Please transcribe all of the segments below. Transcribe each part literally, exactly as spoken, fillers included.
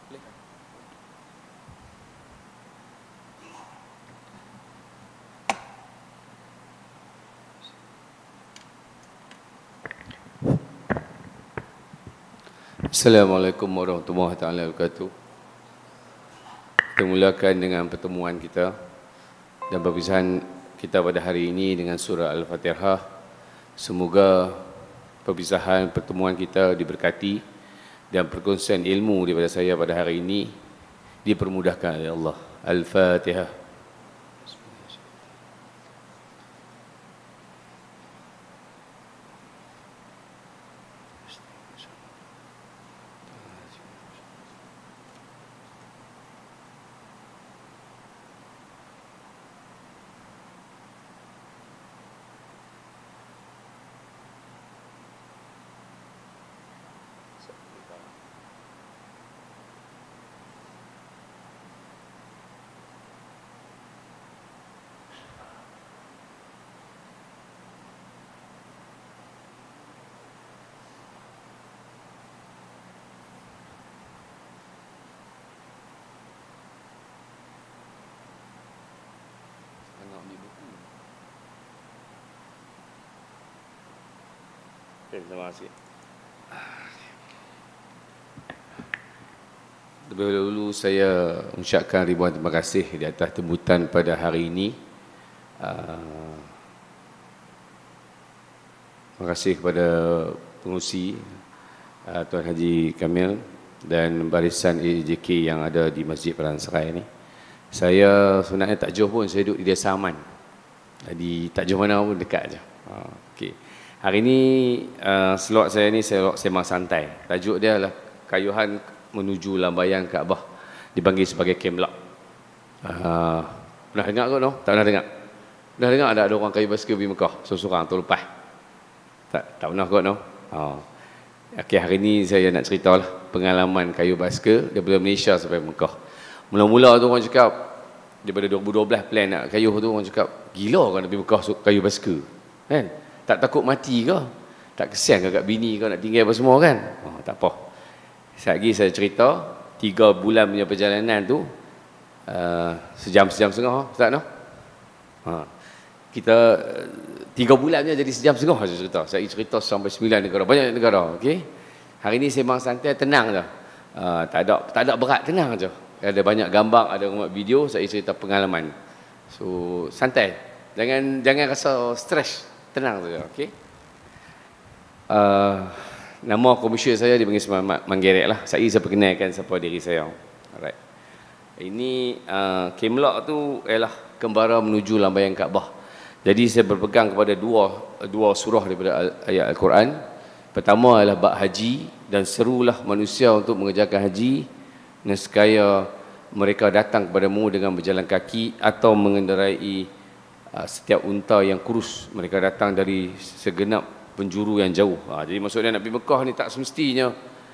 Assalamualaikum warahmatullahi wabarakatuh. Kita mulakan dengan pertemuan kita dan perpisahan kita pada hari ini dengan surah Al-Fatihah. Semoga perpisahan pertemuan kita diberkati dan perkongsian ilmu daripada saya pada hari ini dipermudahkan oleh Allah. Al-Fatihah. Terima kasih. Terlebih dahulu saya ucapkan ribuan terima kasih di atas tembutan pada hari ini. Uh, terima kasih kepada pengurusi uh, Tuan Haji Kamil dan barisan A J K yang ada di Masjid Padanserai ini. Saya sebenarnya tak jauh pun, saya duduk di Desa Aman. Jadi tak jauh mana pun, dekat je. Uh, okay. Hari ini uh, slot saya ni slot sembang santai. Tajuk dia adalah kayuhan menuju lambaian Kaabah, dipanggil sebagai Kemlak. Uh, pernah dengar ke no? Tak pernah dengar. Pernah dengar ada ada orang kayu basikal pergi Mekah seorang-seorang tu lepas? Tak tak pernah kot no. Oh. Okey, hari ini saya nak ceritalah pengalaman kayu basikal daripada Malaysia sampai Mekah. Mula-mula tu orang cakap daripada dua ribu dua belas plan nak kayu tu, orang cakap gila kan nak pergi Mekah kayu basikal. Kan? Tak takut mati ke? Tak kesian ke kat bini ke nak tinggal apa semua kan? Oh, tak apa. Sekejap lagi saya cerita, tiga bulan punya perjalanan tu, uh, sejam-sejam setengah, Ustaz no? Ha. Kita, tiga bulannya jadi sejam setengah saya cerita. Saya cerita sampai sembilan negara, banyak negara, okey? Hari ni sembang santai, tenang je. Uh, tak ada tak ada berat, tenang je. Ada banyak gambar, ada banyak video, saya cerita pengalaman. So, santai. Jangan jangan rasa stres. Tenang saja, okey. Uh, nama komisioner saya dipanggil Semat Manggerek lah. Saya saya perkenalkan siapa diri saya. Alright. Ini uh, Kemlak tu ialah kembara menuju lambaian Kaabah. Jadi saya berpegang kepada dua dua surah daripada ayat Al-Quran. Pertama adalah bab haji, dan serulah manusia untuk mengerjakan haji nescaya mereka datang kepadamu dengan berjalan kaki atau mengendarai setiap unta yang kurus. Mereka datang dari segenap penjuru yang jauh. Ha, jadi maksudnya nak pergi Mekah ni tak semestinya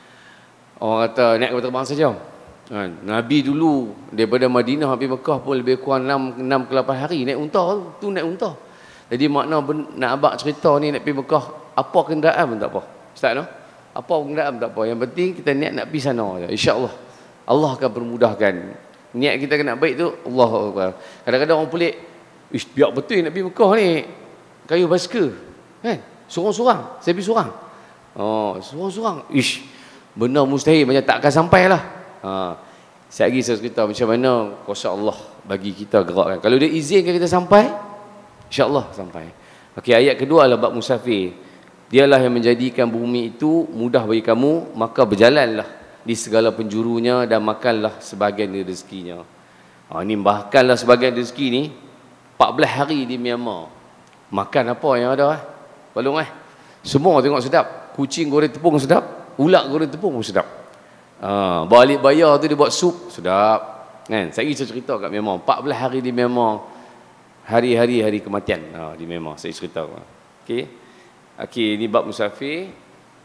orang kata naik kapal terbang saja. Ha, Nabi dulu daripada Madinah pergi Mekah pun lebih kurang enam ke lapan hari naik unta tu, tu naik unta. Jadi makna nak abang cerita ni nak pergi Mekah, apa kenderaan pun tak apa. Ustaz no? Apa kenderaan pun tak apa. Yang penting kita niat nak pergi sana je. Insya-Allah Allah akan permudahkan. Niat kita kena baik tu, Allahu Akbar. Kadang-kadang orang pelik, ish, biar betul nak pergi Mekah ni kayu basikal kan, sorang-sorang. Saya pergi sorang, oh sorang-sorang, ish, benar mustahil, macam tak akan sampai lah. Ha. Sekejap lagi saya cerita macam mana kuasa Allah bagi kita gerakkan. Kalau dia izinkan kita sampai, insya-Allah sampai. Okey, ayat kedua adalah bab musafir. Dialah yang menjadikan bumi itu mudah bagi kamu, maka berjalanlah di segala penjurunya dan makanlah sebahagian rezekinya. Ha, ni bahkanlah sebahagian rezeki ni empat belas hari di Myanmar. Makan apa yang ada eh? Balung eh? Semua tengok sedap. Kucing goreng tepung sedap, ulat goreng tepung pun sedap. Ha, balik bayar tu dia buat sup, sedap. Kan? Saya bisa cerita kat Myanmar, empat belas hari di Myanmar. Hari-hari hari kematian ha, di Myanmar saya cerita. Okey. Okey, ini bab musafir.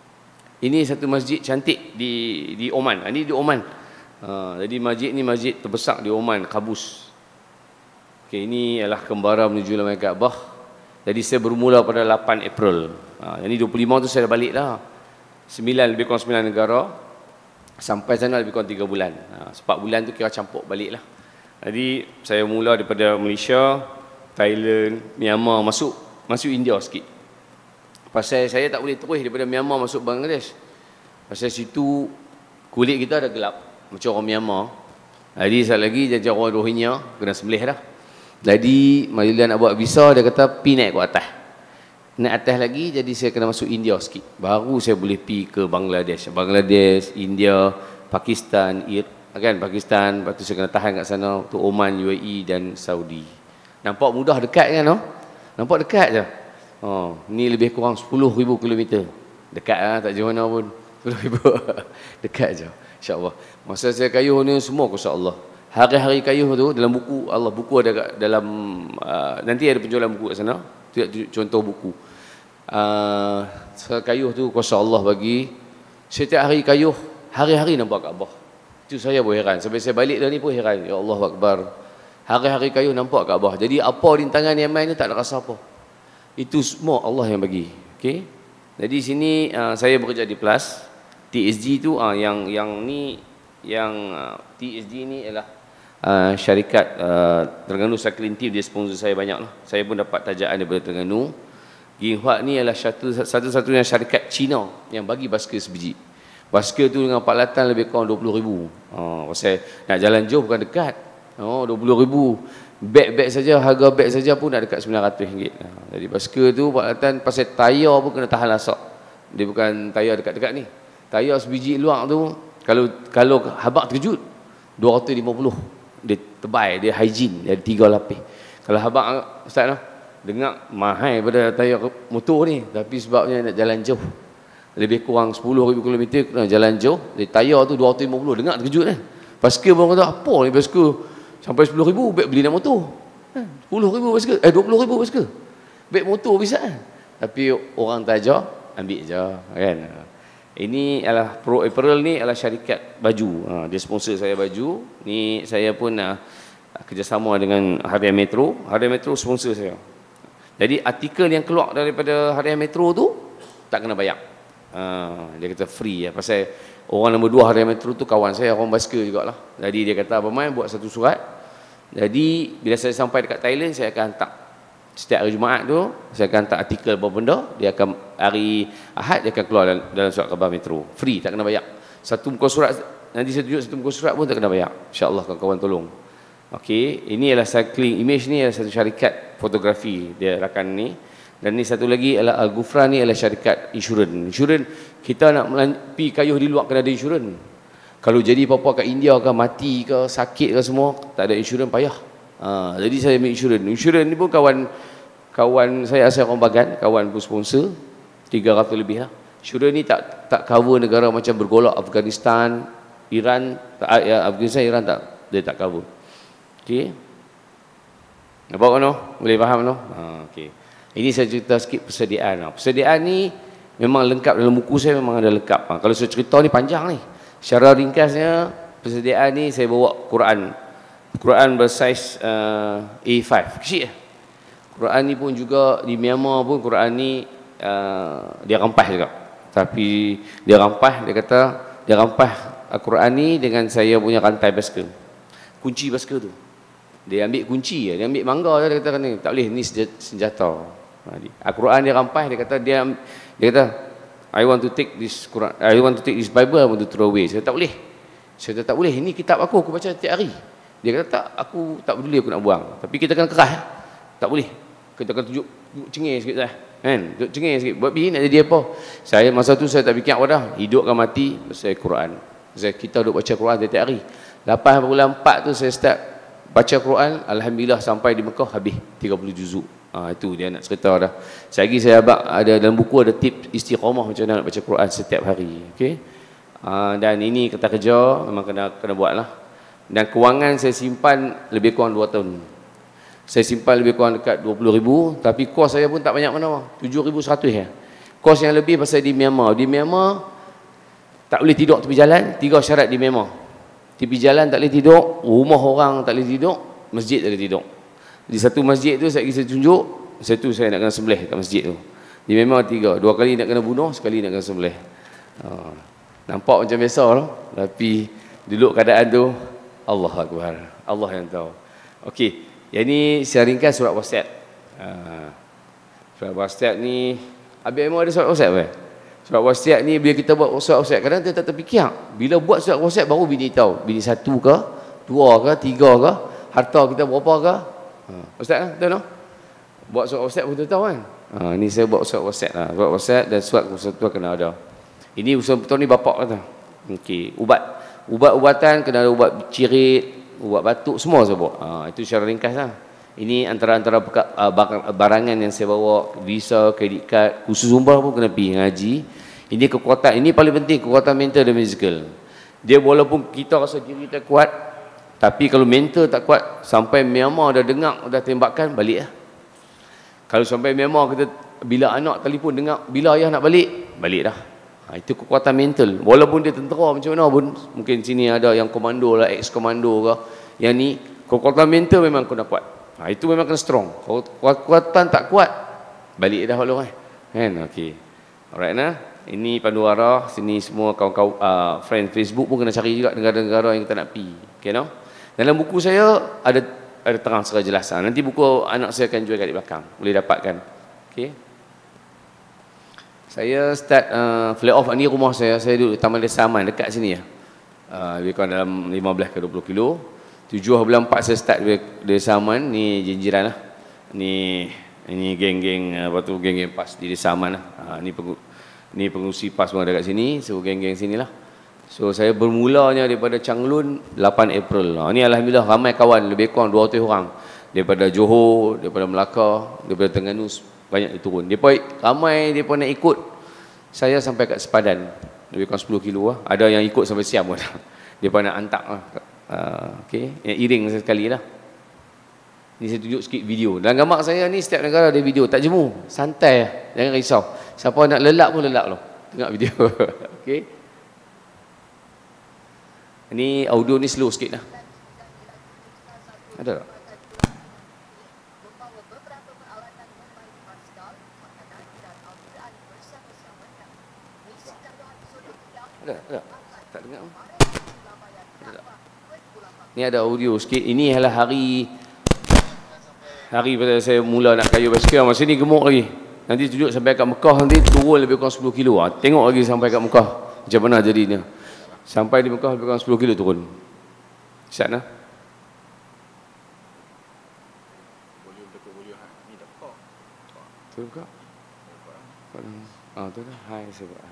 Ini satu masjid cantik di di Oman. Ini di Oman. Ha, jadi masjid ni masjid terbesar di Oman, Qabus. Okey, ini ialah kembara menuju lambaian Kaabah. Jadi saya bermula pada lapan April. Ha, jadi dua puluh lima tu saya dah balik dah. sembilan lebih kurang sembilan negara. Sampai sana lebih kurang tiga bulan. Ha, empat bulan tu kira campur balik lah. Jadi saya mula daripada Malaysia, Thailand, Myanmar, masuk masuk India sikit. Pasal saya tak boleh terus daripada Myanmar masuk Bangladesh. Pasal situ kulit kita ada gelap macam orang Myanmar. Jadi sekali lagi jadi orang Rohingya kena sembelih dah. Jadi bila nak buat visa dia kata pi naik ke atas. Naik atas lagi jadi saya kena masuk India sikit. Baru saya boleh pi ke Bangladesh. Bangladesh, India, Pakistan, kan Pakistan, lepas tu saya kena tahan kat sana tu Oman, U A E dan Saudi. Nampak mudah dekat kan no? Nampak dekat je. Oh, ni lebih kurang sepuluh ribu kilometer. Dekat lah, tak jauh mana pun. sepuluh ribu. Dekat je. InsyaAllah. Masa saya kayuh ni semua kuasa Allah. Hari-hari kayuh tu dalam buku Allah, buku ada kat dalam uh, nanti ada penjualan buku kat sana. Tu contoh buku. Uh, saya kayuh tu kuasa Allah bagi. Setiap hari kayuh, hari-hari nampak Kaabah. Itu saya pun heran. Sampai saya balik dah ni pun heran. Ya Allah Akbar. Hari-hari kayuh nampak Kaabah. Jadi apa rintangan yang main ni tak ada rasa apa. Itu semua Allah yang bagi. Okey. Jadi sini uh, saya bekerja di Plus. T S G tu uh, yang yang ni yang uh, T S G ni ialah uh, syarikat uh, Terengganu Cycling Team, dia sponsor saya banyak lah. Saya pun dapat tajaan daripada Terengganu. Ginghua ni adalah satu satu-satunya syarikat Cina yang bagi basikal sebiji. Basikal tu dengan palatan lebih kurang dua puluh ribu. Oh, pasal nak jalan jauh bukan dekat. Oh, dua puluh ribu. Beg-beg saja, harga beg saja pun dah dekat sembilan ratus ringgit. Jadi basikal tu palatan pasal tayar pun kena tahan lasak. Dia bukan tayar dekat-dekat ni. Tayar sebiji luar tu kalau kalau habak terkejut dua ratus lima puluh. Dia tebal, dia hygiene, dia ada tiga lapis. Kalau habak ustaz lah, dengar mahal pada tayar motor ni, tapi sebabnya nak jalan jauh. Lebih kurang sepuluh ribu kilometer kena jalan jauh. Jadi tayar tu dua ratus lima puluh, dengar terkejut kan. Basikal pun kata apa ni basikal sampai sepuluh ribu, beg beli nak motor. sepuluh ribu basikal, eh dua puluh ribu basikal. Beg motor bisa kan. Tapi orang taja ambil je kan. Ini adalah Pro Apparel ni adalah syarikat baju. Ha, dia sponsor saya baju. Ni saya pun uh, kerjasama dengan Harian Metro. Harian Metro sponsor saya. Jadi artikel yang keluar daripada Harian Metro tu tak kena bayar. Ha, dia kata free ya. Pasal orang nombor dua Harian Metro tu kawan saya, orang basikal jugalah. Jadi dia kata apa main buat satu surat. Jadi bila saya sampai dekat Thailand saya akan hantar. Setiap hari Jumaat tu saya akan hantar artikel apa benda, dia akan hari Ahad dia akan keluar dalam, dalam surat khabar Metro. Free, tak kena bayar. Satu muka surat nanti saya tunjuk satu muka surat pun tak kena bayar. Insya-Allah kawan-kawan tolong. Okey, ini adalah Cycling Image ni adalah satu syarikat fotografi dia rakan ni. Dan ni satu lagi adalah Al-Ghufran ni adalah syarikat insurans. Insurans kita nak pi kayuh di luar kena ada insurans. Kalau jadi apa-apa kat India ke mati ke sakit ke semua tak ada insurans payah. Ha, jadi saya ambil insurans. Insurans ni pun kawan kawan saya asal orang Bagan, kawan pun sponsor tiga ratus lebih lah. Insurans ni tak tak cover negara macam bergolak Afghanistan, Iran, tak, ya, Afghanistan, Iran tak, dia tak cover. Okey. Nampak kan? Boleh faham no? Ha, okey. Ini saya cerita sikit persediaan. Persediaan ni memang lengkap dalam buku saya, memang ada lengkap. Ha, kalau saya cerita ni panjang ni. Secara ringkasnya persediaan ni saya bawa Quran. Quran bersaiz uh, A lima, kecil. Quran ni pun juga di Myanmar pun Quran ni uh, dia rampas juga. Tapi dia rampas, dia kata dia rampas Al-Quran ni dengan saya punya rantai basikal. Kunci basikal tu. Dia ambil kunci, dia ambil mangga dia kata ni tak boleh, ni senjata. Al-Quran dia rampas, dia kata dia dia kata I want to take this Quran, I want to take this Bible, I want to throw away. Saya tak boleh. Saya kata tak boleh, ini kitab aku, aku baca setiap hari. Dia kata tak, aku tak peduli aku nak buang. Tapi kita kena keras. Tak boleh. Kita akan tunjuk, tunjuk cengih sikit lah. Kan? Tunjuk cengih sikit. Buat begini nak jadi apa? Saya masa tu saya tak fikir apa dah. Hidup kan mati, saya Quran. Saya, kita duduk baca Quran setiap hari. Lepas bulan empat tu saya start baca Quran. Alhamdulillah sampai di Mekah habis tiga puluh juzuk. Ha, itu dia nak cerita dah. Saya lagi saya abang, ada dalam buku ada tip istiqamah macam mana nak baca Quran setiap hari. Okey. Ha, dan ini kata kerja memang kena kena buat lah. Dan kewangan saya simpan lebih kurang dua tahun. Saya simpan lebih kurang dekat dua puluh ribu. Tapi kos saya pun tak banyak mana. tujuh ribu seratus ya. Kos yang lebih pasal di Myanmar. Di Myanmar tak boleh tidur tepi jalan. Tiga syarat di Myanmar. Tepi jalan tak boleh tidur. Rumah orang tak boleh tidur. Masjid tak boleh tidur. Di satu masjid tu saya kisah tunjuk. Satu saya nak kena sembelih kat masjid tu. Di Myanmar tiga. Dua kali nak kena bunuh. Sekali nak kena sembelih. Nampak macam biasa lah. Tapi duduk keadaan tu, Allah Akbar. Allah yang tahu. Okey, yang ni secara ringkas surat WhatsApp. Uh, surat WhatsApp ni, Habib memang ada surat WhatsApp eh? Surat WhatsApp ni bila kita buat surat WhatsApp, kadang kita tak terfikir. Bila buat surat WhatsApp baru bini tahu. Bini satu ke, dua ke, tiga ke, harta kita berapa ke. Uh, Ustaz kan, tahu no? Buat surat WhatsApp pun tahu kan. Uh, ni saya buat surat WhatsApp lah. Surat WhatsApp dan surat persatuan kena ada. Ini usaha betul ni bapak kata. Okey, ubat. Ubat-ubatan kena ada ubat cirit, ubat batuk, semua saya buat. Ha, itu secara ringkas lah. Ini antara-antara uh, barangan yang saya bawa, visa, kredit kad, khusus umrah pun kena pergi ngaji. Ini kekuatan, ini paling penting, kekuatan mental dan fizikal. Dia walaupun kita rasa diri kita kuat, tapi kalau mental tak kuat, sampai Myanmar dah dengar, dah tembakan, balik lah. Kalau sampai Myanmar kita, bila anak telefon dengar, bila ayah nak balik, balik dah. Ha, itu kekuatan mental. Walaupun dia tentera macam mana pun, mungkin sini ada yang komando lah, ex-komando ke. Yang ni, kekuatan mental memang kena kuat. Ha, itu memang kena strong. Kalau kekuatan tak kuat, balik dah Allah. Eh. Kan? Okey. Alright nah. Ini pandu arah. Sini semua kawan-kawan, uh, friend Facebook pun kena cari juga negara-negara yang kita nak pergi. Okey no? Dalam buku saya, ada ada terang secara jelas. Ha, nanti buku anak saya akan jual kat di belakang. Boleh dapatkan. Okey. Saya start uh, fly off ni rumah saya. Saya duduk di Taman Desa Aman dekat sini ya. Uh, lebih kurang dalam lima belas ke dua puluh kilo. tujuh bulan empat saya start di Desa Aman. Ni jinjiran lah. Ni ini geng-geng apa tu geng-geng PAS di Desa Aman lah. Uh, ni pengu, ni pengurusi PAS pun ada kat sini. So geng-geng sinilah. So saya bermulanya daripada Changlun lapan April. Uh, ni alhamdulillah ramai kawan, lebih kurang dua ratus orang. Daripada Johor, daripada Melaka, daripada Terengganu, banyak turun. Depa ramai depa nak ikut saya sampai kat Sepadan. Lebih kurang sepuluh kilo lah. Ada yang ikut sampai Siam pun. Depa nak hantar lah. Uh, okey, yang iring sekali lah. Ni saya tunjuk sikit video. Dalam gambar saya ni setiap negara ada video, tak jemu, santai lah. Jangan risau. Siapa nak lelak pun lelak loh. Tengok video. Okey. Ini audio ni slow sikit lah. Ada tak? Ada, ada. Tak dengar. Ada. Ni ada audio sikit. Ini adalah hari hari pada saya mula nak kayu basikal. Masa ni gemuk lagi. Nanti tunjuk sampai kat Mekah nanti turun lebih kurang sepuluh kilo. Ha, tengok lagi sampai kat Mekah macam mana jadinya. Sampai di Mekah lebih kurang sepuluh kilo turun. Siap nah. Tu buka. Ah tu dah. Hai saya buat.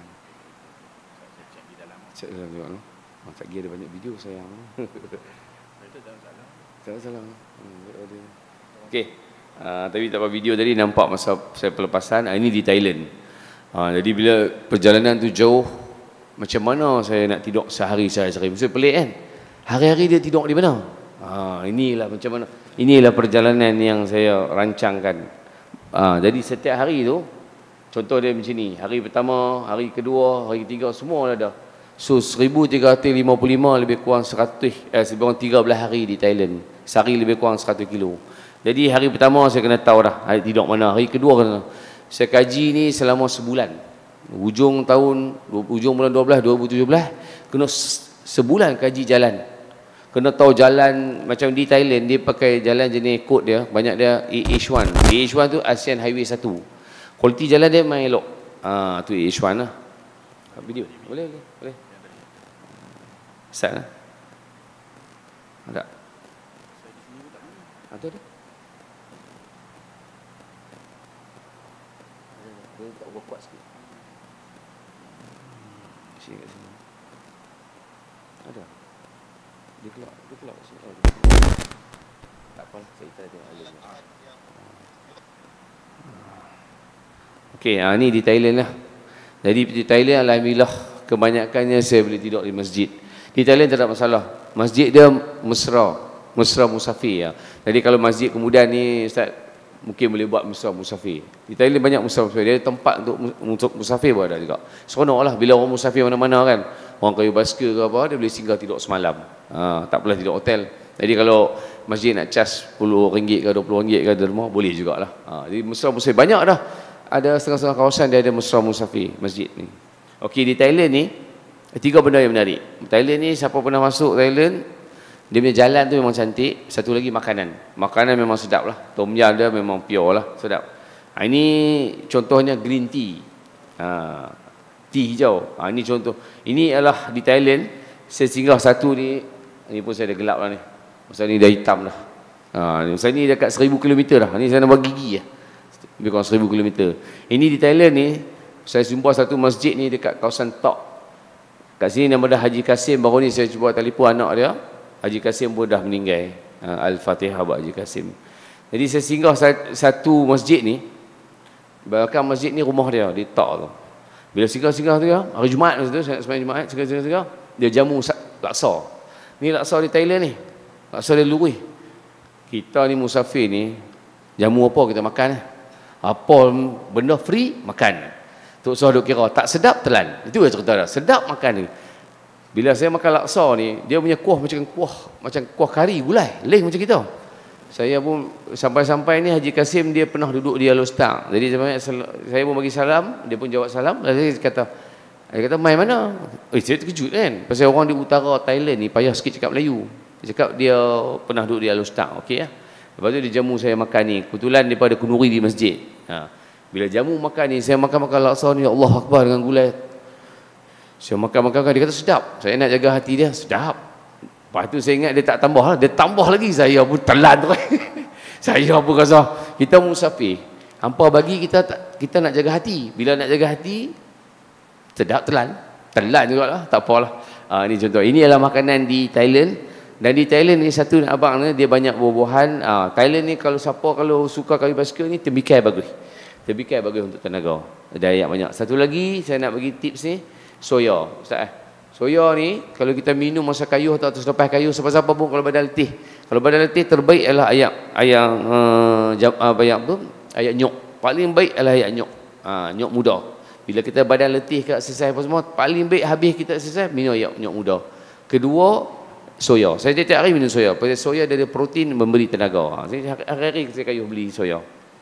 Cek dalam juga no. Oh, tak kira ada banyak video sayang. Itu tak salah. Tak salah. Hmm, okey. Uh, tapi tak apa video tadi nampak masa saya pelepasan. Uh, ini di Thailand. Uh, jadi bila perjalanan tu jauh, macam mana saya nak tidur sehari sehari. Mesti pelik kan? Hari-hari dia tidur di mana? Uh, inilah macam mana. Inilah perjalanan yang saya rancangkan. Uh, jadi setiap hari tu, contoh dia macam ni. Hari pertama, hari kedua, hari ketiga semua ada. So seribu tiga ratus lima puluh lima lebih kurang seratus eh lebih kurang tiga belas hari di Thailand. Sehari lebih kurang seratus kilo. Jadi hari pertama saya kena tahu dah hari tidur mana. Hari kedua kena. Saya kaji ni selama sebulan. Hujung tahun hujung bulan dua belas dua ribu tujuh belas kena sebulan kaji jalan. Kena tahu jalan macam di Thailand dia pakai jalan jenis kod dia banyak dia A H satu. A H satu tu ASEAN Highway satu. Kualiti jalan dia main elok. Ah tu A H satu lah. Video boleh boleh boleh. Start lah. Ada. Ada ada. Dia tak buat kuat sikit. Sini kat sini. Ada. Dia keluar, dia keluar sini. Oh, dia. Tak apa, saya tak tengok alih. Okey, ha, ni di Thailand lah. Jadi di Thailand alhamdulillah kebanyakannya saya boleh tidur di masjid. Di Thailand tak ada masalah. Masjid dia mesra, mesra musafir ya. Jadi kalau masjid kemudian ni Ustaz mungkin boleh buat mesra musafir. Di Thailand banyak mesra musafir. Dia tempat untuk untuk musafir pun ada juga. Seronoklah bila orang musafir mana-mana kan. Orang kayu basikal ke apa dia boleh singgah tidur semalam. Ha, tak perlu tidur hotel. Jadi kalau masjid nak cas sepuluh ringgit ke dua puluh ringgit ke di rumah boleh jugalah. Ha, jadi mesra musafir banyak dah. Ada setengah-setengah kawasan dia ada mesra musafir masjid ni. Okey di Thailand ni Tiga benda yang menarik. Thailand ni, siapa pernah masuk Thailand, dia punya jalan tu memang cantik. Satu lagi makanan. Makanan memang sedap lah. Tom yum dia memang pure lah, sedap. Ha, ini contohnya green tea. Ha, tea hijau. Ha, ini contoh. Ini adalah di Thailand. Saya singgah satu ni. Ini pun saya dah gelap lah ni. Masa ni dah hitam dah. Ha, masa ni dekat seribu kilometer dah. Ni saya nak buat gigi lah. Lebih kurang seribu kilometer. Ini di Thailand ni, saya jumpa satu masjid ni dekat kawasan Tok. Kat sini nama dah Haji Kasim. Baru ni saya cuba telefon anak dia. Haji Kasim pun dah meninggal. Al-Fatihah buat Haji Kasim. Jadi saya singgah satu masjid ni. Bahkan masjid ni rumah dia, di Tok tu. Bila singgah-singgah tu, hari Jumaat masa tu, sembahyang Jumaat, singgah-singgah, dia jamu laksa. Ni laksa di Thailand ni. Laksa dia lurih. Kita ni musafir ni, jamu apa kita makan. Apa benda free, makan. Tok Soh duk kira, tak sedap telan. Itu dia cerita dah. Sedap makan ni. Bila saya makan laksa ni, dia punya kuah macam kuah macam kuah kari gulai, leh macam kita. Saya pun sampai-sampai ni Haji Kasim dia pernah duduk di Alostar. Jadi saya pun bagi salam, dia pun jawab salam. Lalu dia kata, dia kata mai mana? Eh saya terkejut kan. Pasal orang di utara Thailand ni payah sikit cakap Melayu. Dia cakap dia pernah duduk di Alostar. Okey ya. Lepas tu dia jamu saya makan ni. Kebetulan daripada kenduri di masjid. Ha. Bila jamu makan ni, saya makan-makan laksa ni, Allah Akbar dengan gulai. Saya makan-makan, dia kata sedap. Saya nak jaga hati dia, sedap. Lepas tu saya ingat dia tak tambah lah. Dia tambah lagi, saya pun telan tu. Saya pun rasa, kita musafir. Hampa bagi kita kita nak jaga hati. Bila nak jaga hati, sedap telan. Telan juga lah, tak apalah. Ha, ini contoh. Ini adalah makanan di Thailand. Dan di Thailand ni, satu abang ni, dia banyak buah-buahan. Ha, Thailand ni kalau siapa kalau suka kayu basikal ni, tembikai bagus. Tembikai bagus untuk tenaga. Ada ayat banyak. Satu lagi saya nak bagi tips ni, soya. Ustaz eh. Soya ni kalau kita minum masa kayuh atau selepas kayuh, siapa-siapa pun kalau badan letih. Kalau badan letih terbaik adalah ayam ayam uh, apa ayam tu? Ayam nyok. Paling baik adalah ayam nyok. Ha, nyok muda. Bila kita badan letih ke exercise apa semua, paling baik habis kita exercise minum ayam nyok muda. Kedua, soya. Saya tiap hari minum soya. Pasal soya dia ada protein memberi tenaga. Ha, saya hari-hari saya kayuh beli soya.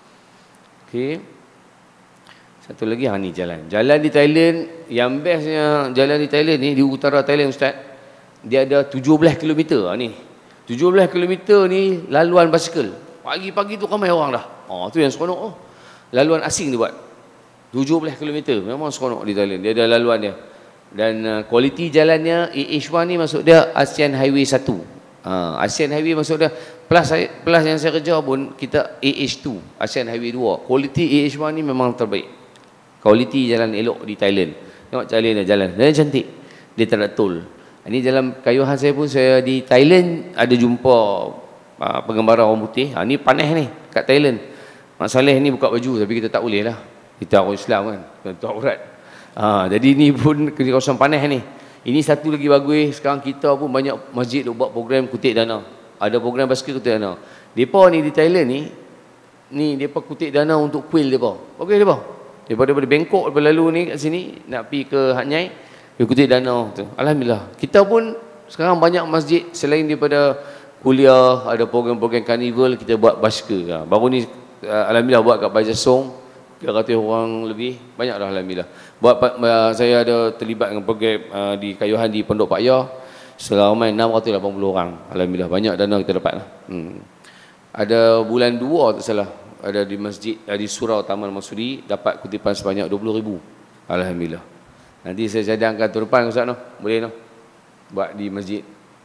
Okey. Satu lagi, ha ni jalan. Jalan di Thailand, yang bestnya jalan di Thailand ni, di utara Thailand Ustaz, dia ada tujuh belas kilometer. Ha ni. tujuh belas kilometer ni laluan basikal. Pagi-pagi tu ramai orang dah. Oh, tu yang seronok oh. Laluan asing dia buat. tujuh belas kilometer. Memang seronok di Thailand. Dia ada laluan dia. Dan uh, kualiti jalannya A H satu ni masuk dia ASEAN Highway satu. Ha, ASEAN Highway masuk dia plus plus yang saya kerja pun kita A H dua, ASEAN Highway dua. Kualiti A H satu ni memang terbaik. Kualiti jalan elok di Thailand. Tengok jalan dia jalan. Dia cantik. Dia tak ada tol. Ini dalam kayuhan saya pun, saya di Thailand ada jumpa uh, pengembara orang putih. Ha, ni panas ni kat Thailand. Mak Saleh ni buka baju tapi kita tak boleh lah. Kita orang Islam kan. Kita aurat. Ha, jadi ni pun di kawasan panas ni. Ini satu lagi bagus. Sekarang kita pun banyak masjid buat program kutip dana. Ada program basikal kutip dana. Depa ni di Thailand ni, ni depa kutip dana untuk kuil depa. Okey depa. Daripada daripada Bangkok daripada lalu ni kat sini nak pergi ke Hat Nyai, dia kutip dana tu. Alhamdulillah. Kita pun sekarang banyak masjid selain daripada kuliah, ada program-program karnival, kita buat basikal. Baru ni alhamdulillah buat kat Bajasong tiga ratus orang lebih, banyak dah alhamdulillah. Buat saya ada terlibat dengan program uh, di kayuhan di Pondok Pak Yah selama enam ratus lapan puluh orang. Alhamdulillah banyak dana kita dapat lah. Hmm. Ada bulan dua tak salah, ada di masjid, di surau Taman Masudi dapat kutipan sebanyak dua puluh ribu. Alhamdulillah. Nanti saya cadangkan tahun depan Ustaz noh. Boleh noh. Buat di masjid.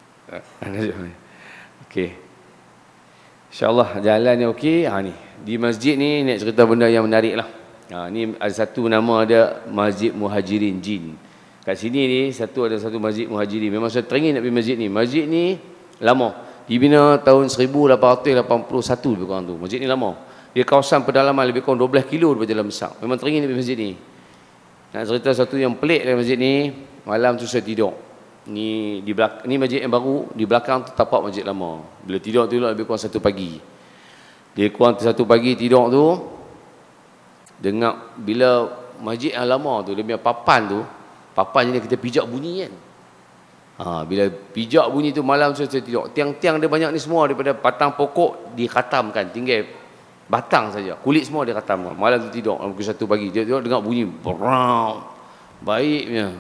Okey. Insya-Allah jalannya okey. Ha ni. Di masjid ni nak cerita benda yang menarik lah. Ha ni ada satu nama dia Masjid Muhajirin Jin. Kat sini ni satu ada satu Masjid Muhajirin. Memang saya teringin nak pergi masjid ni. Masjid ni lama. Dibina tahun seribu lapan ratus lapan puluh satu lebih kurang tu. Masjid ni lama. Dia kawasan pedalaman lebih kurang dua belas kilo daripada jalan besar. Memang teringin nak pergi masjid ni. Nak cerita satu yang pelik dalam masjid ni, malam tu saya tidur. Ni di belakang, ni masjid yang baru, di belakang tu tapak masjid lama. Bila tidur tu lebih kurang satu pagi. Dia kurang satu pagi tidur tu, dengar bila masjid yang lama tu, dia punya papan tu, papan ni kita pijak bunyi kan. Ha, bila pijak bunyi tu malam tu saya tidur. Tiang-tiang dia banyak ni semua daripada batang pokok dikhatamkan, tinggal batang saja. Kulit semua dia khatamkan. Malam tu tidur pukul satu pagi. Dia tengok dengar bunyi. Brrrr. Baiknya.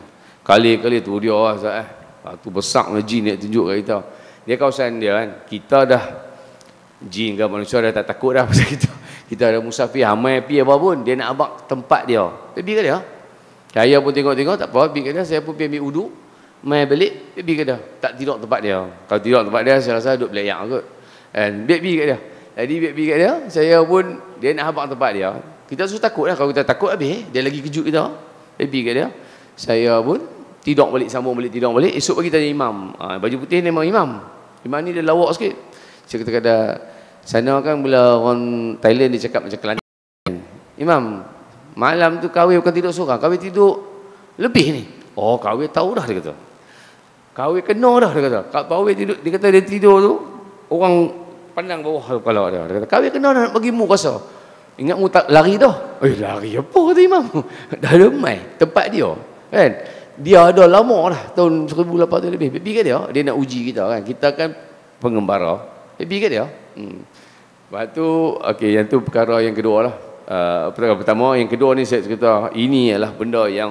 Kali-kali tu dia lah Ustaz eh. Tu besar jin dia tunjuk kat kita. Dia kawasan dia kan. Kita dah jin ke manusia dah tak takut dah pasal kita. Kita ada musafir hamai pi apa pun dia nak abang tempat dia. Pergi ke dia. Saya pun tengok-tengok tak apa, pergi ke dia, saya pun pergi ambil wudu, mai balik pergi ke dia. Tak tidur tempat dia. Kalau tidur tempat dia saya rasa duduk belayak kot. And dia pergi ke dia. Jadi dia pergi ke dia, saya pun dia nak abang tempat dia. Kita suruh takut lah, kalau kita takut habis, dia lagi kejut kita. Dia pergi ke dia. Saya pun tidur balik, sambung balik, tidur balik. Esok pagi tanya imam. Ha, baju putih ni memang imam. Imam ni dia lawak sikit. Saya kata kata sana kan bila orang Thailand dia cakap macam Kelantan. Imam, malam tu kahwin bukan tidur seorang, kahwin tidur lebih ni. Oh, kahwin tahu dah dia kata. Kahwin kena dah dia kata. Kahwin tidur, dia kata dia tidur tu orang pandang bawah kepala dia. Dia kata kahwin kena dah nak bagi mu kuasa. Ingat mu tak lari dah. Eh, lari apa kata imam? Dah lemai tempat dia. Kan? Dia ada lama dah tahun seribu lapan ratus lebih. Pergi ke dia, dia nak uji kita kan. Kita kan pengembara. Pergi ke dia. Hmm. Lepas tu okey, yang tu perkara yang kedua lah. Uh, perkara pertama, yang kedua ni saya cerita, ini adalah benda yang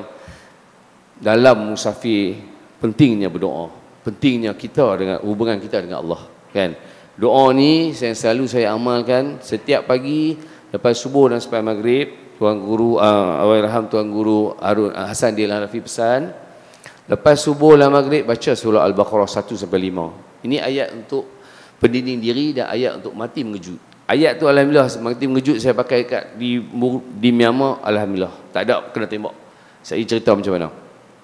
dalam musafir pentingnya berdoa. Pentingnya kita dengan hubungan kita dengan Allah, kan? Doa ni saya selalu saya amalkan setiap pagi lepas subuh dan selepas maghrib. Tuan guru uh, Allahyarham Tuan Guru Harun uh, Hasan Dil Hanafi pesan, lepas subuh dan maghrib baca surah Al-Baqarah satu sampai lima. Ini ayat untuk pendinding diri dan ayat untuk mati mengejut. Ayat tu alhamdulillah mati mengejut saya pakai kat di di Myanmar, alhamdulillah tak ada kena tembak. Saya cerita macam mana.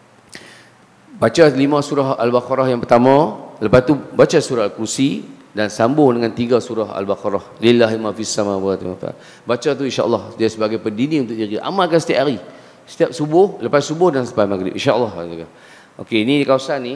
Baca lima surah Al-Baqarah yang pertama, lepas tu baca surah Al-Kursi dan sambung dengan tiga surah Al-Baqarah. Lillahi ma fis samawati wa ma. Baca tu insya-Allah dia sebagai pendinding untuk diri. Amalkan setiap hari. Setiap subuh, lepas subuh dan selepas maghrib insya-Allah. Okey, ini di kawasan ni.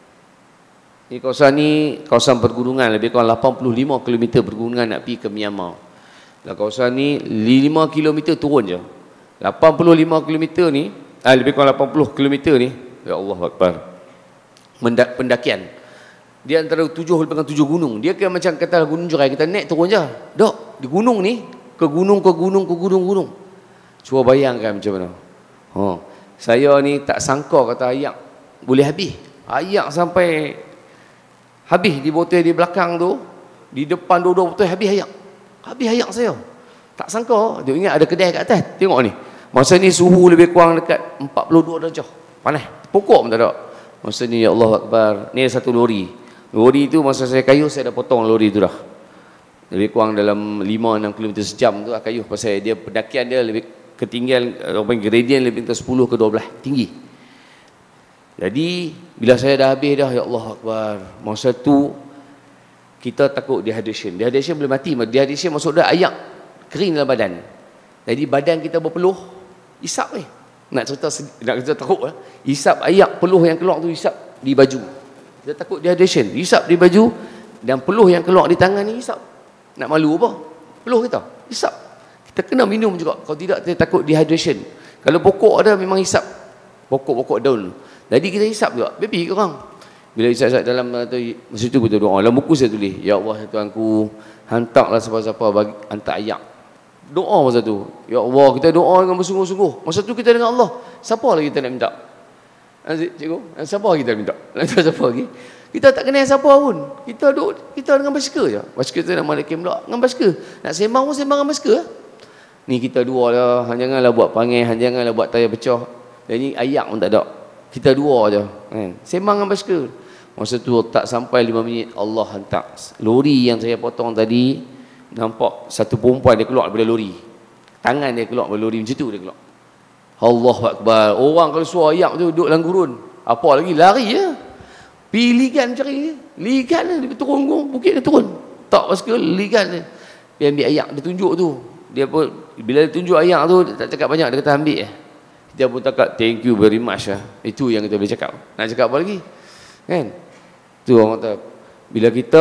Ini kawasan ni kawasan pergunungan, lebih kurang lapan puluh lima kilometer pergunungan nak pergi ke Myanmar. Dalam kawasan ni lima kilometer turun je. lapan puluh lima kilometer ni, ah lebih kurang lapan puluh kilometer ni. Ya Allah Akbar. Mendak, pendakian. Dia antara tujuh lebih kurang tujuh gunung. Dia kira macam kata gunung Jerai, kita naik turun je. Dok, di gunung ni ke gunung ke gunung ke gunung-gunung. Cuba bayangkan macam mana. Ha. Saya ni tak sangka kata ayak boleh habis. Ayak sampai habis di botol di belakang tu, di depan dua-dua botol habis ayak. Habis ayak saya. Tak sangka. Dia ingat ada kedai kat atas. Tengok ni. Masa ni suhu lebih kurang dekat empat puluh dua darjah. Panas. Pokok pun tak ada. Masa ni ya Allah Akbar. Ni ada satu lori. Lori tu masa saya kayuh saya dah potong lori tu dah. Lebih kurang dalam lima enam kilometer sejam tu kayuh pasal dia pendakian dia lebih ketinggian apa gradient lebih kurang sepuluh ke dua belas tinggi. Jadi bila saya dah habis dah ya Allah Akbar. Masa tu kita takut dehydration. Dehydration boleh mati. Dehydration maksud dia ayak kering dalam badan. Jadi badan kita berpeluh, isap ni. Nak cerita nak cerita teruk lah. Isap ayak peluh yang keluar tu isap di baju. Kita takut dehydration, isap di baju dan peluh yang keluar di tangan ni isap. Nak malu apa? Peluh kita, isap. Kita kena minum juga. Kalau tidak kita takut dehydration. Kalau pokok ada memang isap. Pokok-pokok daun. Jadi kita isap juga. Baby ke orang. Bila isap-isap dalam tu, masa tu kita doa. Dalam buku saya tulis, ya Allah Tuanku, hantarlah siapa-siapa bagi hantar ayak. Doa masa tu. Ya Allah, kita doa dengan bersungguh-sungguh. Masa tu kita dengan Allah. Siapa lagi kita nak minta? Cikgu, siapa lagi kita nak minta? Nak siapa lagi? Kita tak kenal siapa pun. Kita duduk, kita dengan basikal je. Basikal tu nama Malik pula dengan basikal. Nak sembang pun sembang dengan basikal. Ni kita dua lah. Janganlah buat panggil, janganlah buat tayar pecah. Dan ni ayak pun tak ada. Kita dua je. Kan? Sembang dengan basikal. Masa tu tak sampai lima minit Allah hantar. Lori yang saya potong tadi, nampak satu perempuan dia keluar daripada lori. Tangan dia keluar daripada lori, macam tu dia keluar. Allahu Akbar. Orang kalau suara ayak tu duduk dalam gurun. Apa lagi? Lari je. Pergi ligan cari. Ligan dia turun bukit dia turun. Tak basikal, ligan dia. Dia ambil ayak, dia tunjuk tu. Dia pun, bila dia tunjuk ayak tu, dia tak cakap banyak, dia kata ambil eh. Dia pun cakap, thank you very much lah. Itu yang kita boleh cakap. Nak cakap apa lagi? Kan? Tu orang kata, bila kita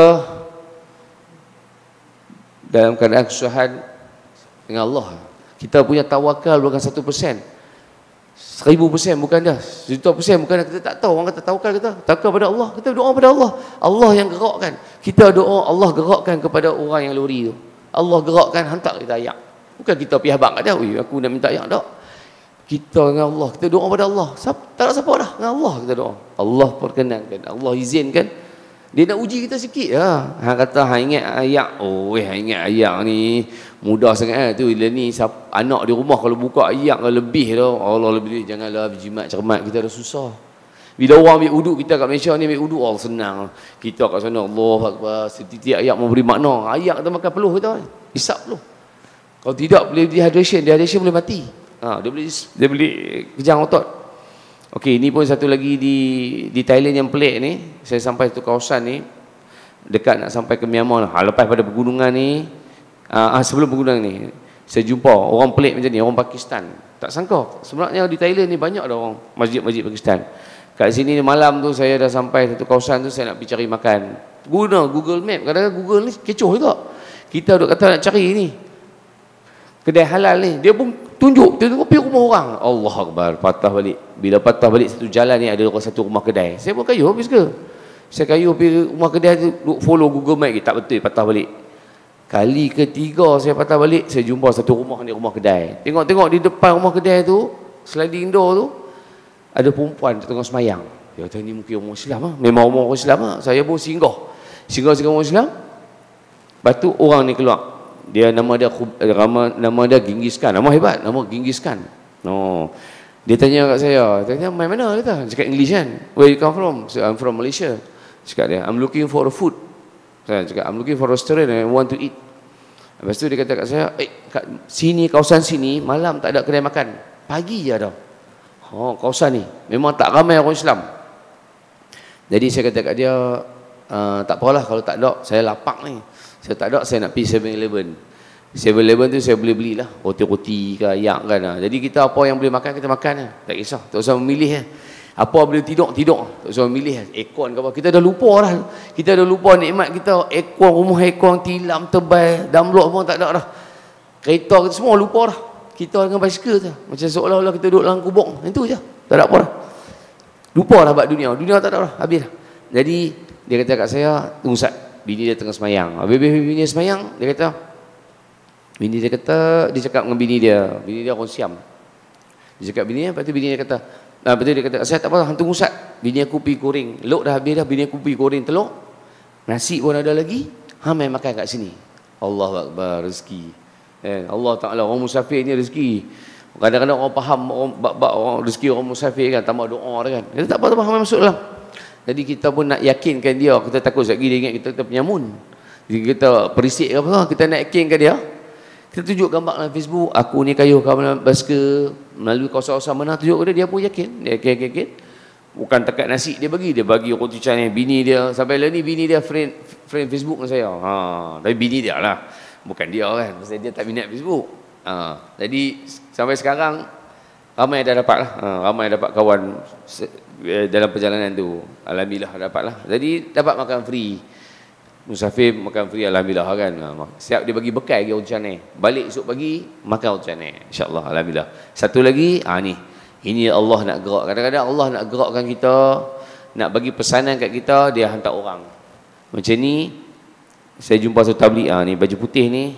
dalam keadaan kesusahan dengan Allah, kita punya tawakal bukan satu persen. Seribu persen bukan dah. Sejuta persen bukan dah. Kita tak tahu. Orang kata tawakal kita. Tawakal pada Allah. Kita doa pada Allah. Allah yang gerakkan. Kita doa Allah gerakkan kepada orang yang lori tu. Allah gerakkan hantar kita ayak. Bukan kita pergi habang kat dia. Ui, aku nak minta ayak tak. Kita dengan Allah, kita doa pada Allah. Tak ada siapa dah, dengan Allah kita doa. Allah perkenankan, Allah izinkan. Dia nak uji kita sikit lah. Hang kata, hang ingat ayat. Oh, eh, hang ingat ayat ni mudah sangat eh. Tu, bila ni anak di rumah kalau buka ayat lebih dah. Allah lebih, janganlah berjimat cermat. Kita dah susah. Bila orang ambil uduk, kita kat Malaysia ni ambil uduk, Allah senang. Kita kat sana, Allah Akbar, setiap ayat memberi makna. Ayat kita makan peluh kita, hisap peluh. Kalau tidak, boleh dehydration. Dehydration boleh mati. Ha, dia boleh dia boleh kejang otot. Okey, ini pun satu lagi di di Thailand yang pelik ni. Saya sampai satu kawasan ni dekat nak sampai ke Myanmar. Ha, lepas pada pegunungan ni, ah, sebelum pegunungan ni, saya jumpa orang pelik macam ni, orang Pakistan. Tak sangka. Sebenarnya di Thailand ni banyak dah orang masjid-masjid Pakistan. Kat sini malam tu saya dah sampai satu kawasan tu, saya nak pergi cari makan. Guna Google Map. Kadang-kadang Google ni kecoh juga. Kita duk kata nak cari ni kedai halal ni, dia pun tunjuk, dia tengok pergi rumah orang. Allah Akbar, patah balik. Bila patah balik satu jalan ni, ada satu rumah kedai. Saya pun kayu habis ke? Saya kayu pergi rumah kedai tu, duk follow Google Map, tak betul, patah balik. Kali ketiga saya patah balik, saya jumpa satu rumah ni, rumah kedai. Tengok-tengok di depan rumah kedai tu, sliding door tu, ada perempuan tengah semayang. Dia kata, ni mungkin orang Islam lah. Memang orang Islam lah. Saya pun singgah. Singgah-singgah orang Islam. Lepas tu orang ni keluar. Dia nama dia nama, nama dia Genghis Khan. Nama hebat, nama Genghis Khan. No. Dia tanya kat saya, tanya main mana kata? Cakap English kan. Where you come from? So, I'm from Malaysia. Cakap dia, I'm looking for a food. Saya cakap, I'm looking for a restaurant and I want to eat. Lepas tu dia kata kat saya, eh, kat sini, kawasan sini malam tak ada kedai makan. Pagi je ada. Oh, kawasan ni memang tak ramai orang Islam. Jadi saya kata kat dia, uh, tak apalah kalau tak ada, saya lapak ni. Saya tak ada, saya nak pergi seven eleven. seven eleven tu saya boleh belilah roti-roti ke ayak kan. Jadi kita apa yang boleh makan, kita makan lah. Tak kisah, tak usah memilih lah. Apa boleh tidur, tidur. Tak usah memilih lah. Aircon ke apa. Kita dah lupa dah. Kita dah lupa nikmat kita. Aircon, rumah aircon, tilam, tebal, damlok pun tak ada dah. Kereta kita semua lupa dah. Kita dengan basikal tu. Macam seolah-olah kita duduk dalam kubur. Itu je. Tak ada apa dah. Lupa dah buat dunia. Dunia tak ada dah. Habis dah. Jadi dia kata kat saya, tunggu Ustaz. Bini dia tengah semayang. Habis bini dia semayang, dia kata, bini dia kata, dia cakap dengan bini dia, bini dia orang Siam. Dia cakap bini dia, lepas tu bini dia kata, nah, lepas tu dia kata, saya tak apa, hantu Ustaz. Bini aku pergi goreng. Lok dah habis dah, bini aku pergi goreng telur. Nasi pun ada lagi. Ha, main makan kat sini. Allah Akbar, rezeki. Eh, Allah Ta'ala, orang musafir ni rezeki. Kadang-kadang orang faham, orang bab-bab orang rezeki orang musafir kan, tambah doa kan. Dia tak apa, tak apa, masuk dalam. Jadi kita pun nak yakinkan dia, kita takut sekali dia ingat kita, kita penyamun. Jadi kita perisik ke apa, kita nak yakinkan dia. Kita tunjuk gambar dalam Facebook, aku ni kayuh kawan basikal melalui kawasan-kawasan mana, tunjuk ke dia, dia pun yakin. Dia yakin-yakin. Bukan tekat nasi dia bagi, dia bagi roti canai bini dia. Sampai lah ni bini dia friend friend Facebook dengan saya. Ha, tapi bini dia lah. Bukan dia kan, pasal dia tak minat Facebook. Ha, jadi sampai sekarang ramai dah dapat lah. Ha, ramai dapat kawan dalam perjalanan tu. Alhamdulillah dapat lah. Jadi dapat makan free. Musafir makan free, alhamdulillah kan. Siap dia bagi bekal lagi roti canai. Balik esok pagi makan roti canai. InsyaAllah, alhamdulillah. Satu lagi, ah ni. Ini Allah nak gerak. Kadang-kadang Allah nak gerakkan kita, nak bagi pesanan kat kita, dia hantar orang. Macam ni, saya jumpa satu tabligh. Ah ni baju putih ni.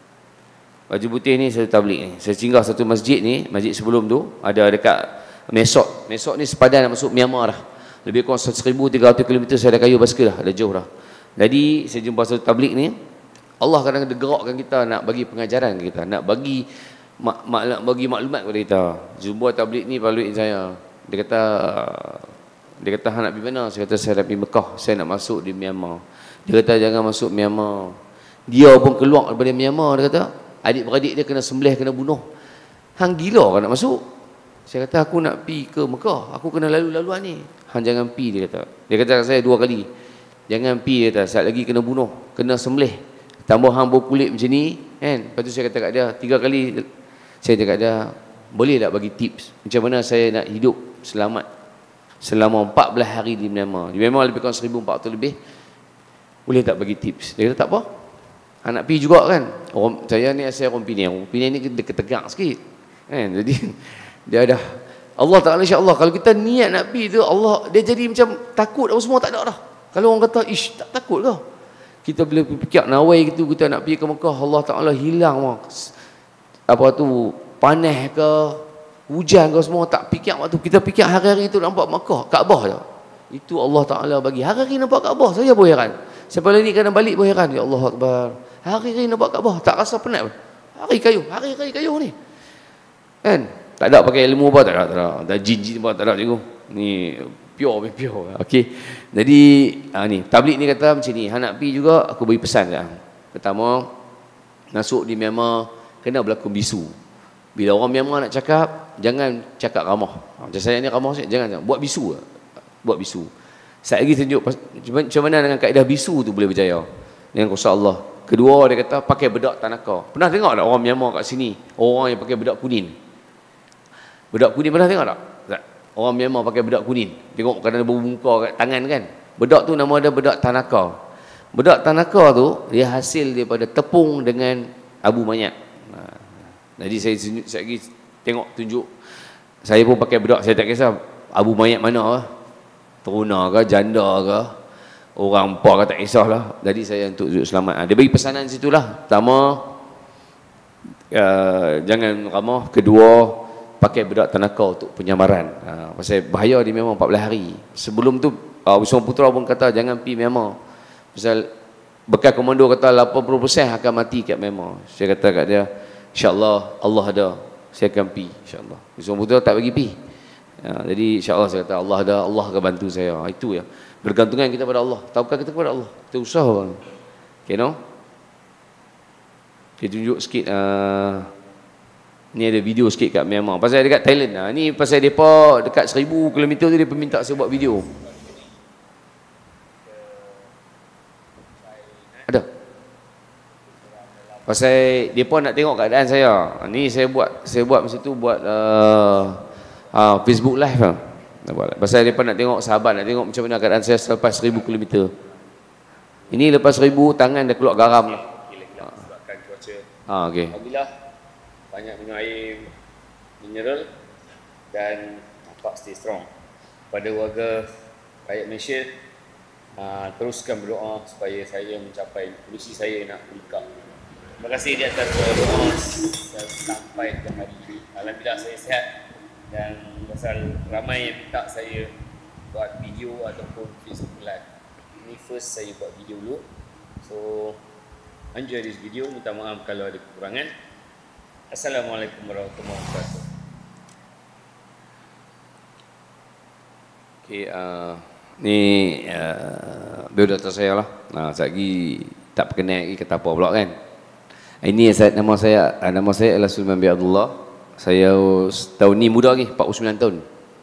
Baju putih ni satu tabligh ni. Saya singgah satu masjid ni, masjid sebelum tu, ada dekat Mesok. Mesok ni sepadan nak masuk Myanmar dah. Lebih kurang seribu tiga ratus kilometer saya dah kayu basikal dah, dah jauh dah. Jadi saya jumpa satu tabligh ni, Allah kadang-kadang gerakkan kita nak bagi pengajaran ke kita, nak bagi mak, mak, nak bagi maklumat kepada kita. Jumpa tabligh ni paluin saya. Dia kata dia kata hang nak pergi mana? Saya kata saya nak pergi Mekah, saya nak masuk di Myanmar. Dia kata jangan masuk Myanmar. Dia pun keluar daripada Myanmar, dia kata adik-beradik dia kena sembelih, kena bunuh. Hang gila kan nak masuk? Saya kata aku nak pergi ke Mekah, aku kena lalu-laluan ni. Hang jangan pergi, dia kata. Dia kata kat saya dua kali. Jangan pergi, dia kata. Saat lagi kena bunuh, kena sembelih. Tambah hang berkulit macam ni, kan? Lepas tu saya kata kat dia, tiga kali saya kata kat dia, boleh tak bagi tips macam mana saya nak hidup selamat selama empat belas hari di Myanmar. Di Myanmar lebih kurang seribu empat ratus lebih. Boleh tak bagi tips? Dia kata tak apa. Hang nak pergi juga kan? Orang, saya ni saya orang Penang. Orang Penang ni dia ketegak sikit. Kan? Jadi dia dah Allah Ta'ala insya-Allah kalau kita niat nak pergi tu, Allah dia jadi macam takut apa semua tak ada dah. Kalau orang kata ish tak takut ke? Kita bila fikir nawai gitu kita nak pergi ke Mekah, Allah Ta'ala hilang apa tu panas ke, hujan kau semua tak fikir waktu kita fikir hari-hari itu nampak Makkah, Kaabah je. Itu Allah Taala bagi. Hari-hari nampak Kaabah, saya pun heran. Sampai ni kena balik pun heran. Ya Allah Akbar. Hari-hari nampak Kaabah, tak rasa penat pun. Hari kayu, hari-hari kayu ni. Kan? Tak ada pakai ilmu apa, tak ada, tak ada. Dah jin-jin apa, tak ada cikgu. Ni pure, pure. Okey. Jadi, ha, ni, tabligh ni kata macam ni. Hang nak pergi juga, aku beri pesan dah. Pertama, masuk di Myanmar, kena berlaku bisu. Bila orang Myanmar nak cakap, jangan cakap ramah. Macam saya ni ramah, jangan, jangan. Buat bisu. Buat bisu. Saya lagi tunjuk macam mana dengan kaedah bisu tu boleh berjaya. Dengan kuasa Allah. Kedua, dia kata pakai bedak tanaka. Pernah tengok tak orang Myanmar kat sini? Orang yang pakai bedak kuning. Bedak kuning pernah tengok tak? Tak. Orang Myanmar pakai bedak kuning. Tengok kadang-kadang bermuka kat tangan kan. Bedak tu nama dia bedak tanaka. Bedak tanaka tu dia hasil daripada tepung dengan abu mayat. Nah, jadi saya saya lagi tengok tunjuk. Saya pun pakai bedak, saya tak kisah abu mayat mana lah. Teruna ke, janda ke, orang empat ke, tak kisahlah. Jadi saya untuk selamat. Dia bagi pesanan situlah. Pertama, uh, jangan ramah. Kedua, pakai bedak tanaka untuk penyamaran. Uh, pasal bahaya di Myanmar empat belas hari. Sebelum tu, uh, Wisma Putra pun kata jangan pergi Myanmar. Pasal bekas komando kata lapan puluh peratus akan mati kat Myanmar. Saya kata kat dia, insyaAllah Allah ada, saya akan pergi. InsyaAllah. Wisma Putra tak bagi pergi. Ya, jadi insyaAllah saya kata Allah ada, Allah akan bantu saya. Itu ya. Bergantungan kita pada Allah. Tawakal kita kepada Allah. Kita usaha. Okay, no? Kita tunjuk sikit. Uh, ni ada video sikit kat Myanmar. Pasal dekat Thailand. Uh, ni pasal mereka dekat seribu kilometer tu dia minta saya buat video. Ada. Pasal mereka nak tengok keadaan saya. Ni saya buat, saya buat masa tu buat... Uh, Ah, Facebook live lah. Pasal mereka nak tengok sahabat, nak tengok macam mana keadaan saya selepas seribu kilometer. Ini lepas seribu tangan dah keluar garam lah. Sebabkan cuaca. Ah, okey. Alhamdulillah banyak minum air mineral dan nampak stay strong. Pada warga rakyat Malaysia, uh, teruskan berdoa supaya saya mencapai misi saya nak menikah. Terima kasih di atas doa sampai ke hari ini. Alhamdulillah saya sihat. Dan pasal ramai yang minta saya buat video ataupun Facebook live. Ini first saya buat video dulu. So enjoy this video. Minta maaf kalau ada kekurangan. Assalamualaikum warahmatullahi wabarakatuh. Okay, uh, ni uh, biodata saya lah. Nah, saya lagi tak perkenal lagi kata apa pula kan. Ini saya, nama saya nama saya adalah Sulaiman bin Abdullah. Saya tahun ni muda lagi, empat puluh sembilan tahun.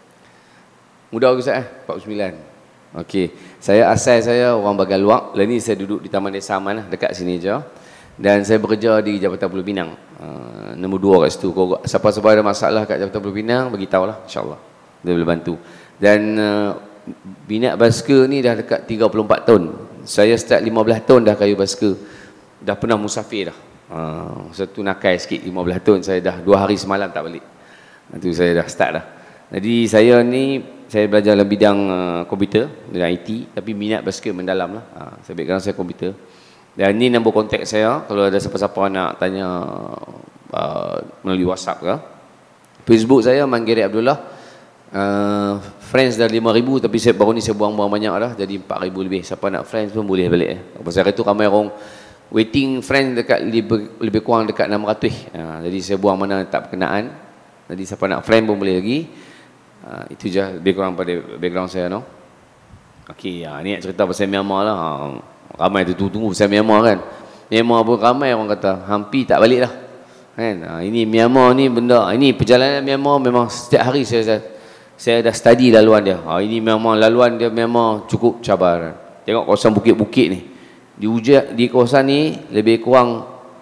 Muda lagi saya, empat puluh sembilan. Okey, saya asal saya orang Bagan Luak. Lah ni saya duduk di Taman Desa Aman lah, dekat sini je. Dan saya bekerja di Jabatan Pulau Pinang. Uh, nombor dua kat situ. Siapa-siapa ada masalah kat Jabatan Pulau Pinang, beritahulah, insya-Allah. Dia boleh bantu. Dan uh, minat basikal ni dah dekat tiga puluh empat tahun. Saya start lima belas tahun dah kayu basikal. Dah pernah musafir dah. Uh, satu nakai sikit lima belas tahun saya dah dua hari semalam tak balik. Itu saya dah start dah. Jadi saya ni saya belajar dalam bidang uh, komputer dan I T tapi minat basikal mendalam lah. Uh, saya background saya komputer. Dan ni nombor kontak saya kalau ada siapa-siapa nak tanya uh, melalui WhatsApp ke. Facebook saya Manggiri Abdullah. Uh, friends dah lima ribu tapi saya baru ni saya buang-buang banyak dah jadi empat ribu lebih. Siapa nak friends pun boleh balik eh. Pasal hari tu ramai orang waiting friend dekat lebih, lebih kurang dekat enam ratus. Ha, jadi saya buang mana tak berkenaan. Jadi siapa nak friend pun boleh lagi. Ha, itu je lebih kurang pada background saya no. Okey, ha, ni nak cerita pasal Myanmar lah. Ha, ramai tu tunggu pasal Myanmar kan. Myanmar pun ramai orang kata hampir tak balik dah. Kan? Ha, ini Myanmar ni benda, ini perjalanan Myanmar memang setiap hari saya saya, saya dah study laluan dia. Ha, ini memang laluan dia memang cukup cabaran. Tengok kawasan bukit-bukit ni. Di ujung di kawasan ni lebih kurang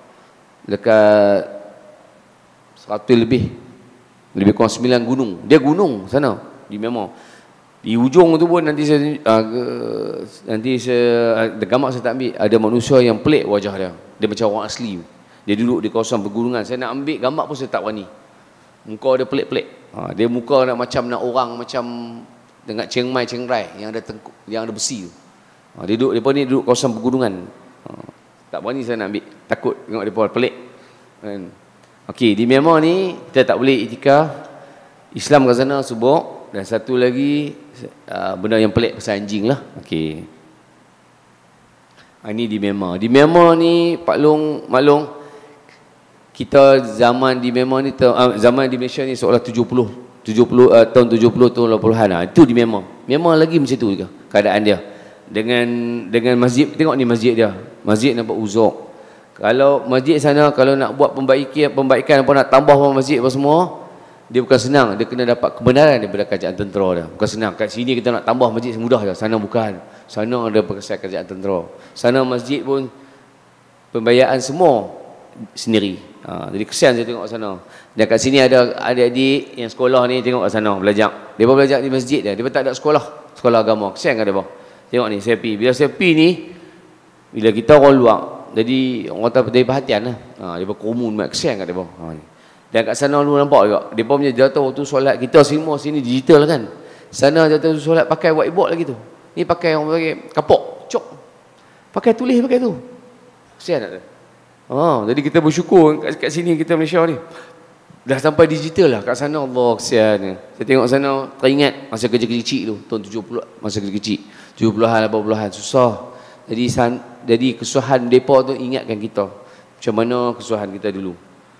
dekat seratus lebih lebih kurang sembilan gunung. Dia gunung sana di Myanmar. Di ujung tu pun nanti saya uh, nanti saya uh, gambar saya tak ambil ada manusia yang pelik wajah dia. Dia macam orang asli. Dia duduk di kawasan pegunungan. Saya nak ambil gambar pun saya tak berani. Muka dia pelik-pelik. Ha, dia muka nak macam nak orang macam dengan Chiang Mai Chiang Rai yang ada tengkuk, yang ada besi tu. Ha, dia duduk, mereka ni duduk kawasan pegunungan. Ha, tak berani saya nak ambil. Takut tengok mereka pelik. Kan? Okey, di Myanmar ni, kita tak boleh itikaf. Islam kat sana subuk, dan satu lagi uh, benda yang pelik pasal anjing lah. Okey. Ini di Myanmar. Di Myanmar ni Pak Long, Mak Long, kita zaman di Myanmar ni, uh, zaman di Malaysia ni seolah tujuh puluh uh, tahun tujuh puluh tahun lapan puluhan lah. Itu di Myanmar. Myanmar lagi macam tu juga keadaan dia. Dengan dengan masjid, tengok ni masjid dia. Masjid nampak uzuk. Kalau masjid sana kalau nak buat pembaikan pembaikan apa nak tambah masjid apa semua, dia bukan senang, dia kena dapat kebenaran daripada kerajaan tentera dia. Bukan senang. Kat sini kita nak tambah masjid semudah je. Sana bukan. Sana ada perkasaan kerajaan tentera. Sana masjid pun pembayaan semua sendiri. Ha, jadi kesian saya tengok sana. Dan kat sini ada adik-adik yang sekolah ni, tengok kat sana belajar. Dia belajar di masjid dia. Dia tak ada sekolah, sekolah agama. Kesian kan dia. Tengok ni saya pi. Bila saya pi ni, bila kita orang luar, jadi orang kata dari perhatian lah. Ha, dia berkerumun, kesian kat dia. Ha, ni. Dan kat sana lu nampak juga. Dia punya jatuh waktu solat kita semua sini digital kan. Sana jatuh solat pakai whiteboard lagi tu. Ni pakai orang pakai kapok, cok. Pakai tulis pakai tu. Kesian tak tu? Ha, jadi kita bersyukur kat, kat sini kita Malaysia ni. Dah sampai digital lah kat sana. Allah kesian. Saya tengok sana teringat masa kerja kecil tu, tahun tujuh puluh, masa kerja kecil. tujuh puluhan, lapan puluhan susah. Jadi san, jadi kesusahan depa tu ingatkan kita. Macam mana kesusahan kita dulu.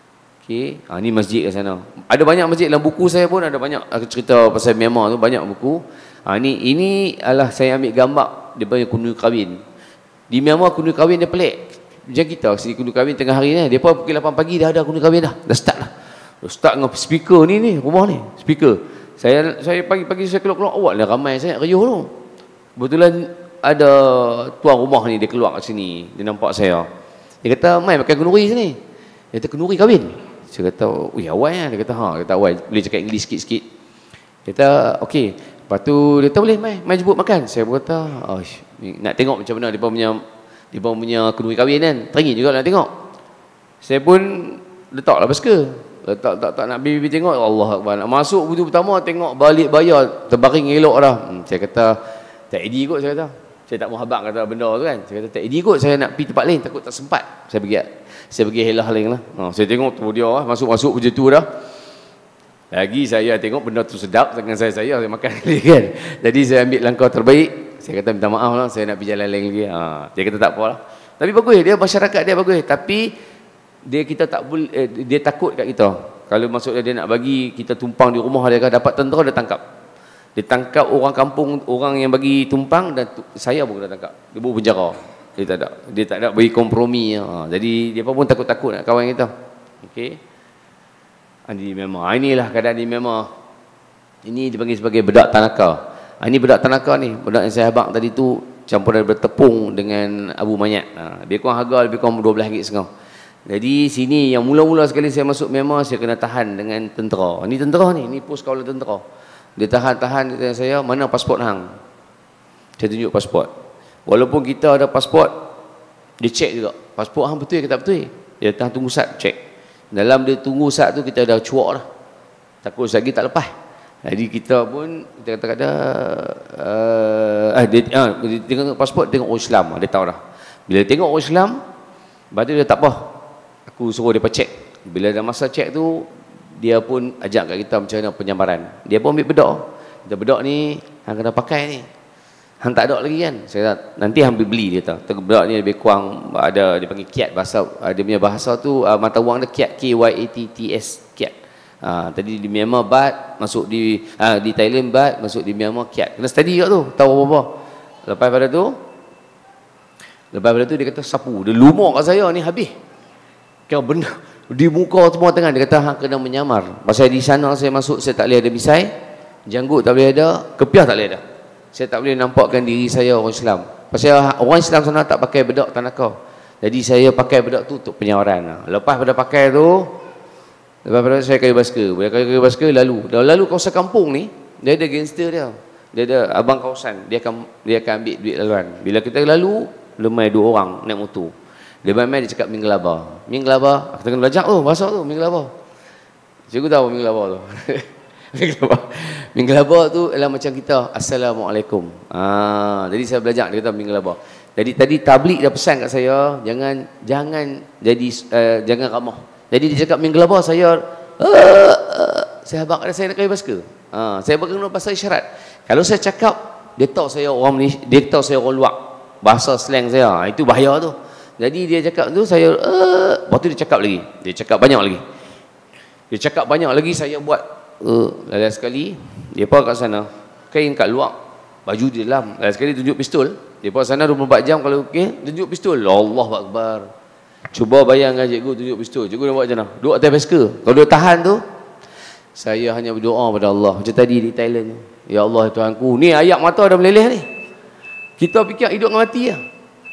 Okey, ha, ni masjid kat sana. Ada banyak masjid dalam buku saya pun ada banyak cerita pasal Myanmar tu, banyak buku. Ha, ni ini adalah saya ambil gambar dia punya kundu kahwin. Di Myanmar kundu kahwin dia pelik. Macam kita sini kundu kahwin tengah hari ni, depa pukul lapan pagi dah ada kundu kahwin dah. Dah start dah. Dah start dengan speaker ni ni, rumah ni, speaker. Saya saya pagi-pagi saya keluar-keluar awak lah ramai saya riuh tu. Kebetulan ada tuan rumah ni dia keluar kat sini, dia nampak saya. Dia kata, "Mai pakai kenduri sini." Dia kata, "Kenduri kahwin." Saya kata, "Oh, ya awal lah." Dia kata, "Ha." Dia kata, "Awal boleh cakap English sikit-sikit." Dia kata, "Okey." Lepas tu dia kata, "Boleh mai, mai jemput makan." Saya pun kata, "Oh, nak tengok macam mana dia punya dia punya kenduri kahwin kan." Teringin juga nak tengok. Saya pun letaklah basikal. Letak tak tak nak bibi tengok. Allah Akbar. Nak masuk pintu pertama tengok balik bayar terbaring elok dah. Hmm, saya kata, "Tak edi kot," saya kata. Saya tak mau habaq kata benda tu kan. Saya kata, "Tak edi kot, saya nak pergi tempat lain, takut tak sempat." Saya pergi saya pergi helah lain lah. Ha, saya tengok tu dia masuk-masuk macam tu dah. Lagi saya tengok benda tu sedap dengan saya saya saya makan lagi kan. Jadi saya ambil langkah terbaik. Saya kata minta maaf lah, saya nak pergi jalan lain lagi. Ha, dia kata tak apalah. Tapi bagus, dia masyarakat dia bagus. Tapi dia kita tak boleh eh, dia takut kat kita. Kalau maksudnya dia nak bagi kita tumpang di rumah dia, dapat tentera dia tangkap. Dia tangkap orang kampung, orang yang bagi tumpang, dan tu, saya pun kena tangkap. Dia bawa penjara. Dia tak ada, dia tak ada bagi kompromi. Ha, jadi dia pun takut-takut nak kawan kita. Okey. Di Myanmar. Inilah keadaan di Myanmar. Ini dipanggil sebagai bedak tanaka. Ini bedak tanaka ni, bedak yang saya habaq tadi tu campuran daripada tepung dengan abu mayat. Ha, lebih kurang harga lebih kurang dua belas ringgit setengah. Jadi sini yang mula-mula sekali saya masuk Myanmar, saya kena tahan dengan tentera. Ini tentera ni, ni pos kawal tentera. Dia tahan-tahan saya, "Mana pasport hang?" Saya tunjuk pasport. Walaupun kita ada pasport, dia cek juga. Pasport hang betul ke tak betul? Dia tahan tunggu sat, cek. Dalam dia tunggu sat tu kita dah cuak dah. Takut lagi tak lepas. Jadi kita pun kita kata-kata uh, eh dia, uh, dia tengok pasport, tengok orang Islam, dia tahu dah. Bila tengok orang Islam, lepas tu dia tak apa. Aku suruh dia cek. Bila dah masa cek tu, dia pun ajak kat kita macam mana penyambaran. Dia pun ambil bedak. Kita bedak ni hang kena pakai ni. Hang tak ada lagi kan? Saya kata, nanti hang beli dia kata. Bedak ni lebih kurang ada dia panggil kiat bahasa dia punya bahasa tu uh, mata wang dia kiat, K Y A T T S kiat. Ha, tadi di Myanmar baht, masuk di uh, di Thailand baht, masuk di Myanmar kiat. Kena study kat tu, tahu apa-apa. Lepas pada tu lepas pada tu dia kata sapu. Dia lumur kat saya ni habis. Kau benda di muka semua tengah, dia kata hang kena menyamar. Pasal di sana saya masuk saya tak boleh ada misai, janggut tak boleh ada, kepiah tak boleh ada. Saya tak boleh nampakkan diri saya orang Islam. Pasal orang Islam sana tak pakai bedak tanaka. Jadi saya pakai bedak tu untuk penyawaran. Lepas pada pakai tu, lepas pada saya kayu basikal. Bila kayu basikal lalu. Dah lalu kawasan kampung ni, dia ada gangster dia. Dia ada abang kawasan, dia akan dia akan ambil duit laluan. Bila kita lalu, lemai dua orang naik motor. Dia main-main dia cakap minglaba. Minglaba, aku tengah belajar tu bahasa tu minglaba. Cikgu tahu minglaba tu. Minglaba. Minglaba tu ialah macam kita Assalamualaikum. Ah, jadi saya belajar dia kata minglaba. Jadi tadi tablik dah pesan kat saya, jangan jangan jadi uh, jangan ramah. Jadi dia cakap minglaba, saya uh, uh, sahabat ada saya nak kaya basikal. Ha, saya berguna bahasa isyarat. Kalau saya cakap, dia tahu saya orang ni, dia tahu saya orang luar. Bahasa slang saya, ha, itu bahaya tu. Jadi dia cakap tu, saya, uh, lepas tu dia cakap lagi. Dia cakap banyak lagi. Dia cakap banyak lagi, saya buat, uh, lalu sekali, dia pun kat sana, kain kat luar, baju di dalam. Lalu sekali tunjuk pistol. Dia pun sana dua puluh empat jam kalau okey, tunjuk pistol. Allah Akbar. Cuba bayangkan cikgu tunjuk pistol. Cikgu nak buat macam mana? Duduk atas basikal. Kalau dia tahan tu, saya hanya berdoa pada Allah. Macam tadi di Thailand tu. Ya Allah Tuhanku, ni ayat mata dah meleleh ni. Kita fikir hidup dengan mati lah.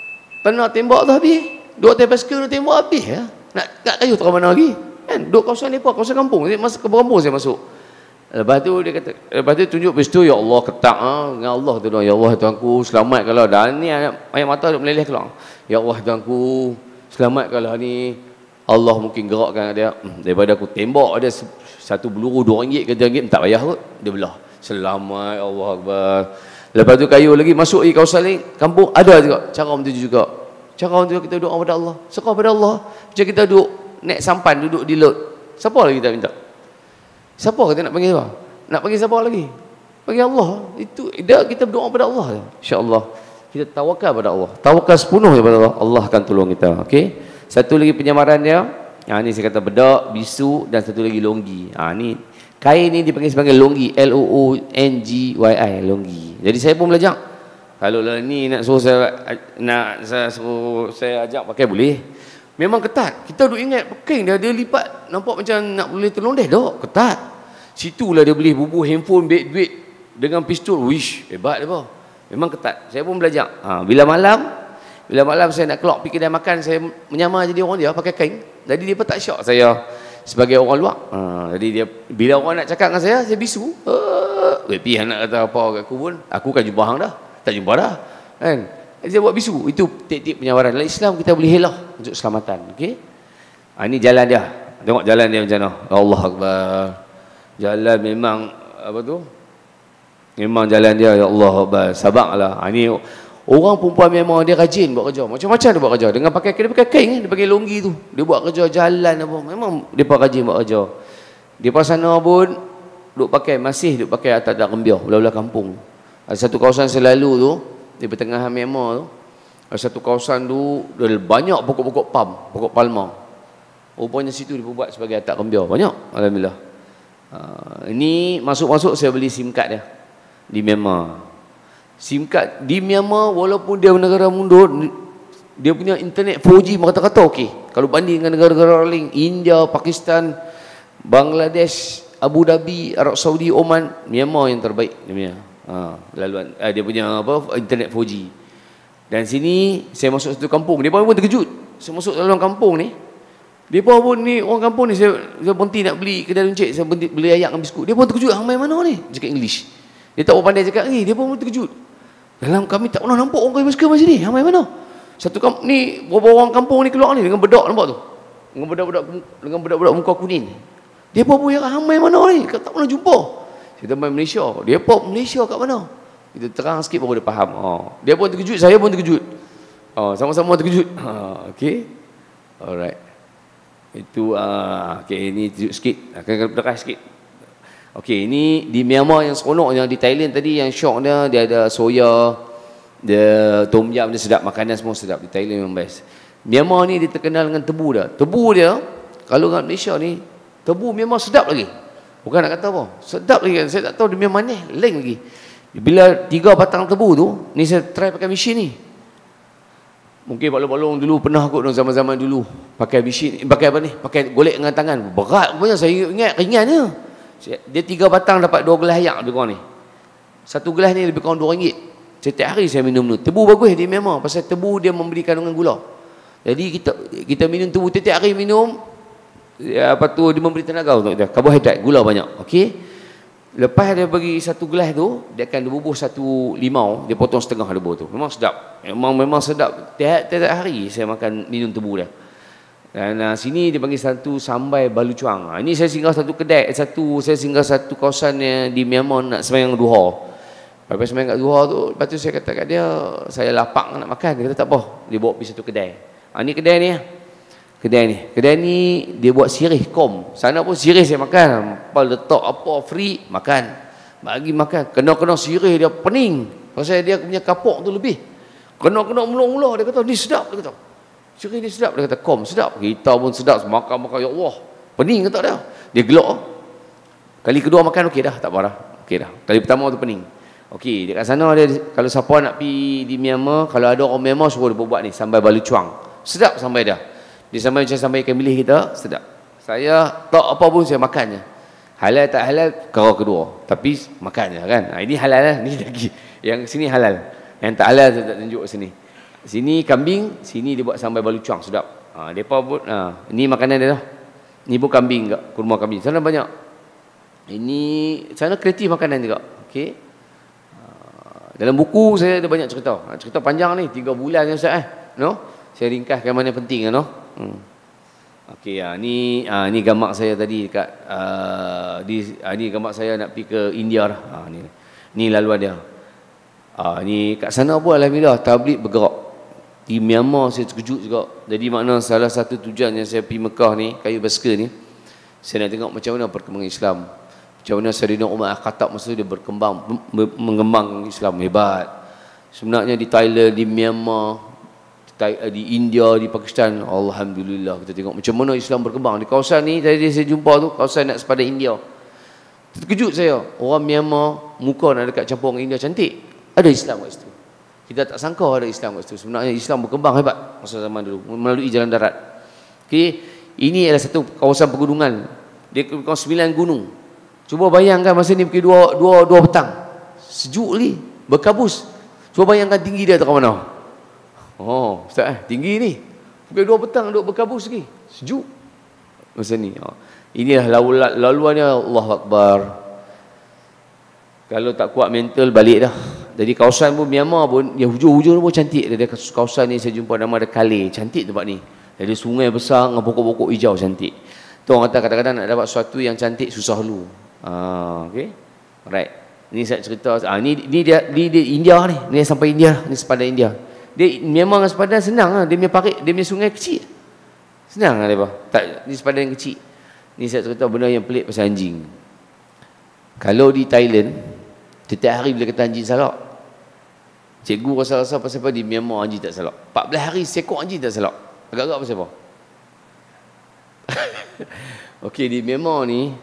Kena tembak tu habis. Duduk atas basikal tu tembak habis ya. Nak nak kayu tak mana lagi? Kan? Duduk kawasan ni apa? Kawasan kampung. Masuk ke kampung saya masuk. Lepas tu dia kata, lepas tu tunjuk pistol, ya Allah ketak ha? Dengan Allah tu doa, ya Allah Tuhanku selamat kalau dah ni ayat mata dah meleleh keluar. Ya Allah Tuhanku selamat kalau ni Allah mungkin gerakkan dia, hmm, daripada aku tembak ada satu peluru dua ringgit ke tiga ringgit tak payah kot, dia belah. Selamat, Allah Akbar. Lepas tu kayu lagi masuk di kawasan lain kampung ada juga cara macam tu juga. Cara macam tu kita doa pada Allah, serah pada Allah. Macam kita duduk naik sampan, duduk di laut, siapa lagi kita minta? Siapa kita nak panggil apa? Nak panggil siapa lagi? Panggil Allah. Itu dia, kita berdoa pada Allah. Insya-Allah kita tawakal pada Allah. Tawakal sepenuhnya pada Allah. Allah akan tolong kita. Okey. Satu lagi penyamaran dia. Ha ni saya kata bedak, bisu dan satu lagi longgi. Ha ni kain ni dipanggil sebagai longgi, L O O N G Y I, longgi. Jadi saya pun belajar. Kalau lah ni nak suruh saya nak saya suruh saya ajak pakai boleh. Memang ketat. Kita duk ingat kain dia dia lipat nampak macam nak boleh terlondeh dak, ketat. Situlah dia boleh bubuh handphone, beg duit dengan pistol. Wish, hebat dia apa. Memang ketat. Saya pun belajar. Ha, bila malam, bila malam saya nak keluar pergi kedai makan, saya menyamar jadi orang dia pakai kain. Jadi dia pun tak syok saya sebagai orang luar. Ha, jadi dia bila orang nak cakap dengan saya, saya bisu. Uh, Wepi nak kata apa kat aku pun, aku kan jumpa hang dah. Tak jumpa dah. Kan? Dia buat bisu. Itu taktik penyawaran. Dalam Islam kita boleh helah untuk keselamatan. Okey. Ha, ini jalan dia. Tengok jalan dia macam mana. Allah Akbar. Jalan memang apa tu? Memang jalan dia, ya Allah Akbar. Sabarlah. Ha, ini orang perempuan memang dia rajin buat kerja. Macam-macam dia buat kerja. Dengan pakai dia pakai kain, dia pakai longgi tu. Dia buat kerja jalan apa. Memang dia pun rajin buat kerja. Dia pas sana pun duk pakai, masih duk pakai atas dak rembiah belah-belah kampung. Ada satu kawasan selalu tu di pertengahan Myanmar tu, ada satu kawasan tu ada banyak pokok-pokok palm, pokok palma. Rupanya situ dia buat sebagai atak rembiah. Banyak, alhamdulillah. Uh, ini masuk-masuk saya beli SIM card dia di Myanmar. SIM card di Myanmar walaupun dia negara mundur, dia punya internet four G kata-kata okey. Kalau banding dengan negara-negara lain, India, Pakistan, Bangladesh, Abu Dhabi, Arab Saudi, Oman, Myanmar yang terbaik dia punya. Ha, laluan uh, dia punya apa internet four G. Dan sini saya masuk satu kampung, dia pun terkejut. Saya masuk dalam kampung ni. Dia pun ni orang kampung ni saya, saya berhenti nak beli kedai runcit, saya berhenti beli ayak dengan biskut. Dia pun terkejut, hang main mana ni? Cakap English. Dia tak pandai cakap ni, dia pun terkejut. Dalam kami tak pernah nampak orang kaya basikal macam ni. Hang main mana? Satu kampung ni, beberapa orang kampung ni keluar ni dengan bedak, nampak tu. Dengan bedak-bedak dengan bedak-bedak muka kuning. Dia pun punya hang main mana ni? Kau tak pernah jumpa. Kita main Malaysia. Dia pop Malaysia kat mana? Kita terang sikit baru dia faham. Oh. Dia pun terkejut, saya pun terkejut. Oh, sama-sama terkejut. Ha, okey. Alright. Itu ah uh, okey, ini tunjuk sikit. Akan dekat sikit. Okey, ini di Myanmar yang seronok, yang di Thailand tadi yang syok dia, dia ada soya, dia tom yum, dia sedap, makanan semua sedap. Di Thailand memang best. Myanmar ni dia terkenal dengan tebu dia. Tebu dia kalau kat Malaysia ni, tebu Myanmar sedap lagi. Bukan nak kata apa, sedap lagi kan. Saya tak tahu dia memang manis, lain lagi. Bila tiga batang tebu tu, ni saya try pakai mesin ni. Mungkin balong-balong dulu pernah kot zaman-zaman dulu pakai mesin, pakai apa ni? Pakai golek dengan tangan. Berat punya, saya ingat ringannya. Dia tiga batang dapat dua gelas ayak lebih kurang ni. Satu gelas ni lebih kurang dua ringgit. Setiap hari saya minum tu. Tebu bagus di Myanmar pasal tebu dia memberi kandungan gula. Jadi kita kita minum tebu setiap hari minum. Ya, apa tu dia memberi tenaga untuk kita, karbohidrat, gula banyak. Okey. Lepas dia bagi satu gelas tu, dia akan dibubuh satu limau, dia potong setengah lembu tu. Memang sedap. Memang memang sedap. Tiap-tiap hari saya makan minum tebu dia. Dan uh, sini dia panggil satu sambai balucuang. Ha, ini saya singgah satu kedai, satu saya singgah satu kawasan di Myanmar nak sembahyang duha. Lepas sembahyang kat duha tu, lepas tu saya kata kat dia, saya lapar nak makan. Dia kata tak apa, dia bawa pergi satu kedai. Ha, ni kedai ni. Kedai ni. Kedai ni dia buat sirih kom. Sana pun sirih saya makan. Apa letak apa free makan. Bagi makan. Kena-kena sirih dia pening. Pasal dia punya kapok tu lebih. Kena-kena mula-mula dia kata ni sedap dia kata. Sirih ni sedap dia kata kom sedap. Kita pun sedap makan-makan ya Allah. Pening kata dia. Dia gelak. Kali kedua makan okey dah tak apa dah. Okey dah. Kali pertama tu pening. Okey, dekat sana dia kalau siapa nak pergi di Myanmar, kalau ada orang Myanmar suruh dia buat ni sambal balucuang. Sedap sambal dia. Dia sambal macam sambal ikan bilis kita, sedap. Saya tak apa pun saya makannya. Halal tak halal kau kedua, tapi makannya kan. Ha, ini halal lah, ni lagi. Yang sini halal. Yang tak halal saya tak tunjuk sini. Sini kambing, sini dia buat sambal balucuang, sedap. Ha, depa pun ha, ini makanan dia dah. Ni pun kambing juga, kurma kambing. Sana banyak. Ini sana kreatif makanan juga. Okey. Ha, dalam buku saya ada banyak cerita. Ha, cerita panjang ni, tiga bulan ni Ustaz eh. No? Saya ringkaskan mana penting kan, no? Hmm. Okey, ah ni ah ni gambar saya tadi dekat uh, di ah, ni gambar saya nak pergi ke India dah. Ah ni. Ni laluan dia. Ah ni kat sana pun alhamdulillah tabligh bergerak. Di Myanmar saya terkejut juga. Jadi makna salah satu tujuan yang saya pergi Mekah ni, kayu basikal ni, saya nak tengok macam mana perkembangan Islam. Macam mana Sayyidina Umar Al-Khattab masa dia berkembang mengembangkan Islam hebat. Sebenarnya di Thailand, di Myanmar, di India, di Pakistan, alhamdulillah kita tengok macam mana Islam berkembang. Di kawasan ni tadi saya jumpa tu kawasan nak sepadan India. Terkejut saya, orang Myanmar muka nak dekat campur dengan India cantik. Ada Islam kat situ. Kita tak sangka ada Islam kat situ. Sebenarnya Islam berkembang hebat masa zaman dulu melalui jalan darat. Okey, ini adalah satu kawasan pegunungan. Dia kawasan sembilan gunung. Cuba bayangkan masa ni pergi dua dua dua petang. Sejuk ni, berkabus. Cuba bayangkan tinggi dia tak mana. Oh, Ustaz eh, tinggi ni. Pukul dua petang duduk berkabus lagi. Sejuk. Masa ni. Oh. Inilah laluannya, Allahu Akbar. Kalau tak kuat mental, balik dah. Jadi kawasan pun Myanmar pun, yang hujung-hujung pun cantik. Dari kawasan ni saya jumpa nama ada Kale. Cantik tempat ni. Jadi sungai besar dengan pokok-pokok hijau cantik. Tu orang kata kadang-kadang nak dapat sesuatu yang cantik susah dulu. Ah, okay. Alright. Ni saya cerita. Ah, ni, ni dia ni dia India ni. Ni sampai India. Ni sepadan India. Dia memang sepadan senang lah. Dia punya parit, dia punya sungai kecil. Senang lah dia. Tak, ni sepadan kecil. Ni saya cerita benda yang pelik pasal anjing. Kalau di Thailand, setiap hari bila kata anjing salak, cikgu rasa-rasa pasal apa di Myanmar anjing tak salak. empat belas hari seekor anjing tak salak. Agak-agak pasal apa? Okey, di Myanmar ni,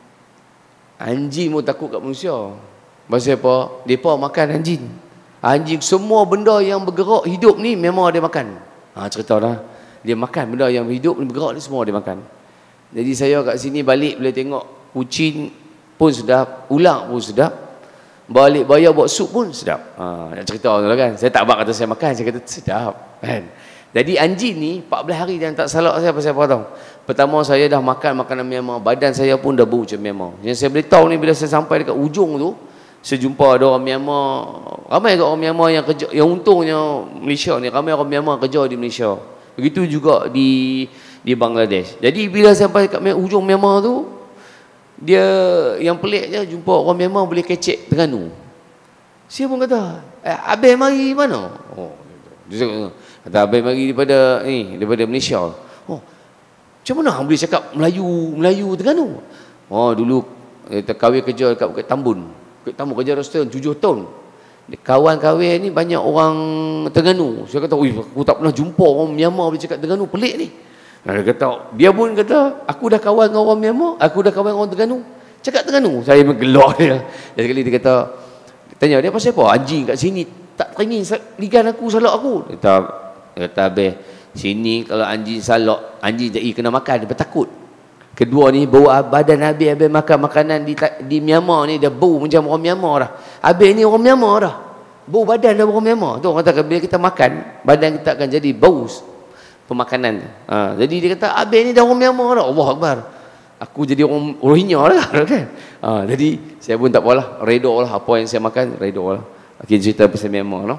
anjing pun takut kat manusia. Pasal apa? Mereka makan anjing. Anjing, semua benda yang bergerak hidup ni memang dia makan. Ha, cerita dah. Dia makan benda yang hidup ni bergerak ni semua dia makan. Jadi saya kat sini balik boleh tengok kucing pun sedap, ular pun sedap. Balik bayar buat sup pun sedap. Ha, nak cerita tu lah kan. Saya tak abang kata saya makan, saya kata sedap kan. Jadi anjing ni empat belas hari yang tak salak saya pasal apa tahu. Pertama saya dah makan makanan Myanmar, badan saya pun dah bau macam Myanmar. Yang saya boleh tahu ni bila saya sampai dekat ujung tu, saya jumpa ada orang Myanmar, ramai kat orang Myanmar yang kerja, yang untungnya Malaysia ni, ramai orang Myanmar kerja di Malaysia. Begitu juga di di Bangladesh. Jadi bila sampai kat ujung Myanmar tu, dia yang peliknya jumpa orang Myanmar boleh kecek Terengganu. Saya pun kata, eh, Abang mari mana? Oh, dia kata Abang mari daripada ni, daripada Malaysia. Oh, macam mana boleh cakap Melayu, Melayu Terengganu? Oh, dulu kita kahwin kerja dekat Bukit Tambun. Tamu kerja restoran tujuh tahun. Kawan kahwin ni banyak orang Terengganu. Saya kata, "Ui, aku tak pernah jumpa orang Myanmar boleh cakap Terengganu, pelik ni." Nah, dia kata, dia pun kata, "Aku dah kawan dengan orang Myanmar, aku dah kawan dengan orang Terengganu. Cakap Terengganu." Saya menggelak dia. Jadi sekali dia kata, tanya dia pasal apa? Anjing kat sini tak teringin ligan aku, salak aku. Dia kata, dia kata, "Abeh, sini kalau anjing salak, anjing jadi kena makan, dia bertakut." Kedua ni bau badan habis habis makan makanan di di Myanmar ni dah bau macam orang Myanmar dah. Habis ni orang Myanmar dah. Bau badan dah orang Myanmar. Tu orang kata bila kita makan, badan kita akan jadi bau pemakanan. Ha, jadi dia kata habis ni dah orang Myanmar dah. Allahu Akbar. Aku jadi orang Rohingya lah kan. Ha, jadi saya pun tak apalah, redha lah apa yang saya makan, redha lah. Okey, cerita pasal Myanmar noh.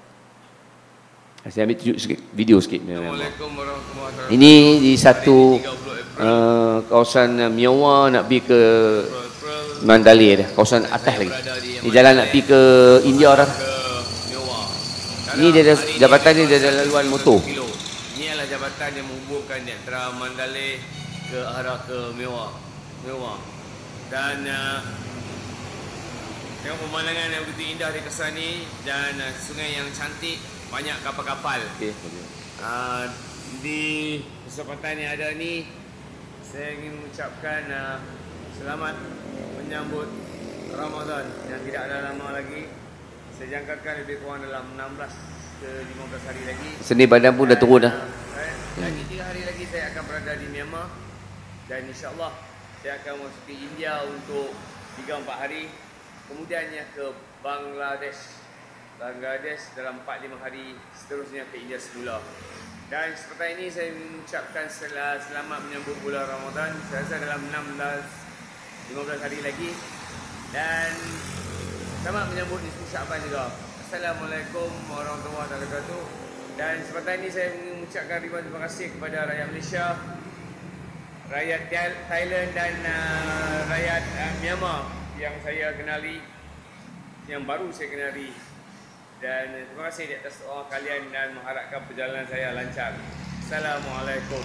Saya ambil tunjuk sikit video sikit. Assalamualaikum warahmatullahi wabarakatuh. Ini di satu Uh, kawasan uh, Myanmar nak pergi ke Mandalay dah, kawasan atas lagi. Ni jalan nak pergi ke India dah. Ni dia ada, jabatan ni dia ada laluan motor. inilah jabatan yang menghubungkan di antara Mandalay ke arah ke Mewah. Mewah. Dan uh, tengok pemandangan yang begitu indah di kesan ni dan uh, sungai yang cantik, banyak kapal-kapal. Okay. Uh, di kesempatan yang ada ni, saya ingin mengucapkan uh, selamat menyambut Ramadan yang tidak ada lama lagi. Saya jangkakan lebih kurang dalam enam belas ke lima belas hari lagi. Seni badan pun dah turun dah. Lagi tiga hari lagi saya akan berada di Myanmar dan insya-Allah saya akan masuk ke India untuk tiga empat hari. Kemudiannya ke Bangladesh. Bangladesh dalam empat lima hari, seterusnya ke India semula. Dan seperti ini saya mengucapkan selamat menyambut bulan Ramadan. Saya rasa dalam enam belas lima belas hari lagi. Dan selamat menyambut nisfu Syaban juga. Assalamualaikum warahmatullahi wabarakatuh. Dan seperti ini saya mengucapkan ribuan terima kasih kepada rakyat Malaysia, rakyat Thailand dan uh, rakyat uh, Myanmar yang saya kenali, yang baru saya kenali. Dan terima kasih di atas doa kalian dan mengharapkan perjalanan saya lancar. Assalamualaikum.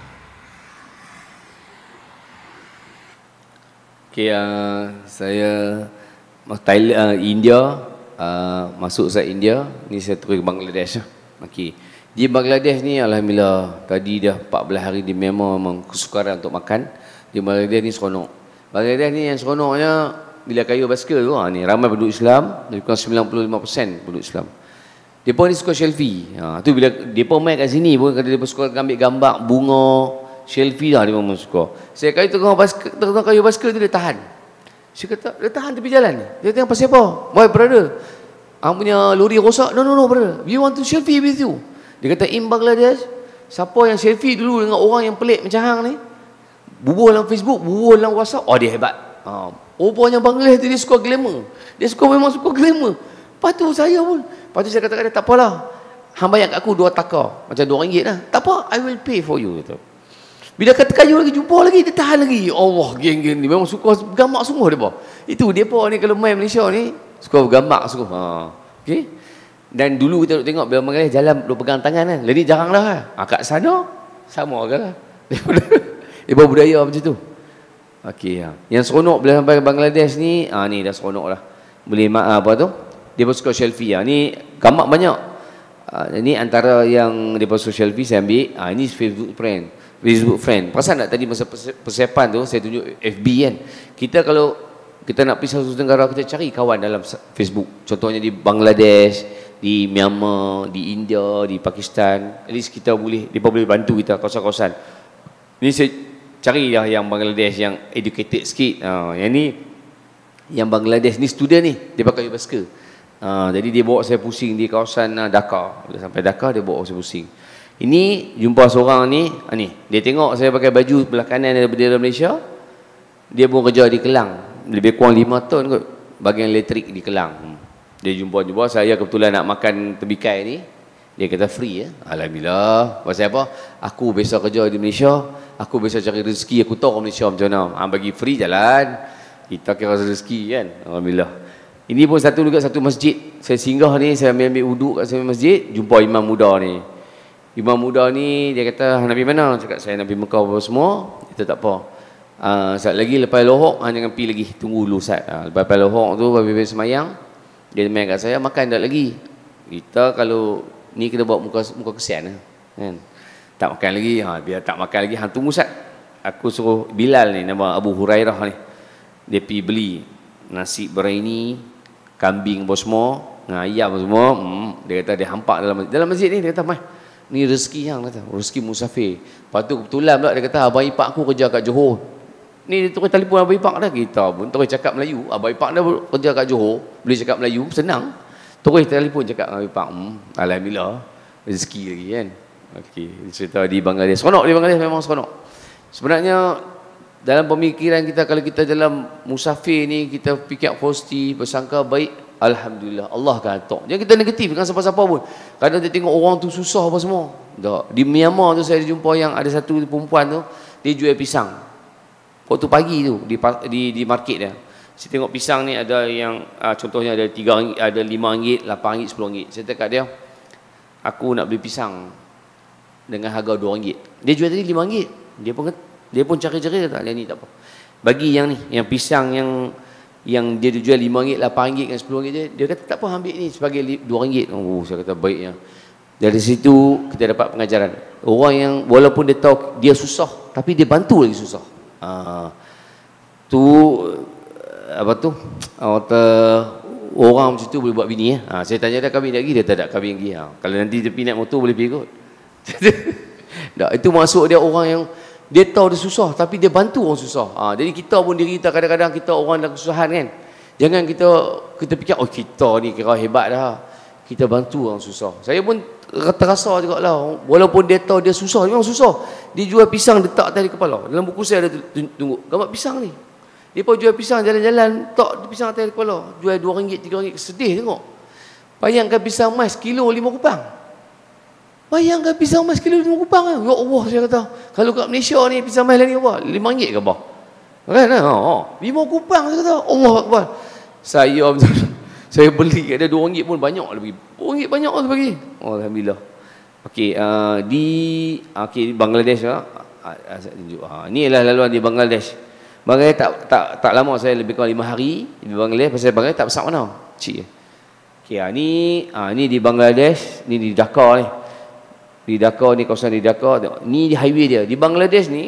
Okay, uh, saya Thailand, uh, India, uh, masuk saya India, ni saya terus ke Bangladesh. Okay. Di Bangladesh ni alhamdulillah, tadi dah empat belas hari di Myanmar memang kesukaran untuk makan. Di Bangladesh ni seronok. Bangladesh ni yang seronoknya bila kayu basikal tu, ha, ni ramai penduduk Islam, lebih kurang sembilan puluh lima peratus penduduk Islam. Depa ni suka selfie. Ha, tu bila depa main kat sini pun, kalau depa suka ambil gambar bunga, selfie dah dia memang suka. Saya kali tengah basikal, tengah kayu basikal tu dia tahan. Saya kata, dia tahan tepi jalan ni. Dia tengok pasal apa? Boy brother, hang punya lori rosak. No no no brother, we want to selfie with you. Dia kata, in Bangladesh, siapa yang selfie dulu dengan orang yang pelik macam hang ni, bubuh dalam Facebook, bubuh dalam WhatsApp, oh dia hebat. Ha, rupanya Bangladesh tu dia suka glamour. Dia suka memang suka glamour. Lepas tu saya pun, lepas tu saya kata-kata, tak apalah, hang bayar kat aku dua taka, macam dua ringgit lah. Tak apa, I will pay for you. Gitu. Bila kata kayu lagi, jumpa lagi, dia tahan lagi. Allah, geng-geng ni memang suka gambar sungguh dia. Itu dia pun ni kalau main Malaysia ni, suka gambar sungguh. Ha. Okay? Dan dulu kita tengok bila Bangladesh jalan, dia pegang tangan kan. Jadi jarang lah kan. Ha, kat sana, sama ke lah. Dia bawa budaya macam tu. Okey, ha. Yang seronok bila sampai Bangladesh ni, ah ha, ni dah seronok lah. Boleh mak apa tu? Dia pun suka selfie. Ha. Ni gambar banyak. Ha, ini antara yang dia pun suka selfie saya ambil. Ah ha, ini Facebook friend. Facebook friend. Perasan tak tadi masa persiapan tu saya tunjuk F B kan. Kita kalau kita nak pergi satu negara, kita cari kawan dalam Facebook. Contohnya di Bangladesh, di Myanmar, di India, di Pakistan. At least kita boleh, dia boleh bantu kita kawasan-kawasan. Ini saya carilah yang Bangladesh yang educated sikit. Ha, yang ni yang Bangladesh ni student ni, dia pakai basikal. Ha, jadi dia bawa saya pusing di kawasan uh, Dhaka. Bila sampai Dhaka dia bawa saya pusing. Ini jumpa seorang ni, ha, ni dia tengok saya pakai baju belah kanan dari bendera Malaysia. Dia pun kerja di Kelang. Lebih kurang lima tahun kot bahagian elektrik di Kelang. Hmm. Dia jumpa-jumpa saya, kebetulan nak makan tebikai ni. Dia kata free ya. Alhamdulillah. Pasal apa? Aku biasa kerja di Malaysia, aku biasa cari rezeki, aku tahu orang Malaysia macam mana. Ha, bagi free jalan. Kita kira rezeki kan. Alhamdulillah. Ini pun satu juga satu masjid. Saya singgah ni, saya ambil-ambil wuduk kat sana masjid, jumpa imam muda ni. Imam muda ni dia kata, "Nabi mana?" Cakap, "Saya Nabi Mekah apa semua." Kita tak apa. Uh, saat lagi lepas lohok, hang jangan pergi lagi, tunggu dulu Ustaz. Uh, lepas lepas lohok tu babi-babi semayang, dia main kat saya, makan tak lagi. Kita kalau ni kita buat muka muka kesian lah. Kan? Tak makan lagi, ha, biar tak makan lagi, hang tunggu Ustaz. Aku suruh Bilal ni, nama Abu Hurairah ni. Dia pergi beli nasi berani, kambing bos semua, dengan ayam semua. Hmm, dia kata dia hampak dalam dalam masjid ni, dia kata, "Mai, ni rezeki hang," kata, "rezeki musafir." Lepas tu kebetulan pula dia kata, "Abang ipar aku kerja kat Johor." Ni dia terus telefon abang ipar dah, kita pun terus cakap Melayu. Abang ipar dia kerja kat Johor, boleh cakap Melayu, senang. Terus telefon cakap dengan abang ipar. Hmm, alhamdulillah, rezeki lagi kan. Okey, cerita di Bangladesh. Seronok di Bangladesh, memang seronok. Sebenarnya dalam pemikiran kita, kalau kita dalam musafir ni, kita fikir positif, bersangka baik, alhamdulillah, Allah akan atok. Jangan kita negatif dengan siapa-siapa pun. Kadang kita tengok orang tu susah apa semua. Tak. Di Myanmar tu saya jumpa yang ada satu perempuan tu, dia jual pisang. Waktu pagi tu di di, di market dia. Saya tengok pisang ni ada yang uh, contohnya ada tiga ringgit, ada lima ringgit, lapan ringgit, sepuluh ringgit. Saya cakap dia, "Aku nak beli pisang." dengan harga dua ringgit. Dia jual tadi lima ringgit. Dia pun dia pun cari-cari kata, ni tak apa. Bagi yang ni, yang pisang yang yang dia jual lima ringgit, lapan ringgit dan sepuluh ringgit dia, dia kata tak apa, ambil ni sebagai dua ringgit. Oh, saya kata baiknya. Dari situ kita dapat pengajaran. Orang yang walaupun dia tahu dia susah, tapi dia bantu lagi susah. Ha, tu apa tu? Orang macam tu boleh buat bini ya. Ha, saya tanya dia kahwin lagi, dia tak ada kahwin lagi. Ha, kalau nanti dia pinat motor boleh pergi kot. Tak, itu masuk dia orang yang dia tahu dia susah tapi dia bantu orang susah. Ha, jadi kita pun diri kita kadang-kadang kita orang dalam kesusahan kan. Jangan kita kita fikir oh kita ni kira hebat dah. Kita bantu orang susah. Saya pun terasa juga lah. Walaupun dia tahu dia susah, memang susah. Dia jual pisang letak atas di kepala. Dalam buku saya ada tunggu gambar pisang ni. Dia pun jual pisang jalan-jalan, tak pisang atas di kepala. Jual dua ringgit, tiga ringgit. Sedih tengok. Bayangkan pisang emas kilo lima kupang. Bayangkan pisang emas kilo lima kupang kan? Ya Allah, saya kata. Kalau kat Malaysia ni pisang emas ni apa? lima ringgit ke apa? Kan? Oh, lima kupang saya kata. Allah Akbar. Saya saya beli kat dia dua ringgit pun banyak lebih. dua ringgit banyak lah bagi. Oh, alhamdulillah. Okey, uh, di okey di Bangladesh ah. Uh, saya tunjuk. Ha, ni ialah laluan di Bangladesh. Bangladesh tak tak tak lama, saya lebih kurang lima hari di Bangladesh. Pasal Bangladesh tak besar mana. Cik. Okey, ah ni ah ni di Bangladesh, ni di Dhaka ni. Di Dhaka ni, kawasan di Dhaka, tengok. Ni di highway dia. Di Bangladesh ni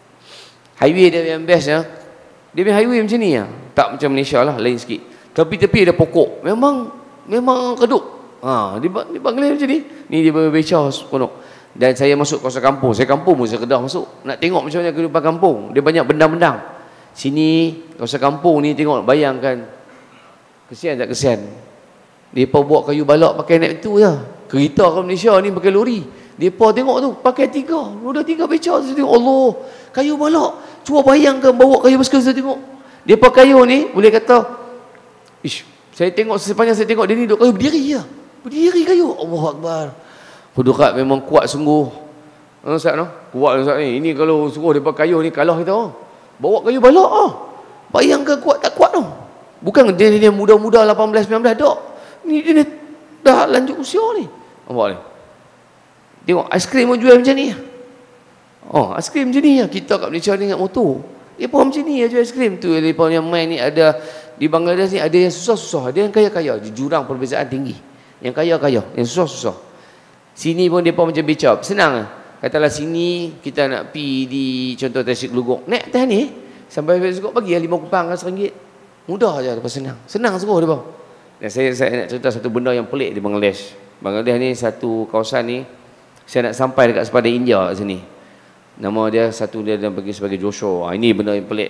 highway dia yang best ya. Dia punya highway macam ni ya. Tak macam Malaysia lah, lain sikit. Tapi tepi ada pokok. Memang memang keduk. Ha, di, di Bangladesh macam ni. Ni dia beca seronok. Dan saya masuk kawasan kampung. Saya kampung pun saya Kedah masuk. Nak tengok macam mana kehidupan kampung. Dia banyak bendang-bendang. Sini kawasan kampung ni tengok, bayangkan. Kesian tak kesian. Depa buat kayu balak pakai naik tu je. Kereta kat Malaysia ni pakai lori. Depa tengok tu pakai tiga, roda tiga beca tu tengok. Allah, kayu balak. Cuba bayangkan bawa kayu basikal saya tengok. Depa kayu ni boleh kata ish, saya tengok sepanjang saya tengok dia ni duk kayu berdiri je. Berdiri kayu. Allahu Akbar. Kudurat memang kuat sungguh. Ha, Ustaz no? Kuat Ustaz ni. Ini kalau suruh depa kayu ni kalah kita. Oh. Bawa kayu balak ah. Bayangkan kuat tak kuat tu. Bukan dia ni muda-muda lapan belas sembilan belas tak. Ni dia dah lanjut usia ni. Nampak ni. Tengok aiskrim pun jual macam ni. Oh, aiskrim macam ni. Kita kat Malaysia ni ingat motor. Dia pun macam ni jual aiskrim tu. Dia pun yang main ni ada di Bangladesh ni ada yang susah-susah, ada yang kaya-kaya. Di jurang perbezaan tinggi. Yang kaya-kaya, yang susah-susah. Sini pun dia pun macam beca. Senang lah. Katalah sini kita nak pi di contoh taksi Kelugok. Naik atas ni sampai besok bagi lima kupang kan seringgit. Mudah aja, lepas senang. Senang suruh dia bang. Dan saya saya nak cerita satu benda yang pelik di Bangladesh. Bangladesh ni satu kawasan ni saya nak sampai dekat sepadan India kat sini. Nama dia satu dia dan pergi sebagai Joshua. Ha, ini benda yang pelik.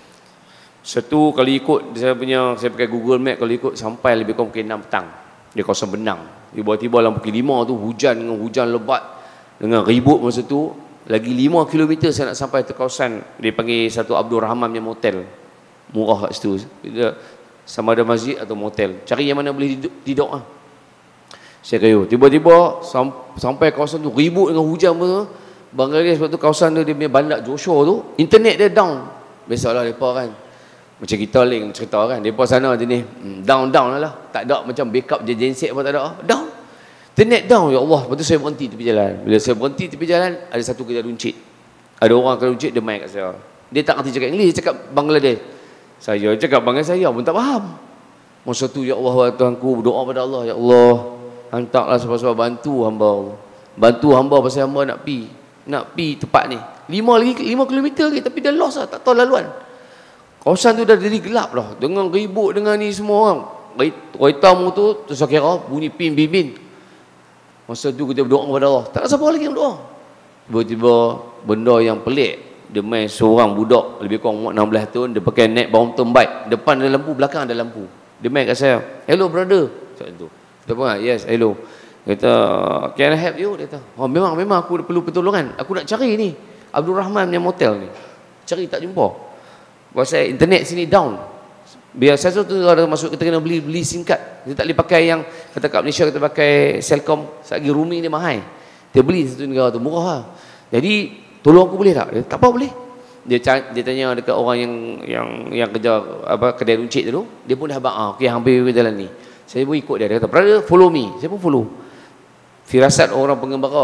Satu kali ikut saya punya saya pakai Google Map, kalau ikut sampai lebih kurang pukul enam petang. Dia kawasan Benang. Tiba-tiba dalam pukul lima tu hujan dengan hujan lebat dengan ribut masa tu. Lagi lima kilometer saya nak sampai ke kawasan dia panggil satu Abdul Rahman punya motel. Murah kat situ. Dia sama ada masjid atau motel. Cari yang mana boleh tidur, tidur ah. Saya kayu. Tiba-tiba sam, sampai kawasan tu ribut dengan hujan pun. Bangladesh sebab tu kawasan tu dia punya bandar Joshua tu, internet dia down. Biasalah depa kan. Macam kita link cerita kan. Depa sana jenis hmm, down down lah. Tak ada macam backup je genset pun tak ada. Down. Internet down, ya Allah. Lepas tu saya berhenti tepi jalan. Bila saya berhenti tepi jalan, ada satu kerja runcit. Ada orang kerja runcit, dia main kat saya. Dia tak ngerti cakap English, dia cakap Bangladesh. Saya cakap Bangladesh, saya pun tak faham. Masa tu, ya Allah, Tuhanku, berdoa pada Allah. Ya Allah, hantarlah sebab-sebab bantu hamba. Bantu hamba pasal hamba nak pi. Nak pi tempat ni. Lima lagi, lima kilometer lagi, tapi dah lost lah, tak tahu laluan. Kawasan tu dah jadi gelap lah. Dengan ribut dengan ni semua orang. Kereta mu tu, terus saya kira, bunyi pin-pin-pin. Masa tu kita berdoa kepada Allah. Tak ada siapa lagi yang berdoa. Tiba-tiba benda yang pelik. Dia main seorang budak lebih kurang umur enam belas tahun. Dia pakai naik mountain bike. Depan ada lampu, belakang ada lampu. Dia main kat saya. Hello brother. Macam tu. Kita pun yes, hello. Dia kata, can I help you? Dia kata, oh memang, memang aku perlu pertolongan. Aku nak cari ni. Abdul Rahman punya motel ni. Cari tak jumpa. Pasal internet sini down. Biar saya tu ada masuk kita kena beli beli singkat. Kita tak boleh pakai yang kata kat Malaysia kita pakai Celcom, sagi roaming dia mahal. Dia beli satu negara tu murah lah. Jadi tolong aku boleh tak? Dia, tak apa boleh. Dia dia tanya dekat orang yang yang yang kerja apa kedai runcit tu, dia pun dah habaq ah okey hampir jalan ni. Saya pun ikut dia. Dia kata, "Brother, follow me." Saya pun follow. Firasat orang pengembara ni,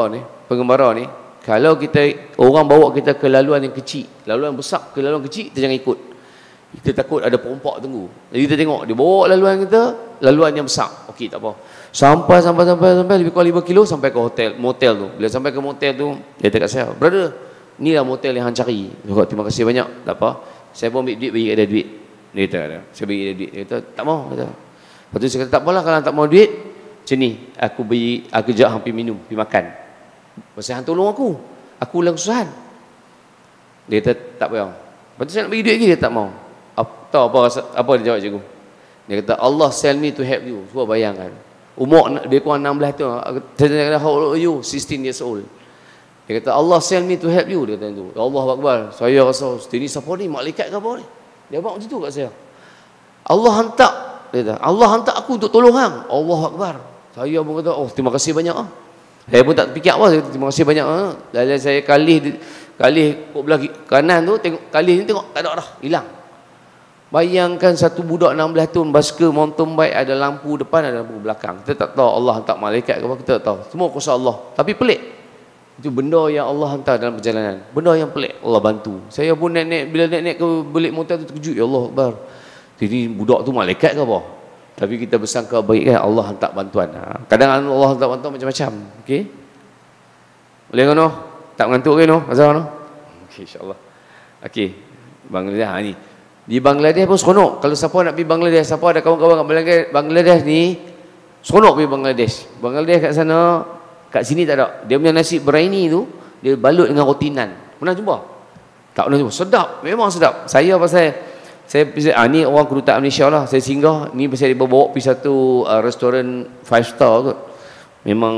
pengembara ni, kalau kita orang bawa kita ke laluan yang kecil, laluan besar ke laluan kecil, kita jangan ikut. Kita takut ada perompak tunggu. Jadi kita tengok dia bawa laluan kita, laluan yang besar. Okey, tak apa. Sampai sampai sampai sampai lebih kurang lima kilo sampai ke hotel, motel tu. Bila sampai ke motel tu, dia cakap saya, "Brother, ni lah motel yang hang cari." Dia terima kasih banyak. Tak apa. Saya pun ambil duit, bagi dia duit. Dia kata, saya bagi dia duit. Dia kata, "Tak mau." Kata. Lepas tu saya kata, "Tak apalah kalau tak mau duit, macam ni, aku beri, aku jap hang pergi minum, pergi makan. Pasal hang tolong aku. Aku dalam kesusahan." Dia kata, "Tak payah." Lepas tu saya nak bagi duit lagi, dia tak mau. Tahu apa apa dia jawab cikgu? Dia kata, "Allah sell me to help you." Cuba bayangkan. Umur dia kurang enam belas tu. Saya kata, "How old are you?" sixteen years old. Dia kata, "Allah sell me to help you." Dia kata tu. Allah Akbar. Saya rasa, "Ini siapa ni? Malaikat ke apa ni?" Dia buat macam tu kat saya. "Allah hantar." Dia kata, "Allah hantar aku untuk tolong hang." Allah Akbar. Saya pun kata, "Oh, terima kasih banyak ah." Saya pun tak fikir apa, saya kata, "Terima kasih banyak ah." Lalu saya kalih kalih kok belah kanan tu, tengok kalih ni, tengok tak ada dah, hilang. Bayangkan satu budak enam belas tahun basikal mountain bike, ada lampu depan, ada lampu belakang. Kita tak tahu Allah hantar malaikat ke apa, kita tak tahu. Semua kuasa Allah. Tapi pelik. Itu benda yang Allah hantar dalam perjalanan. Benda yang pelik, Allah bantu. Saya pun naik-naik, bila naik-naik ke belik motor tu terkejut, ya Allah Akbar. Jadi budak tu malaikat ke apa? Tapi kita bersangka baik kan, Allah hantar bantuan. Ha. Kadang Allah hantar bantuan macam-macam. Okey? Boleh kan? No? Tak mengantuk ke no? Azhar no? Okey, insya-Allah. Okey. Bangladesh ha, ni. Di Bangladesh pun seronok. Kalau siapa nak pergi Bangladesh, siapa ada kawan-kawan kat Bangladesh ni, seronok pergi Bangladesh. Bangladesh kat sana, kat sini tak ada. Dia punya nasi beraini tu, dia balut dengan roti nan. Pernah jumpa? Tak pernah jumpa. Sedap, memang sedap. Saya pasal saya ah ni orang kedutaan Malaysia lah. Saya singgah ni pasal dia bawa pergi satu uh, restoran five star kot. Memang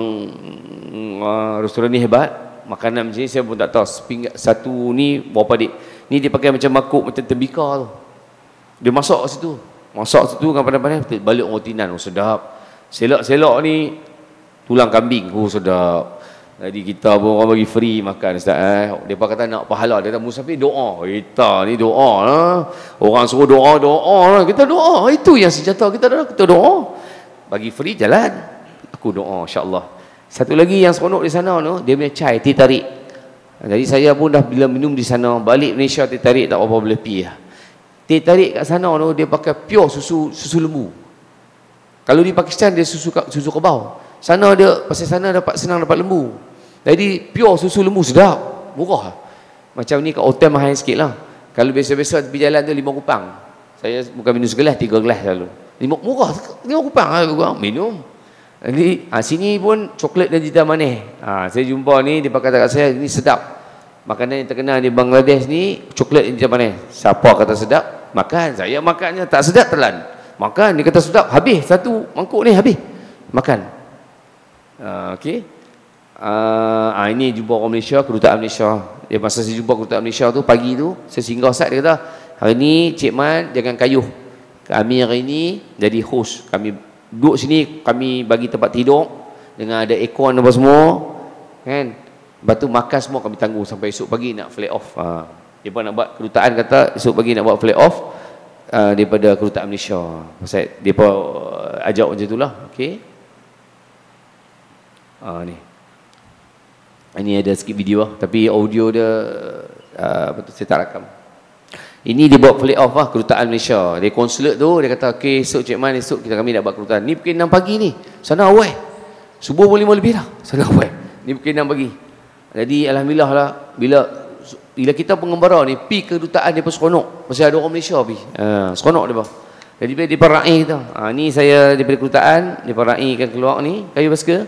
uh, restoran ni hebat. Makanan macam ni saya pun tak tahu. Sepinggan, satu ni berapa dik. Ni dia pakai macam makuk macam tembika tu. Dia masak kat situ. Masak kat situ dengan pandai-pandai balik roti nan. Oh sedap. Selok-selok ni tulang kambing. Oh sedap. Jadi kita pun orang bagi free makan Ustaz eh. Depa kata nak pahala, dia kata musafir doa. Kita ni doa lah. Orang suruh doa, doa lah. Kita doa. Itu yang senjata kita dah, kita doa. Bagi free jalan. Aku doa insya-Allah. Satu lagi yang seronok di sana tu, dia punya chai teh tarik. Jadi saya pun dah bila minum di sana, balik Malaysia teh tarik tak apa boleh pi lah. Teh tarik kat sana tu dia pakai pure susu susu lembu. Kalau di Pakistan dia susu susu kebau. Sana dia pasal sana dapat senang dapat lembu. Jadi pure susu lembu sedap, murah. Macam ni kat hotel mahal sikit lah. Kalau biasa-biasa tepi jalan tu lima kupang. Saya bukan minum segelas, tiga gelas lalu. Lima murah, lima kupang lah minum. Jadi ha, sini pun coklat dan jita manis. Ha, saya jumpa ni dia kata kat saya ni sedap. Makanan yang terkenal di Bangladesh ni coklat dan jita manis. Siapa kata sedap? Makan. Saya makannya tak sedap telan. Makan dia kata sedap, habis satu mangkuk ni habis. Makan. Uh, Okey. Uh, ah, ini jumpa orang Malaysia, kedutaan Malaysia. Dia masa saya jumpa kedutaan Malaysia tu pagi tu, saya singgah sat dia kata, "Hari ni Cik Man jangan kayuh. Kami hari ni jadi host. Kami duduk sini, kami bagi tempat tidur dengan ada aircon apa semua, kan? Lepas tu makan semua kami tanggung sampai esok pagi nak fly off." Ha. Dia pun nak buat kedutaan kata esok pagi nak buat fly off uh, daripada kedutaan Malaysia. Pasal dia pun uh, ajak macam itulah. Okey. Ah ni. Ini ada sikit video lah, tapi audio dia uh, betul saya tak rakam. Ini dia buat fly off lah kedutaan Malaysia. Dia konsulat tu dia kata, "Okey, esok Cik Man, esok kita kami nak buat kedutaan." Ni pukul enam pagi ni. Sana awal. Subuh pun lima lebih dah. Sana awal. Ni pukul enam pagi. Jadi alhamdulillah lah bila bila kita pengembara ni pi kedutaan dia pun seronok. Pasal ada orang Malaysia pi. Ha, seronok dia bah. Jadi bila dia perai kita. Ha, ni saya daripada kedutaan, dia peraikan keluar ni kayu basikal.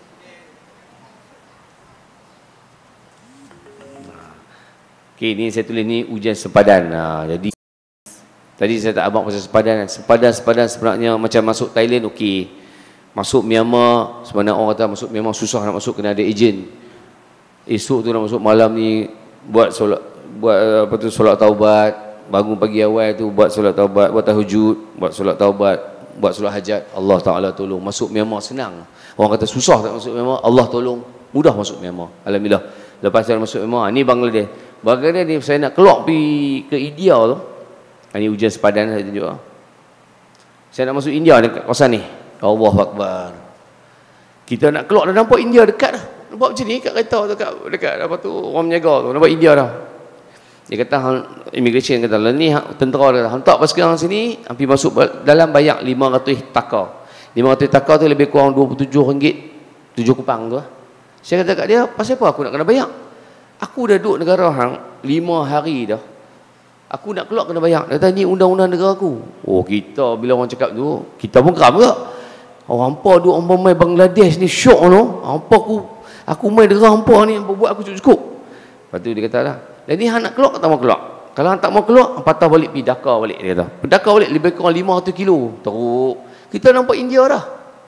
Okey, ni saya tulis ni ujian sepadan. Ha, jadi tadi saya tak abang pasal sepadan. Sepadan-sepadan sebenarnya macam masuk Thailand okey. Masuk Myanmar sebenarnya orang kata masuk Myanmar susah nak masuk, kena ada ejen. Esok tu nak masuk malam ni buat solat, buat apa tu solat taubat, bangun pagi awal tu buat solat taubat, buat tahajud, buat solat taubat, buat solat hajat. Allah Taala tolong. Masuk Myanmar senang. Orang kata susah tak masuk Myanmar, Allah tolong mudah masuk Myanmar. Alhamdulillah. Lepas saya masuk Myanmar, ni Bangladesh. Bangladesh ni saya nak keluar pergi ke India tu. Ini ujian sepadan saya tunjuk. Saya nak masuk India dekat kawasan ni. Allahu Akbar. Kita nak keluar dah nampak India dekat dah. buat macam ni kat kereta tu, kat dekat apa tu orang menjaga tu, nampak India dah. Dia kata hang immigration kata lah ni tentera dia hang tak pas sekarang sini hampir masuk dalam bayar lima ratus taka. lima ratus taka tu lebih kurang dua puluh tujuh ringgit tujuh kupang tu. Saya kata kat dia, pasal apa aku nak kena bayar? Aku dah duduk negara hang lima hari dah. Aku nak keluar kena bayar. Dia kata ni undang-undang negara aku. Oh kita bila orang cakap tu, kita pun geram ke? Orang hampa duduk hampa main Bangladesh ni syok tu. Hampa aku aku main negara hampa ni hampa buat aku cukup-cukup. Lepas tu dia kata lah, dan ni hang nak keluar tak mau keluar. Kalau hang tak mau keluar, hang patah balik pergi Dhaka balik dia kata. Dhaka balik lebih kurang lima ratus kilo. Teruk. Kita nampak India dah.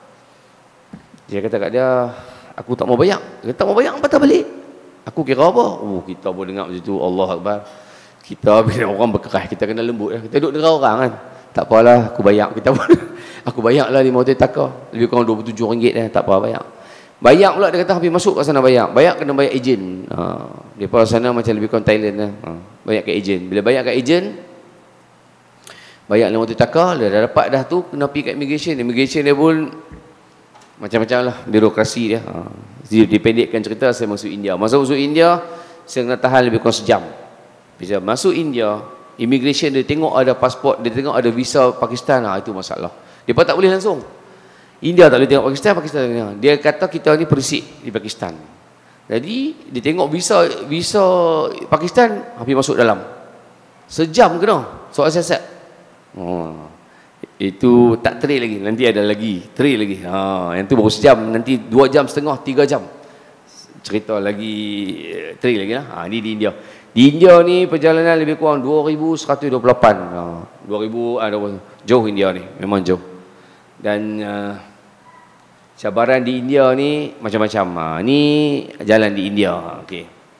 Dia kata kat dia, aku tak mau bayar. Dia kata tak mau bayar, hang patah balik. Aku kira apa? Oh, kita boleh dengar macam tu. Allah Akbar. Kita bila orang berkeras, kita kena lembut lah. Kita duduk negara orang kan. Tak apalah, aku bayar. Kita pun aku bayar lah lima ratus taka. Lebih kurang dua puluh tujuh ringgit dah. Tak apa bayar. Bayar pula dia kata habis masuk kat sana bayar. Bayar kena bayar ejen. Ha, dia pada sana macam lebih kurang Thailand lah. Ha, bayar kat ejen. Bila bayar kat ejen, bayar lima ratus taka, dia dah dapat dah tu, kena pergi kat immigration. Immigration dia pun macam-macam lah birokrasi dia. Ha, dipendekkan cerita, saya masuk India. Masa masuk India, saya kena tahan lebih kurang sejam. Bila masuk India, immigration dia tengok ada pasport, dia tengok ada visa Pakistan, ha, itu masalah. Dia pun tak boleh langsung. India tak boleh tengok Pakistan, Pakistan tak boleh. Dia kata kita ni perisik di Pakistan. Jadi dia tengok visa visa Pakistan, habis masuk dalam. Sejam kena soal siasat. Oh, itu tak trail lagi, nanti ada lagi trail lagi. Ha, yang tu baru sejam, nanti dua jam setengah, tiga jam. Cerita lagi trail lagi lah. Ha, ni di India. Di India ni perjalanan lebih kurang dua ribu seratus dua puluh lapan. Ha, dua ribu ah, jauh India ni, memang jauh. Dan uh, cabaran di India ni macam-macam. Ha, ni jalan di India. Okey.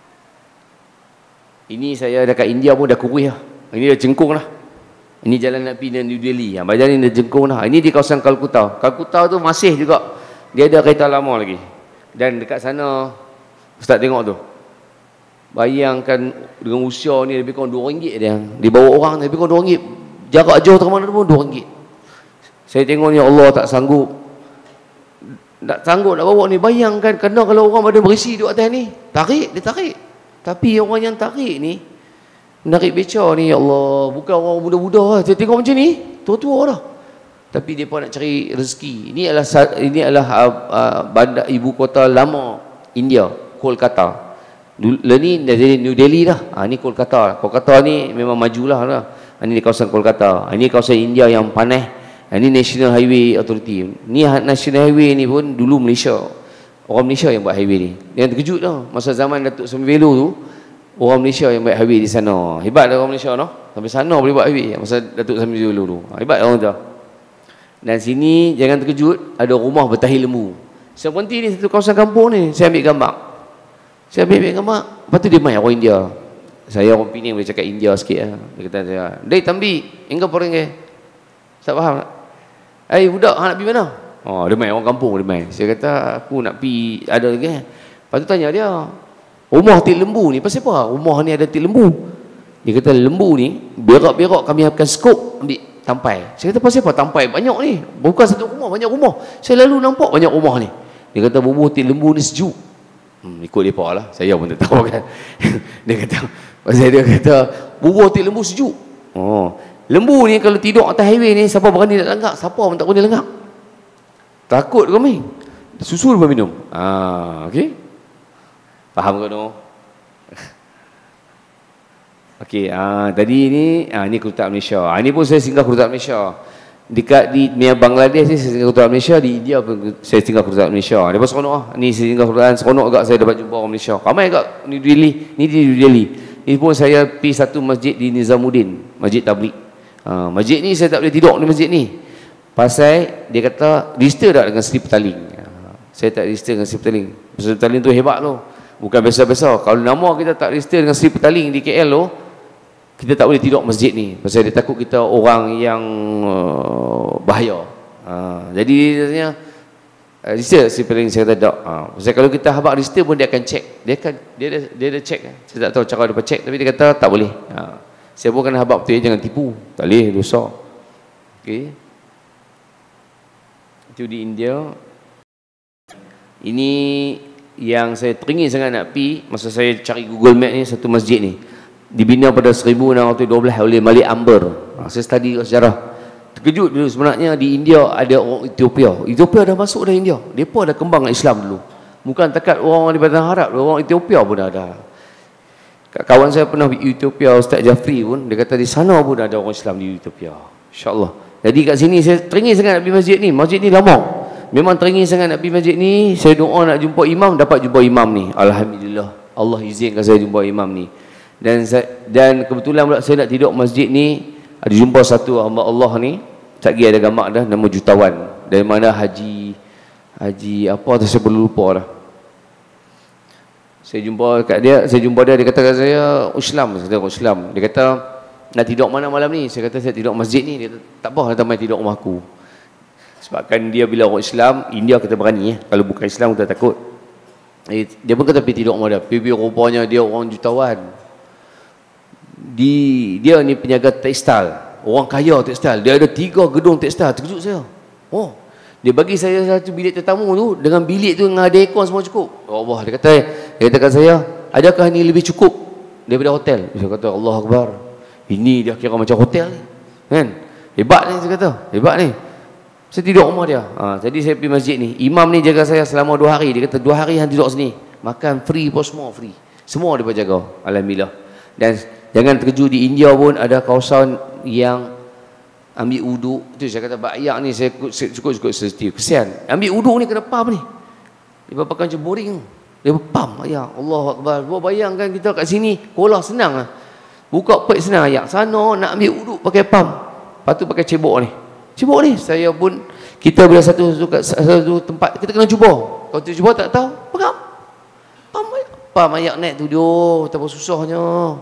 Ini saya dekat India pun dah kurus lah. Ini dah jengkung lah. Ini jalan nak pergi New Delhi. Ha, badan ni dah jengkung lah. Ini di kawasan Calcutta. Calcutta tu masih juga dia ada kereta lama lagi. Dan dekat sana Ustaz tengok tu. Bayangkan dengan usia ni lebih kurang dua ringgit dia. Dibawa orang lebih kurang dua ringgit. Jarak jauh ke mana pun dua ringgit. Saya tengok ni Allah tak sanggup. Tak sanggup nak bawa ni. Bayangkan kena kalau orang badan berisi duduk atas ni. Tarik, dia tarik. Tapi orang yang tarik ni, menarik beca ni, ya Allah, bukan orang muda-muda lah. Saya tengok macam ni, tua-tua dah. Tapi dia pun nak cari rezeki. Ini adalah ini adalah uh, uh, bandar ibu kota lama India, Kolkata. Dulu ni dah jadi New Delhi dah. Ha, ni Kolkata. Kolkata ni memang majulah lah. Ha, ni di kawasan Kolkata. Ha, ini kawasan India yang panas. Ha, ini National Highway Authority. Ni National Highway ni pun dulu Malaysia. Orang Malaysia yang buat highway ni. Yang terkejut tau. Masa zaman Datuk Seri Velo tu, orang Malaysia yang buat highway di sana. Hebat lah orang Malaysia no. Sampai sana boleh buat highway. Masa Datuk Seri Velo tu. Ha, hebat orang tu. Dan sini jangan terkejut, ada rumah bertahi lembu. Saya berhenti ni satu kawasan kampung ni. Saya ambil gambar. Saya ambil gambar. Lepas tu dia main orang India. Saya orang Penang boleh cakap India sikit lah. Dia kata saya, "Dei tambi, engkau poreng ke?" Tak faham tak? "Eh budak, hang nak pergi mana?" Oh, dia main orang kampung dia main. Saya kata aku nak pergi ada lagi. Lepas tu tanya dia, "Rumah tik lembu ni pasal apa? Rumah ni ada tik lembu?" Dia kata lembu ni berak-berak kami akan skop ambil tampai. Saya kata pasal apa tampai banyak ni? Bukan satu rumah, banyak rumah. Saya lalu nampak banyak rumah ni. Dia kata bubuh tik lembu ni sejuk. Hmm, ikut dia lah. Saya pun tak tahu kan. Dia kata, pasal dia kata bubuh tik lembu sejuk. Oh, lembu ni kalau tidur atas highway ni, siapa berani nak langgar? Siapa pun tak berani langgar. Takut kami. Susu dia minum. Ah, okey. Faham ke no? Okey, ah tadi ni ah ni Kedutaan Malaysia. Ah ni pun saya singgah Kedutaan Malaysia. Dekat di Bangladesh ni saya singgah Kedutaan Malaysia, di India pun saya singgah Kedutaan Malaysia. Dia pun seronok ah. Ni saya singgah Kedutaan, seronok agak saya dapat jumpa orang Malaysia. Ramai agak New Delhi. Ni di New Delhi. Ni pun saya pergi satu masjid di Nizamuddin, Masjid Tabligh. Ah, masjid ni saya tak boleh tidur di masjid ni. Pasal dia kata register tak dengan slip petaling. Saya tak register dengan slip petaling. Slip petaling tu hebat tu. Bukan biasa-biasa. Kalau nama kita tak register dengan slip petaling di K L tu, kita tak boleh tidur masjid ni. Pasal dia takut kita orang yang uh, bahaya. Ha, jadi dia register slip petaling, saya kata tak. Ha, pasal kalau kita habaq register pun dia akan check. Dia akan dia ada dia ada check. Saya tak tahu cara dia check, tapi dia kata tak boleh. Ha, saya pun kena habaq betul, jangan tipu. Tak boleh, dosa. Okey. Itu di India. Ini yang saya teringin sangat nak pi masa saya cari Google Map ni, satu masjid ni dibina pada seribu enam ratus dua belas oleh Malik Amber. Ha, saya study sejarah. Terkejut dulu sebenarnya di India ada orang Ethiopia. Ethiopia dah masuk dah India. Depa dah kembang Islam dulu. Bukan takat orang di Badan Arab, orang Ethiopia pun dah ada. Kawan saya pernah pergi Ethiopia, Ustaz Jafri pun, dia kata di sana pun ada orang Islam di Ethiopia. InsyaAllah. Jadi kat sini saya teringin sangat nak pergi masjid ni. Masjid ni lama. Memang teringin sangat nak pergi masjid ni. Saya doa nak jumpa imam, dapat jumpa imam ni. Alhamdulillah. Allah izinkan saya jumpa imam ni. Dan saya, dan kebetulan pula saya nak tidur masjid ni, ada jumpa satu hamba Allah ni. Sekejap lagi ada gambar dah, nama jutawan. Dari mana Haji Haji apa tu saya perlu lupa dah. Saya jumpa kat dia, saya jumpa dia, dia kata kat saya, Islam, saya kata Islam. Dia kata, nak tidur mana malam ni? Saya kata saya tidur masjid ni. Dia kata, tak apa, datang main tidur rumah aku. Sebabkan dia bila orang Islam, India kita berani eh. Kalau bukan Islam kita takut. Eh, dia pun kata pergi tidur rumah dia. Pergi rupanya dia orang jutawan. Di, dia ni penjaga tekstil. Orang kaya tekstil. Dia ada tiga gedung tekstil. Terkejut saya. Oh, dia bagi saya satu bilik tetamu tu, dengan bilik tu dengan ada aircon semua cukup. Oh Allah, dia kata, dia katakan saya, adakah ini lebih cukup daripada hotel? Saya kata, Allah Akbar. Ini dia kira macam hotel ni. Kan? Hebat ni saya kata. Hebat ni. Saya tidur rumah dia. Ha, jadi saya pergi masjid ni. Imam ni jaga saya selama dua hari. Dia kata, dua hari hang tidur sini. Makan free pun semua free. Semua dia jaga. Alhamdulillah. Dan jangan terkejut, di India pun ada kawasan yang ambil uduk. Tu saya kata bakyak ni saya cukup-cukup sensitif. Kesian. Ambil uduk ni kena pam ni. Dia pakai macam boring. Dia pam ayah. Allahu Akbar. Buat bayangkan kita kat sini kolah senang lah. Buka pet senang ayah. Sana nak ambil uduk pakai pam. Lepas tu pakai cebok ni. Cebok ni saya pun, kita bila satu satu, satu tempat kita kena cuba. Kalau tu cuba tak tahu, pegang. Pam ayah. Pam ayah naik tu dia. Betapa susahnya.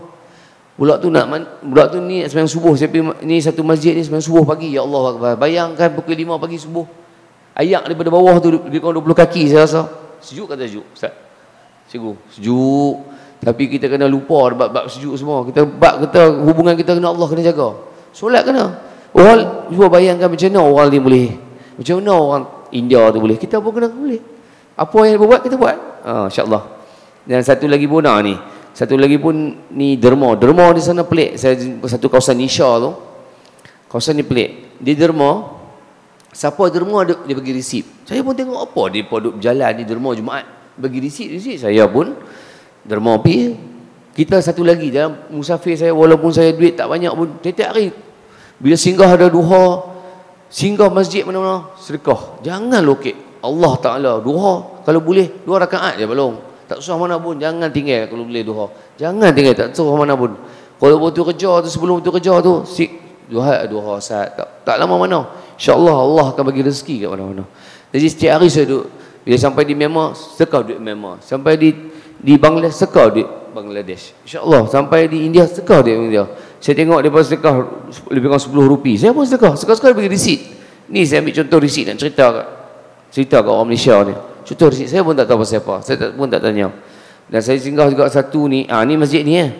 Budak tu nak budak tu ni sembahyang subuh, saya pergi ni satu masjid ni sembahyang subuh pagi. Ya Allah Akbar. Bayangkan pukul lima pagi subuh. Ayak daripada bawah tu lebih kurang dua puluh kaki saya rasa. Sejuk kata sejuk, Ustaz? Cikgu, sejuk. Tapi kita kena lupa bab-bab sejuk semua. Kita bab kita hubungan kita dengan Allah kena jaga. Solat kena. Orang cuba bayangkan macam mana orang ni boleh. Macam mana orang India tu boleh. Kita pun kena boleh. Apa yang dia buat kita buat. Ha, insya-Allah. Dan satu lagi pun ni. Satu lagi pun ni derma. Derma di sana pelik. Saya satu kawasan Nisha tu. Kawasan ni pelik. Di derma, siapa derma dia, dia bagi resip. Saya pun tengok apa dia duduk berjalan di derma Jumaat. Bagi resip, resip. Saya pun derma pergi. Kita satu lagi dalam musafir saya, walaupun saya duit tak banyak pun, tiap-tiap hari bila singgah ada duha, singgah masjid mana-mana, sedekah. Jangan lokek. Allah Ta'ala duha, kalau boleh dua rakaat je belum. Tak susah mana pun, jangan tinggal kalau boleh duha. Jangan tinggal, tak susah mana pun. Kalau waktu kerja tu, sebelum waktu kerja tu, sik duha, duha saat tak, tak lama mana. InsyaAllah Allah akan bagi rezeki kat mana-mana. Jadi setiap hari saya duduk, bila sampai di Myanmar, sedekah duit Myanmar. Sampai di di Bangladesh, sedekah duit Bangladesh. InsyaAllah. Sampai di India, sedekah duit India. Saya tengok dia sedekah lebih kurang sepuluh rupiah. Saya pun sedekah. Sekali-sekali bagi resit. Ni saya ambil contoh resit nak cerita kat, cerita kat orang Malaysia ni. Contoh resit. Saya pun tak tahu pasal apa. Saya tak, pun tak tanya. Dan saya singgah juga satu ni. Ah, ni masjid ni eh.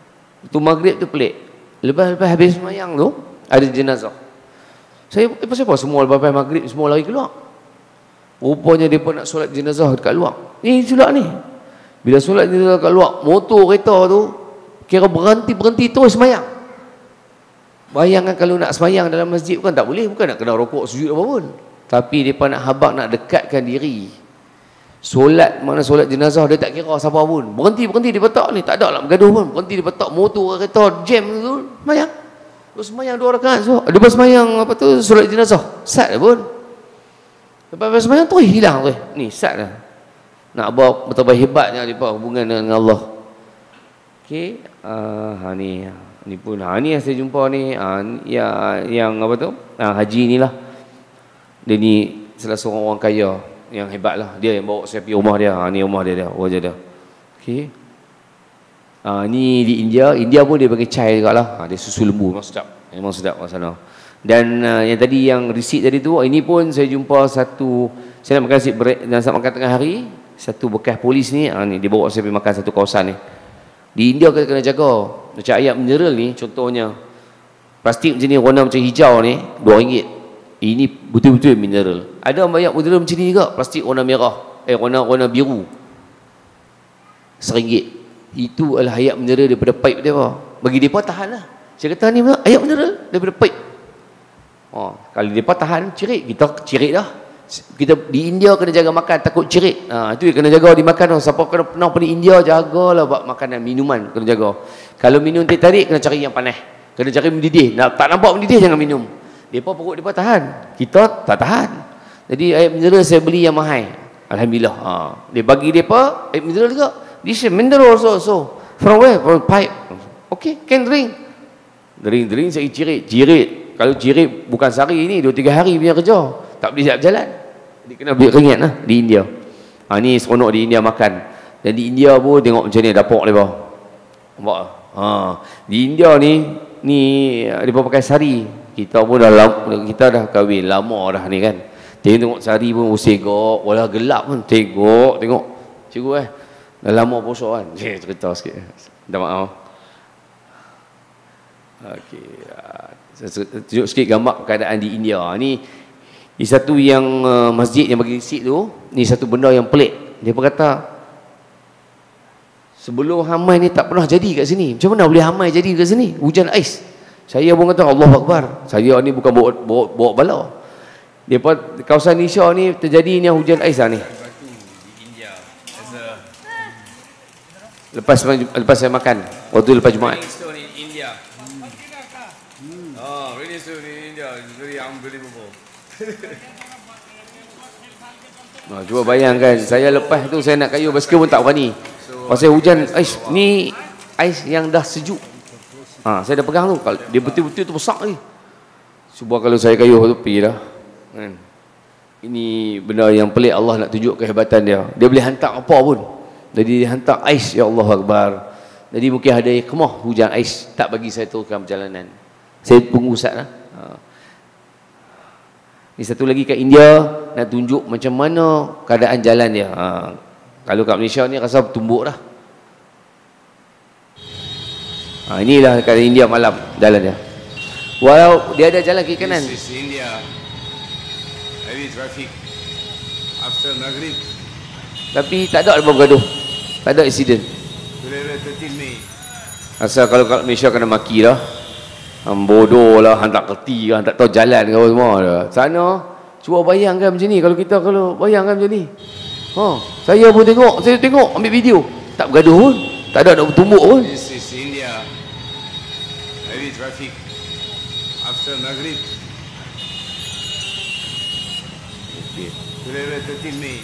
Tu maghrib tu pelik. Lepas-lepas habis semayang tu, ada jenazah. Saya, eh, pasal apa semua lepas maghrib semua lari keluar? Rupanya mereka nak solat jenazah dekat luar. Ni solat ni. Bila solat jenazah dekat luar, motor kereta tu kira berhenti-berhenti terus semayang. Bayangkan kalau nak semayang dalam masjid bukan tak boleh, bukan nak kena rokok sujud apa pun. Tapi mereka nak habaq, nak dekatkan diri. Solat, mana solat jenazah dia tak kira siapa pun. Berhenti-berhenti di petak ni, tak ada lah bergaduh pun. Berhenti di petak, motor kereta jam tu, semayang. Terus semayang dua rakaat. So, lepas semayang apa tu, solat jenazah. Sat dah pun. Lepas semayang tu hilang tu. Ni sat dah. Nak bawa betapa hebatnya mereka hubungan dengan Allah. Okey, uh, ha ni. Ni pun ha ni yang saya jumpa ni, ha, ya yang apa tu? Ha, haji ni lah. Dia ni salah seorang orang kaya yang hebat lah. Dia yang bawa saya pergi rumah dia. Ha ni rumah dia dia, wajah dia. Okey. Ha ni di India, India pun dia bagi chai jugaklah. Ha dia susu lembu, memang sedap. Memang sedap kat sana. Dan uh, yang tadi yang receipt tadi tu, ini pun saya jumpa satu, saya nak makan nasi break dan saat makan tengah hari, satu bekas polis ni, ha ni dia bawa saya pergi makan satu kawasan ni. Di India kita kena jaga. Macam ayat mineral ni, contohnya plastik macam ni, warna macam hijau ni, dua ringgit. Ini betul-betul mineral. Ada ayat mineral macam ni juga, plastik warna merah, eh warna warna biru. seringgit. Itu adalah ayat mineral daripada pipe dia. Bagi mereka tahan lah. Saya kata ni ayat mineral daripada pipe. Oh, kalau mereka tahan cirit, kita cirit dah. Kita di India kena jaga makan, takut cirit. Ha, itu kena jaga dimakan. Siapa kena pernah pergi India, jagalah buat makanan, minuman kena jaga. Kalau minum teh tarik, kena cari yang panas. Kena cari mendidih. Nak, tak nampak mendidih, jangan minum. Mereka perut mereka tahan. Kita tak tahan. Jadi air mineral saya beli yang mahal. Alhamdulillah. Ha. Dia bagi mereka air mineral juga. This is mineral also. So, from where? From pipe. Okay, can drink. Drink-drink saya cirit. Cirit. Kalau cirit bukan sehari ni, dua tiga hari punya kerja. Tak boleh siap jalan. Jadi kena beli ringgit lah di India. Ha, ni seronok di India makan. Dan di India pun tengok macam ni dapur mereka. Nampak? Ha. Di India ni, ni mereka pakai sari. Kita pun dah lama, kita dah kahwin lama dah ni kan. Tengok sari pun segok, walau gelap pun tengok, tengok. Cikgu eh, dah lama puasa kan. Cik, cerita sikit. Minta maaf. Okey. Saya tunjuk sikit gambar keadaan di India. Ni Ni satu yang uh, masjid yang bagi resit tu, ni satu benda yang pelik. Dia berkata, sebelum hamai ni tak pernah jadi kat sini. Macam mana boleh hamai jadi kat sini? Hujan ais. Saya pun kata, Allahu Akbar. Saya ni bukan bawa, bawa, bawa bala. Dia pun, kawasan Nisha ni terjadi ni hujan ais lah ni. Lepas lepas saya makan, waktu lepas Jumaat. Oh, really soon in India. It's very unbelievable. Nah, cuba bayangkan, saya lepas tu saya nak kayu basikal pun tak berani. Pasal hujan ais ni, ais yang dah sejuk. Ha, saya dah pegang tu, kalau dia betul-betul tu besar ni. Cuba kalau saya kayu tu pergi dah. Kan? Ini benda yang pelik, Allah nak tunjuk kehebatan dia. Dia boleh hantar apa pun. Jadi dia hantar ais, ya Allah Akbar. Jadi mungkin ada kemah hujan ais tak bagi saya teruskan perjalanan. Saya tunggu Ustaz lah. Ha. Ni satu lagi kat India nak tunjuk macam mana keadaan jalan dia. Ha. Kalau kat Malaysia ni rasa tumbuk dah. Ha, inilah kat India malam jalan dia. Walau dia ada jalan kiri kanan. This is India. Heavy traffic after Maghrib. Tapi tak ada bergaduh. Tak ada insiden. Today thirteen May. Asal kalau kat Malaysia kena maki dah. Hang bodoh lah, hang tak kerti, hang tak tahu jalan ke apa semua dah. Sana, cuba bayangkan macam ni. Kalau kita, kalau bayangkan macam ni. Ha, saya pun tengok, saya tengok, ambil video. Tak bergaduh pun. Tak ada nak bertumbuk pun. This is India. Heavy traffic after Maghrib. Okay. Today thirteen May.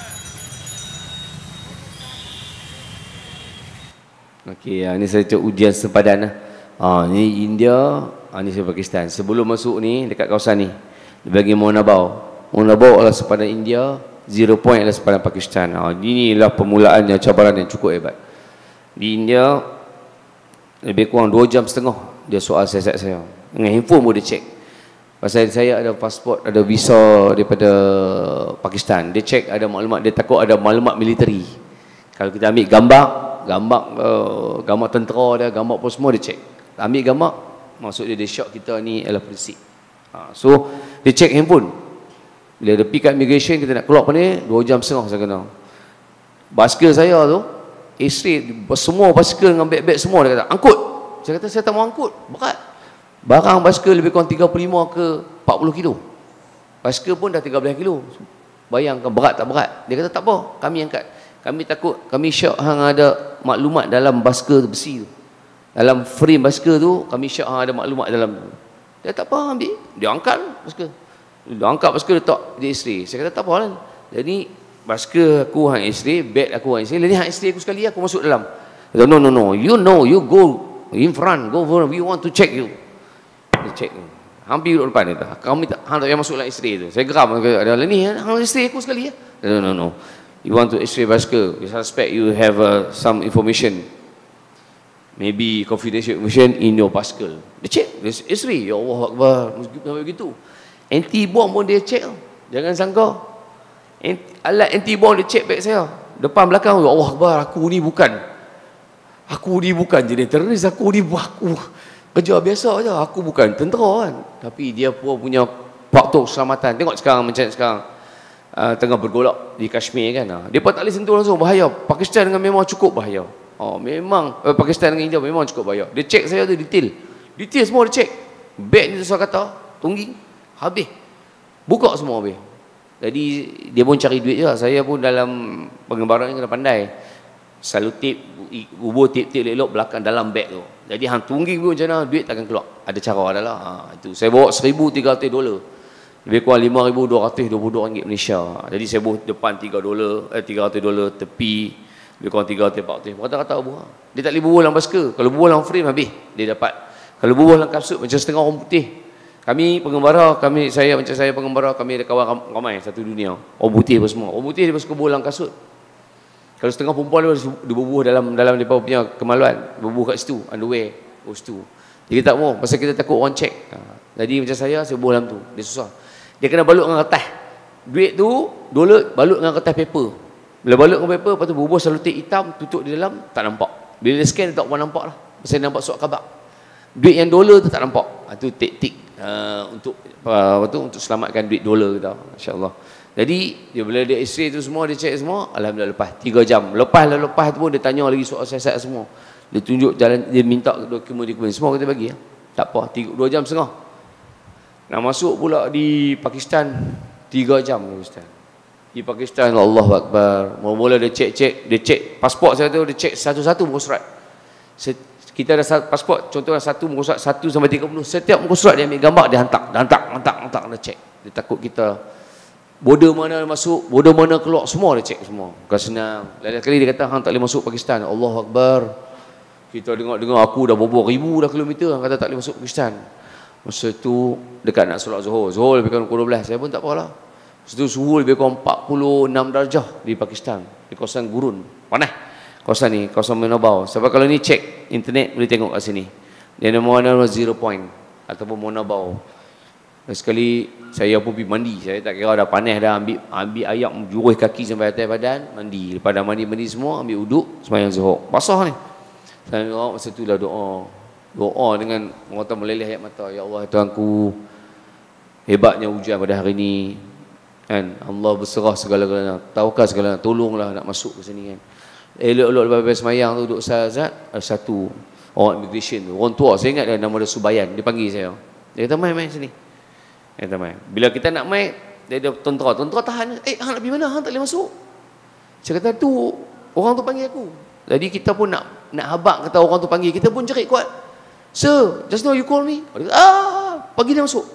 Okey, ni saya cakap ujian sempadan lah. Ha, ni India, ha, ni saya Pakistan. Sebelum masuk ni, dekat kawasan ni, dia bagi Monabau. Monabau adalah sempadan India, zero point adalah sempadan Pakistan. Ha, inilah permulaannya, cabaran yang cukup hebat. Di India, lebih kurang dua jam setengah dia soal siasat saya. Dengan handphone pun dia cek. Pasal saya ada pasport, ada visa daripada Pakistan. Dia cek ada maklumat, dia takut ada maklumat militeri. Kalau kita ambil gambar, gambar uh, gambar tentera dia, gambar apa semua dia cek. Ambil gambar, maksud dia dia shock kita ni adalah polisi. Ha, so dia cek handphone. Bila dia pergi kat immigration, kita nak keluar pada ni dua jam setengah saya kena. Basikal saya tu, isteri semua basikal dengan beg-beg semua dia kata, angkut. Saya kata saya tak mau angkut, berat. Barang basikal lebih kurang tiga puluh lima ke empat puluh kilo. Basikal pun dah tiga belas kilo. Bayangkan berat tak berat. Dia kata tak apa, kami angkat. Kami takut, kami syok hang ada maklumat dalam basikal besi tu. Dalam frame basikal tu, kami syok hang ada maklumat dalam tu. Dia tak apa, ambil. Dia angkat basikal. Dia angkat basikal, dia letak dia isteri. Saya kata tak apa lah. Jadi basikal aku hang isteri, beg aku hang isteri. Jadi hang isteri aku sekali, aku masuk dalam. Dia kata, no, no, no. You know, you go in front. Go for, we want to check you. Dia check. Hampir duduk depan dia. Kami tak, hang tak payah masuk dalam isteri tu. Saya geram. Ada ni, hang isteri aku sekali ya. No, no, no. You want to x-ray bicycle, you suspect you have uh, some information, maybe confidential information in your bicycle. Dia check, dia x-ray, ya Allah Akbar, sampai begitu. Anti-bomb pun dia check, jangan sangka. Alat anti-bomb dia check beg saya, depan belakang, ya Allah Akbar, aku ni bukan, aku ni bukan jenis teroris, aku ni aku kerja biasa je, aku bukan tentera kan. Tapi dia pun punya faktor keselamatan. Tengok sekarang macam sekarang. uh, tengah bergolak di Kashmir kan. Uh, dia pun tak boleh sentuh langsung, bahaya. Pakistan dengan memang cukup bahaya. Oh, memang uh, Pakistan dengan India memang cukup bahaya. Dia check saya tu detail. Detail semua dia check. Beg ni sesuai kata, tungging, habis. Buka semua habis. Jadi dia pun cari duit je. Saya pun dalam pengembaraan ni kena pandai. Selalu tip, ubur tip-tip elok belakang dalam beg tu. Jadi hang tungging pun macam mana, duit takkan keluar. Ada cara adalah. Ha, itu. Saya bawa seribu tiga ratus dolar. Lebih kurang lima ribu dua ratus dua puluh dua ringgit Malaysia. Jadi saya bawa depan tiga dolar, eh tiga ratus dolar, tepi lebih kurang tiga ratus empat ratus. Kata-kata buah. Dia tak boleh berbual dalam basikal. Kalau berbual dalam frame habis dia dapat. Kalau berbual dalam kapsul macam setengah orang putih. Kami pengembara, kami saya macam saya pengembara, kami ada kawan ramai satu dunia. Orang putih apa semua. Orang putih dia suka berbual dalam kasut. Kalau setengah perempuan dia, dia berbual dalam dalam dia punya kemaluan, berbual kat situ, underwear, oh situ. Jadi tak mau, pasal kita takut orang check. Ha. Jadi macam saya, saya berbual dalam tu. Dia susah. Dia kena balut dengan kertas. Duit tu, dolar balut dengan kertas paper. Bila balut dengan paper, lepas tu berbual selotip hitam, tutup di dalam, tak nampak. Bila dia scan, dia tak pernah nampak lah. Pasal dia nampak surat khabar. Duit yang dolar tu tak nampak. Itu ha, taktik uh, untuk uh, apa tu, untuk selamatkan duit dolar kita. Masya-Allah. Jadi dia bila dia X-ray tu semua, dia check semua, alhamdulillah lepas tiga jam. Lepas lah lepas tu pun dia tanya lagi soal siasat semua. Dia tunjuk jalan, dia minta dokumen-dokumen semua kita bagi ya. Tak apa, dua jam setengah. Nak masuk pula di Pakistan tiga jam Pakistan. Di Pakistan Allahu Akbar. Mula-mula dia cek-cek, dia cek pasport saya tu, dia cek satu-satu muka surat. Kita ada pasport, contohnya satu muka surat satu sampai tiga puluh. Setiap muka surat dia ambil gambar, dia hantar, dia hantar, hantar, hantar, dia cek. Dia takut kita border mana masuk, border mana keluar, semua dia cek semua. Bukan senang. Lain kali dia kata hang tak boleh masuk Pakistan. Allahu Akbar. Kita dengar-dengar aku dah berapa ribu dah kilometer hang kata tak boleh masuk Pakistan. Masa tu dekat nak solat Zuhur. Zuhur lebih kurang pukul dua belas. Saya pun tak apalah. Masa tu suhu lebih kurang empat puluh enam darjah di Pakistan. Di kawasan gurun. Panas. Kawasan ni, kawasan Monobau. Sebab kalau ni cek internet boleh tengok kat sini. Dia nama nama zero point ataupun Monobau. Sekali saya pun pergi mandi. Saya tak kira dah panas dah, ambil ambil ayak jurus kaki sampai atas badan, mandi. Lepas dah mandi-mandi semua, ambil uduk, sembahyang Zuhur. Basah ni. Saya tengok masa tu dah doa. Doa dengan mata meleleh air mata. Ya Allah Tuhanku, hebatnya hujan pada hari ini. Kan? Allah berserah segala-galanya. Tahukah segala-galanya, tolonglah nak masuk ke sini kan. Elok-elok lepas sembahyang tu duduk Zat, satu orang immigration tu, orang tua, saya ingat dia nama dia Subayan. Dia panggil saya. Dia kata, "Mai, mai sini." Dia kata, "Mai." Bila kita nak mai, dia ada tentera. Tentera tahan. "Eh, hang nak pergi mana? Hang tak boleh masuk." Saya kata, "Tu orang tu panggil aku." Jadi kita pun nak nak habaq kata orang tu panggil, kita pun jerit kuat. "Sir, just now you call me." Dia kata, "Ah, bagi dia masuk."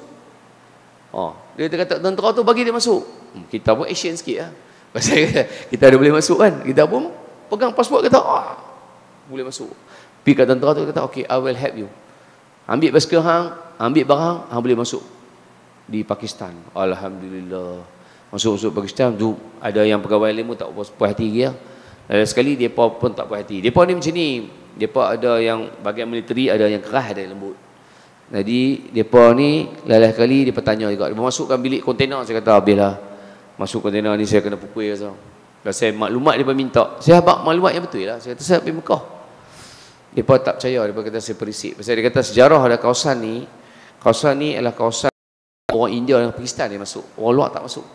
Oh, dia kata tentera tu bagi dia masuk. Hmm, kita pun action sikit lah. Pasal kita ada boleh masuk kan. Kita pun pegang pasport, kata, "Ah, boleh masuk." Pergi kat tentera tu, kata, "Okay, I will help you. Ambil basikal hang, ambil barang, hang boleh masuk di Pakistan." Alhamdulillah. Masuk-masuk Pakistan tu ada yang pegawai lemu tak puas hati dia. Lain sekali depa pun tak puas hati. Depa ni macam ni. Depa ada yang bahagian militeri, ada yang keras, ada yang lembut. Jadi depa ni lain kali depa tanya juga. Depa masukkan bilik kontainer, saya kata, "Habislah. Masuk kontainer ni saya kena pukul saya." Kalau saya maklumat dia minta, saya habaq maklumat yang betul lah. Saya kata saya pergi Mekah. Depa tak percaya, depa kata saya perisik. Pasal dia kata sejarah ada kawasan ni, kawasan ni adalah kawasan orang India dan Pakistan dia masuk. Orang luar tak masuk.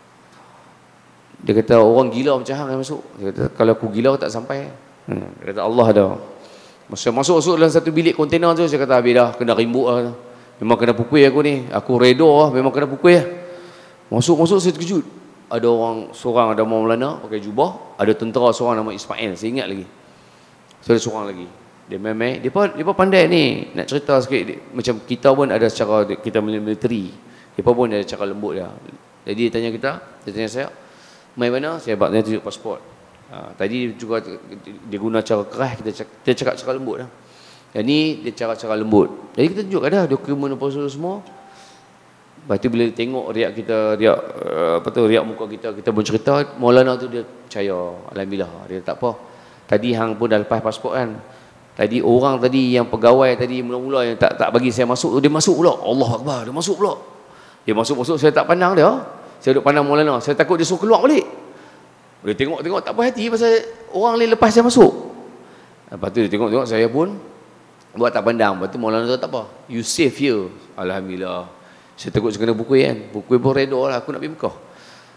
Dia kata orang gila macam hang yang masuk. Dia kata kalau aku gila aku tak sampai. Hmm. Dia kata Allah ada. Masa masuk-masuk dalam satu bilik kontainer tu, saya kata habis dah, kena rimbuk lah. Memang kena pukul aku ni. Aku redor lah, memang kena pukul lah. Masuk-masuk saya terkejut. Ada orang seorang ada Maulana pakai jubah, ada tentera seorang nama Ismail, saya ingat lagi. So ada seorang lagi. Dia memang depa depa pandai ni. Nak cerita sikit dia, macam kita pun ada secara kita militeri. Depa pun ada cara lembut dia. Jadi dia tanya kita, dia tanya saya, "Mai mana?" Saya bak dia tunjuk pasport. Ha, tadi juga dia guna cara keras, kita cakap, kita cakap cara lembut dah. Yang ni dia cara-cara lembut. Jadi kita tunjuk ada dokumen apa semua. Lepas tu bila dia tengok riak kita, riak uh, apa tu, riak muka kita, kita pun cerita, Maulana tu dia percaya, alhamdulillah. Dia tak apa. Tadi hang pun dah lepas pasport kan. Tadi orang tadi yang pegawai tadi mula-mula yang tak tak bagi saya masuk, dia masuk pula. Allah Akbar, dia masuk pula. Dia masuk-masuk saya tak pandang dia. Saya duduk pandang Maulana, saya takut dia suruh keluar balik. Dia tengok-tengok tak puas hati pasal orang lain lepas saya masuk. Lepas tu dia tengok-tengok saya pun buat tak pandang. Lepas tu Maulana tu tak apa. You safe here. Alhamdulillah. Saya takut saya kena pukul kan. Pukul pun redor lah. Aku nak pergi Mekah.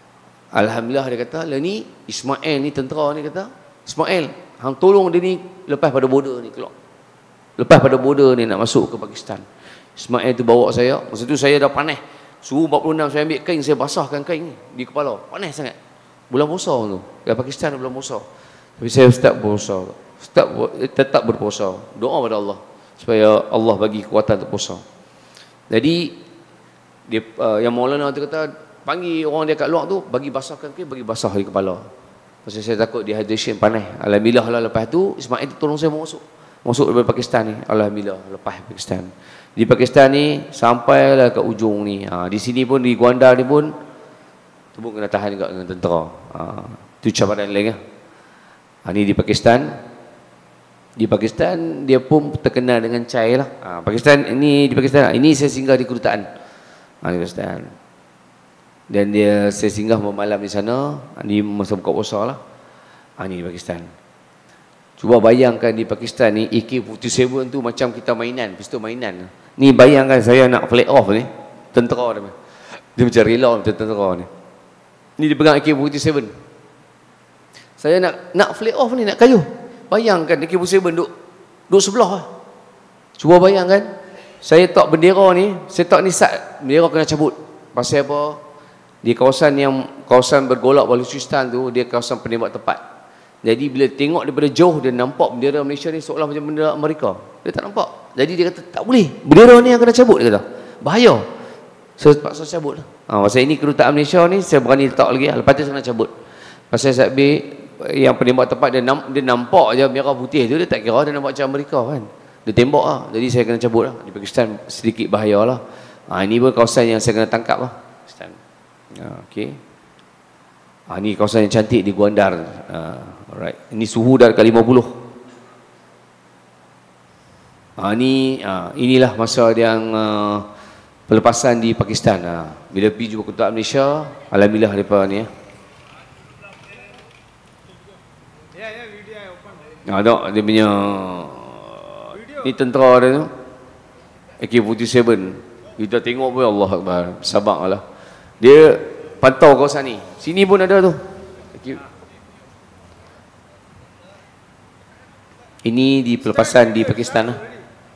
Alhamdulillah dia kata, lah ni Ismail ni tentera ni kata, Ismail, hang tolong dia ni lepas pada border ni keluar. Lepas pada border ni nak masuk ke Pakistan. Ismail tu bawa saya, masa tu saya dah panas. Suruh empat puluh enam saya ambil kain, saya basahkan kain ni di kepala. Panas sangat. Bulan puasa tu. Di Pakistan bulan puasa. Tapi saya start berpuasa. Start tetap berpuasa. Doa pada Allah supaya Allah bagi kekuatan untuk puasa. Jadi dia uh, yang Maulana tu kata, panggil orang dia kat luar tu, bagi basahkan kain, bagi basah di kepala. Pasal saya takut dehydration, panas. Alhamdulillah lah lepas tu Ismail tu tolong saya masuk. Masuk dari Pakistan ni. Alhamdulillah lepas Pakistan. Di Pakistan ni sampailah ke ujung ni. Ha, di sini pun di Gwandar ni pun tu pun kena tahan juga dengan tentera. Ha, tu cabaran lain lah. Ha, ni di Pakistan. Di Pakistan dia pun terkenal dengan cai lah. Ha, Pakistan ini di Pakistan. Ini saya singgah di kedutaan. Ha, di Pakistan. Dan dia saya singgah bermalam di sana. Di masa buka puasa lah. Ha, ni di Pakistan. Cuba bayangkan di Pakistan ni A K empat puluh tujuh tu macam kita mainan, pistol mainan. Ni bayangkan saya nak fly off ni, tentera dia. Dia macam rela macam tentera ni. Ni dia pegang A K empat puluh tujuh. Saya nak nak fly off ni, nak kayuh. Bayangkan A K empat puluh tujuh duk duk sebelah lah. Cuba bayangkan, saya tak bendera ni, saya tak ni sat, bendera kena cabut. Pasal apa? Di kawasan yang kawasan bergolak Baluchistan tu, dia kawasan penembak tepat. Jadi bila tengok daripada jauh, dia nampak bendera Malaysia ni seolah macam bendera Amerika. Dia tak nampak. Jadi dia kata, tak boleh. Bendera ni yang kena cabut, dia kata. Bahaya. Saya terpaksa cabut lah. Ha, pasal ini kedutaan Malaysia ni, saya berani letak lagi. Lepas tu saya kena cabut. Pasal saya ambil yang penembak tepat, dia, nam, dia nampak je merah putih tu, dia tak kira dia nampak macam Amerika kan. Dia tembak lah. Jadi saya kena cabut lah. Di Pakistan sedikit bahaya lah. Ha, ini pun kawasan yang saya kena tangkap lah. Pakistan. Ha, okay. Ha, ni kawasan yang cantik di Gwandar. Ha, alright. Ini suhu dah dekat lima puluh. Ha, ni, ha, inilah masa yang uh, pelepasan di Pakistan. Ha. Bila pergi jumpa kedutaan Malaysia, alhamdulillah mereka ni. Ha, tak, dia punya ni tentera dia tu A K empat puluh tujuh. Kita tengok pun Allah Akbar, sabarlah. Dia pantau kawasan ni. Sini pun ada tu. Ini di pelepasan di Pakistan lah.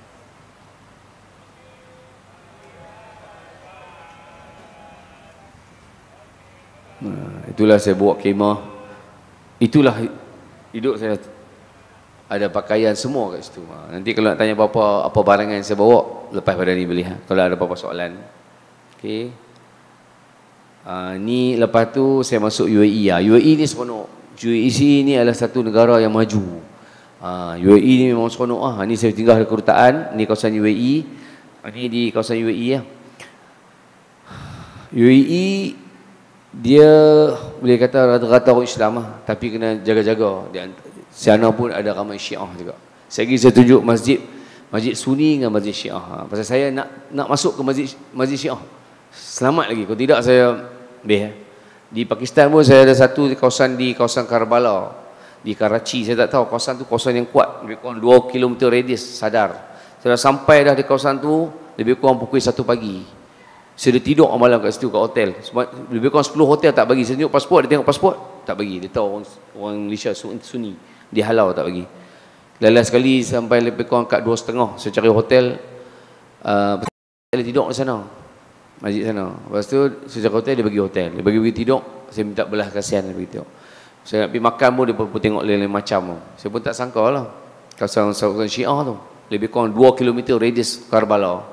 Nah, itulah saya bawa kemah. Itulah hidup saya. Ada pakaian semua kat situ. Nanti kalau nak tanya apa-apa, apa barangan yang saya bawa, lepas pada ni boleh. Kalau ada apa-apa soalan. Okey. Uh, ni lepas tu saya masuk U A E lah. U A E ni seronok. U A E ni adalah satu negara yang maju. Uh, U A E ni memang seronok lah. Ni saya tinggal di kedutaan. Ni kawasan U A E. Uh, ni di kawasan U A E lah. U A E dia boleh kata rata-rata orang Islam lah. Tapi kena jaga-jaga. Sana pun ada ramai Syiah juga. Saya lagi saya tunjuk masjid, masjid Sunni dengan masjid Syiah. Ha, pasal saya nak nak masuk ke masjid masjid Syiah. Selamat lagi. Kalau tidak saya beh. Di Pakistan pun saya ada satu di kawasan di kawasan Karbala, di Karachi. Saya tak tahu kawasan tu kawasan yang kuat, lebih kurang dua kilometer radius sadar. Saya dah sampai dah di kawasan tu lebih kurang pukul satu pagi. Saya dah tidur malam kat situ kat hotel. Lebih kurang sepuluh hotel tak bagi. Saya tunjuk pasport, dia tengok pasport, tak bagi. Dia tahu orang, orang Malaysia Sunni. Dia halau tak bagi. Lelas sekali sampai lebih kurang kat dua setengah. Saya cari hotel. Uh, saya tidur di sana. Masjid sana. Lepas tu saya cari hotel, dia bagi hotel. Dia bagi bagi tidur. Saya minta belas kasihan dia begitu. Saya nak pergi makan pun dia pun tengok lain-lain macam. Saya pun tak sangka lah. Kawasan Syiah tu. Lebih kurang dua kilometer radius Karbala.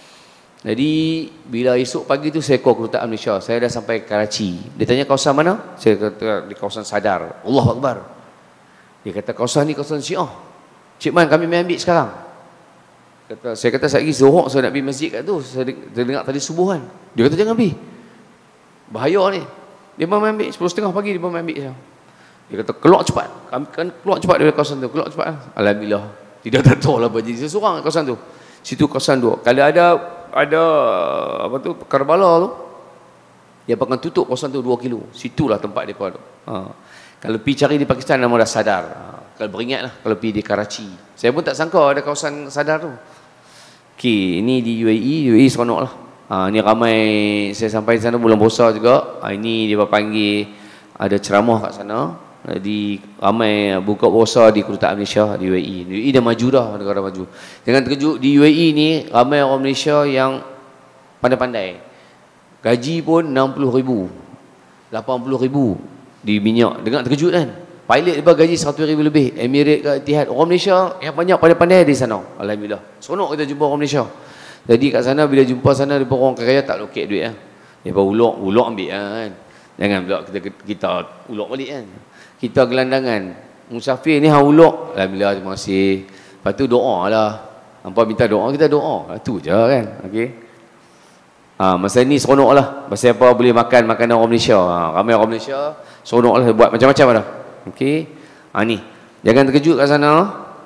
Jadi bila esok pagi tu saya call kedutaan Malaysia. Saya dah sampai Karachi. Dia tanya kawasan mana? Saya kata di kawasan Sadar. Allahu Akbar. Dia kata kawasan ni kawasan Syiah. Cik Man, kami main ambil sekarang. Kata, saya kata saya pergi Zohor, saya nak pergi masjid kat tu. Saya dengar tadi subuh kan. Dia kata jangan pergi. Bahaya ni. Dia main ambil sepuluh setengah pagi dia main ambil. Dia kata keluar cepat. Kami kan keluar cepat dari kawasan tu. Keluar cepat. Alhamdulillah. Tidak tak tahu lah baju. Saya seorang kat kawasan tu. Situ kawasan dua. Kalau ada ada apa tu Karbala tu, dia akan tutup kawasan tu dua kilo. Situlah tempat dia tu. Ha. Kalau pergi cari di Pakistan nama dah Sadar. Ha, kalau beringatlah kalau pergi di Karachi. Saya pun tak sangka ada kawasan Sadar tu. Okey, ini di U A E, U A E seronok lah. Ha, ni ramai saya sampai sana bulan puasa juga. Ha, ini dia panggil ada ceramah kat sana. Jadi ramai buka puasa di Kedutaan Malaysia di U A E. U A E dah maju dah, negara maju. Jangan terkejut, di U A E ni ramai orang Malaysia yang pandai-pandai. Gaji pun enam puluh ribu, lapan puluh ribu di minyak. Dengar terkejut kan? Pilot dia gaji seratus ribu lebih. Emirat ke Etihad. Orang Malaysia yang banyak pandai-pandai di sana. Alhamdulillah. Seronok kita jumpa orang Malaysia. Jadi kat sana bila jumpa sana dia orang kaya tak lokek duit lah. Dia pun ulok, ulok ambil lah kan. Jangan pula kita kita ulok balik kan. Kita gelandangan. Musafir ni hang ulok. Alhamdulillah, terima kasih. Lepas tu doa lah. Hampa minta doa, kita doa. Itu je kan. Okey. Ha, masa ni seronok lah. Pasal apa boleh makan makanan orang Malaysia. Ha, ramai orang Malaysia seronok lah buat macam-macam lah. Okey. Ha ni. Jangan terkejut kat sana.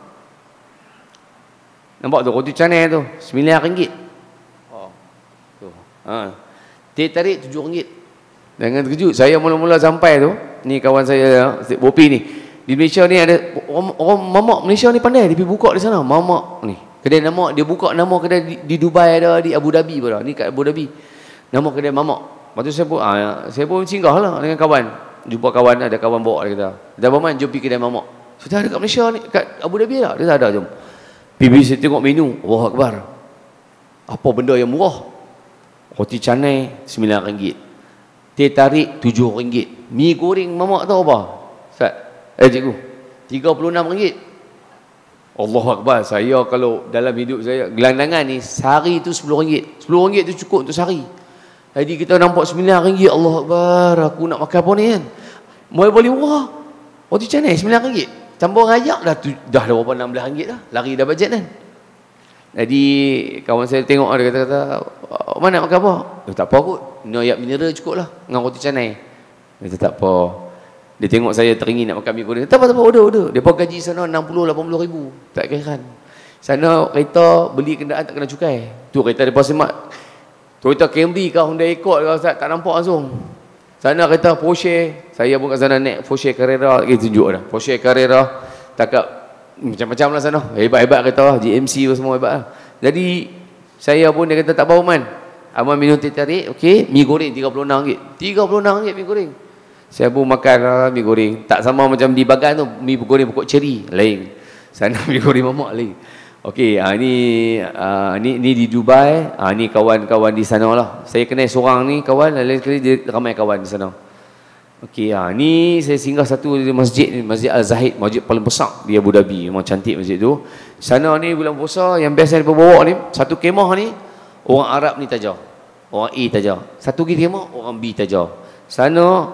Nampak tu roti canai tu sembilan ringgit. Oh. Tu. Ha. Teh tarik tujuh ringgit. Jangan terkejut. Saya mula-mula sampai tu, ni kawan saya Bopi ni. Di Malaysia ni ada orang, orang mamak Malaysia ni pandai, dia pergi buka di sana. Mamak ni. Kedai mamak dia buka nama kedai di, di Dubai ada, di Abu Dhabi pun ada. Ni kat Abu Dhabi. Nama kedai mamak. Lepas tu saya pun ah, saya pun singgah lah dengan kawan. Jumpa kawan, ada kawan bawa dia kata. Dah bermain jom pergi kedai mamak. Sudah ada kat Malaysia ni, kat Abu Dhabi lah. Dia tak ada jom. Pergi saya tengok menu. Allahu Akbar. Apa benda yang murah? Roti canai sembilan ringgit. Teh tarik tujuh ringgit. Mi goreng mamak tahu apa? Ustaz. Eh cikgu. tiga puluh enam ringgit. Allahu Akbar. Saya kalau dalam hidup saya gelandangan ni sehari tu sepuluh ringgit. sepuluh ringgit tu cukup untuk sehari. Jadi kita nampak sembilan ringgit. Allahu Akbar. Aku nak makan apa ni kan? Boleh boleh murah. Roti canai sembilan ringgit. Campur ayak dah tu, dah berapa enam belas ringgit dah. Lari dah bajet kan. Jadi kawan saya tengok dia kata-kata, "Mana nak makan apa?" Eh, tak apa kot. Ni ayak mineral cukup lah dengan roti canai. Dia kata tak apa. Dia tengok saya teringin nak makan mi goreng. Tak apa, tak apa, order, order. Dia pun gaji sana enam puluh lapan puluh ribu. Tak kairan. Sana kereta beli kenderaan tak kena cukai. Tu kereta depa semak. Toyota Camry ke Honda Accord ke Ustaz, tak nampak langsung. Sana kereta Porsche. Saya pun kat sana naik Porsche Carrera. Kita tunjuk dah. Porsche Carrera. Takap macam-macam lah sana. Hebat-hebat kereta lah. G M C semua hebat lah. Jadi saya pun dia kata tak apa man. Abang minum teh tarik. Okey. Mi goreng tiga puluh enam ringgit. tiga puluh enam ringgit mi goreng. Saya pun makan lah mi goreng. Tak sama macam di Bagan tu. Mi goreng pokok ceri. Lain. Sana mi goreng mamak lain. Okey. Ha, ni, ha, ni ni di Dubai. Ha, ni kawan-kawan di sana lah. Saya kenal seorang ni kawan. Lain sekali dia ramai kawan di sana. Okey. Ha, ni saya singgah satu di masjid ni. Masjid Al-Zahid. Masjid paling besar di Abu Dhabi. Memang cantik masjid tu. Sana ni bulan puasa yang biasa dia bawa ni. Satu kemah ni. Orang Arab ni taja. Orang A taja. Satu lagi kemah. Orang B taja. Sana